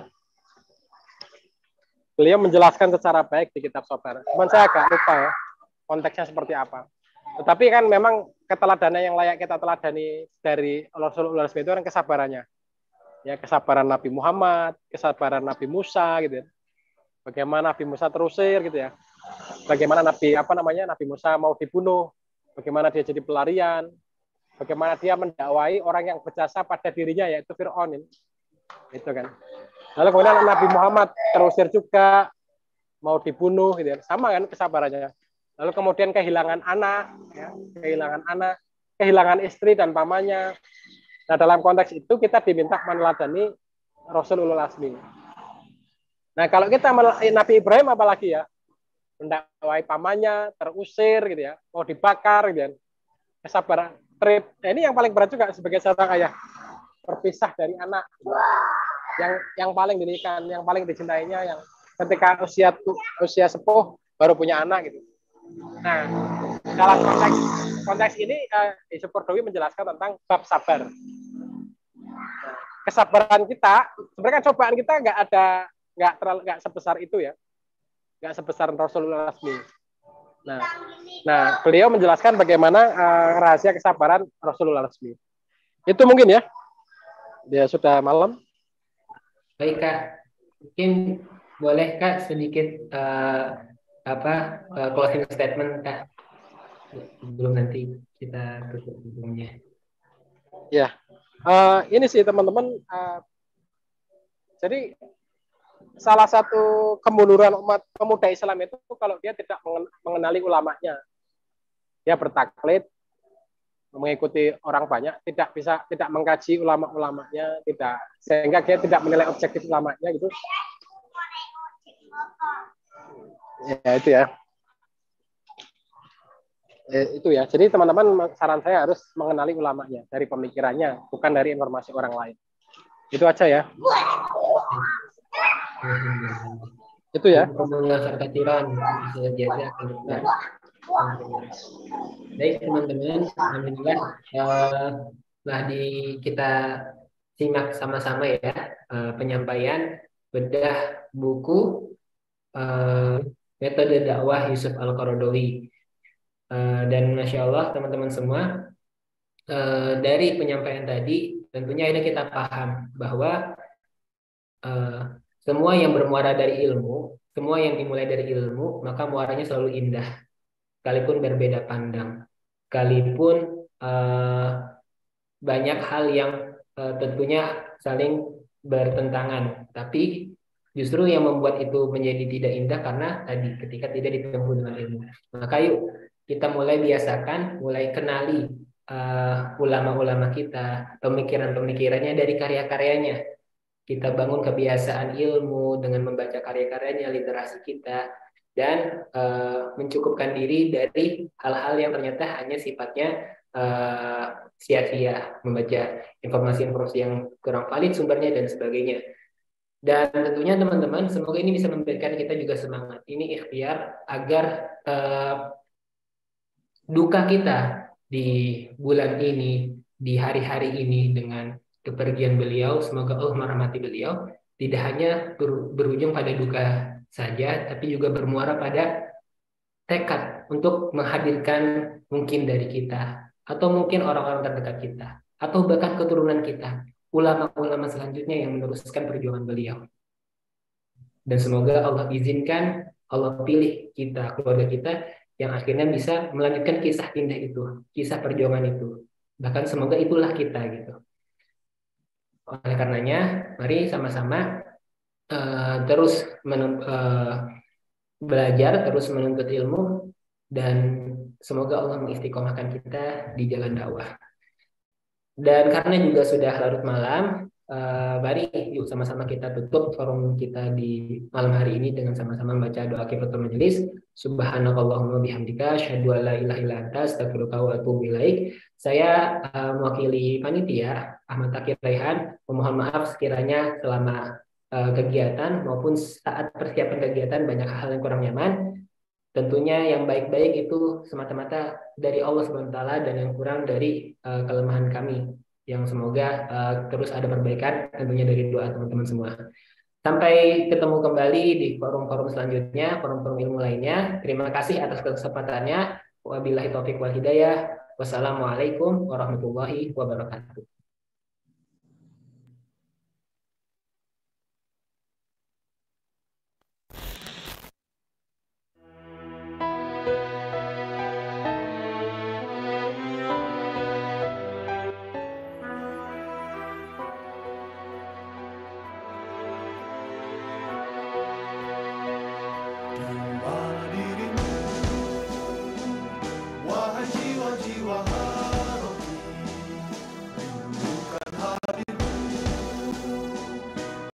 beliau menjelaskan secara baik di kitab Sabar. Cuman saya agak lupa ya konteksnya seperti apa. Tetapi kan memang keteladanan yang layak kita teladani dari Rasulullah Asmi itu kan kesabarannya. Ya kesabaran Nabi Muhammad, kesabaran Nabi Musa gitu ya. Bagaimana Nabi Musa terusir gitu ya. Bagaimana Nabi apa namanya Nabi Musa mau dibunuh, bagaimana dia jadi pelarian, bagaimana dia mendakwai orang yang berjasa pada dirinya yaitu Fir'aun itu kan. Lalu kemudian Nabi Muhammad terusir juga mau dibunuh gitu ya. Sama kan kesabarannya. Lalu kemudian kehilangan anak ya, kehilangan anak, kehilangan istri dan pamannya. Nah, dalam konteks itu kita diminta meneladani Rasulullah Asmi. Nah, kalau kita Nabi Ibrahim apalagi ya? Mendakwai pamannya, terusir gitu ya, mau dibakar gitu ya. Kesabaran trip. Nah, ini yang paling berat juga sebagai seorang ayah. Terpisah dari anak. Yang yang paling dirikan, yang paling dicintainya, yang ketika usia usia sepuh baru punya anak gitu. Nah, dalam konteks konteks ini eh, Yusuf Qaradawi menjelaskan tentang bab sabar. Nah, kesabaran kita, sebenarnya cobaan kita nggak ada, nggak terlalu nggak sebesar itu ya, nggak sebesar Rasulullah Asmi. Nah, nah beliau menjelaskan bagaimana uh, rahasia kesabaran Rasulullah Asmi. Itu mungkin ya, dia sudah malam. Baik Kak, mungkin boleh Kak sedikit uh, apa uh, closing statement Kak, belum nanti kita tutup videonya. Ya, uh, ini sih teman-teman. Uh, jadi salah satu kemunduran umat pemuda Islam itu kalau dia tidak mengenali ulamanya, dia bertaklid, mengikuti orang banyak, tidak bisa tidak mengkaji ulama-ulamanya, tidak sehingga dia tidak menilai objektif ulamanya gitu. Ya itu ya. Eh, itu ya. Jadi teman-teman saran saya harus mengenali ulamanya dari pemikirannya, bukan dari informasi orang lain. Itu aja ya. Itu ya. Baik teman-teman, alhamdulillah uh, telah di kita simak sama-sama ya uh, penyampaian bedah buku uh, metode dakwah Yusuf Al-Qaradawi. Uh, dan Masya Allah teman-teman semua, uh, dari penyampaian tadi tentunya ini kita paham bahwa uh, semua yang bermuara dari ilmu, semua yang dimulai dari ilmu, maka muaranya selalu indah, sekalipun berbeda pandang, sekalipun uh, banyak hal yang uh, tentunya saling bertentangan, tapi justru yang membuat itu menjadi tidak indah karena tadi ketika tidak ditempuh dengan ilmu. Maka yuk kita mulai biasakan, mulai kenali uh, ulama-ulama kita, pemikiran-pemikirannya dari karya-karyanya. Kita bangun kebiasaan ilmu dengan membaca karya-karyanya, literasi kita, dan uh, mencukupkan diri dari hal-hal yang ternyata hanya sifatnya uh, sia-sia, membaca informasi-informasi yang kurang valid sumbernya dan sebagainya. Dan tentunya teman-teman, semoga ini bisa memberikan kita juga semangat. Ini ikhtiar agar uh, duka kita di bulan ini, di hari-hari ini dengan kepergian beliau, semoga Allah merahmati beliau, tidak hanya ber, berujung pada duka saja, tapi juga bermuara pada tekad untuk menghadirkan mungkin dari kita, atau mungkin orang-orang terdekat kita, atau bahkan keturunan kita, ulama-ulama selanjutnya yang meneruskan perjuangan beliau. Dan semoga Allah izinkan, Allah pilih kita, keluarga kita, yang akhirnya bisa melanjutkan kisah indah itu, kisah perjuangan itu. Bahkan semoga itulah kita gitu. Oleh karenanya, mari sama-sama uh, terus men, uh, belajar, terus menuntut ilmu, dan semoga Allah mengistiqomahkan kita di jalan dakwah. Dan karena juga sudah larut malam, Uh, mari yuk sama-sama kita tutup forum kita di malam hari ini dengan sama-sama membaca doa kifaratul majelis. Subhanakallahumma bihamdika asyhadu an la ilaha illa anta astaghfiruka wa atubu ilaik. Saya uh, mewakili panitia Ahmad Takir Raihan memohon maaf sekiranya selama uh, kegiatan maupun saat persiapan kegiatan banyak hal yang kurang nyaman. Tentunya yang baik-baik itu semata-mata dari Allah subhanahu wa taala dan yang kurang dari uh, kelemahan kami. Yang semoga uh, terus ada perbaikan tentunya dari doa teman-teman semua. Sampai ketemu kembali di forum-forum selanjutnya, forum-forum ilmu lainnya. Terima kasih atas kesempatannya. Wabillahi taufiq wal hidayah. Wassalamualaikum warahmatullahi wabarakatuh.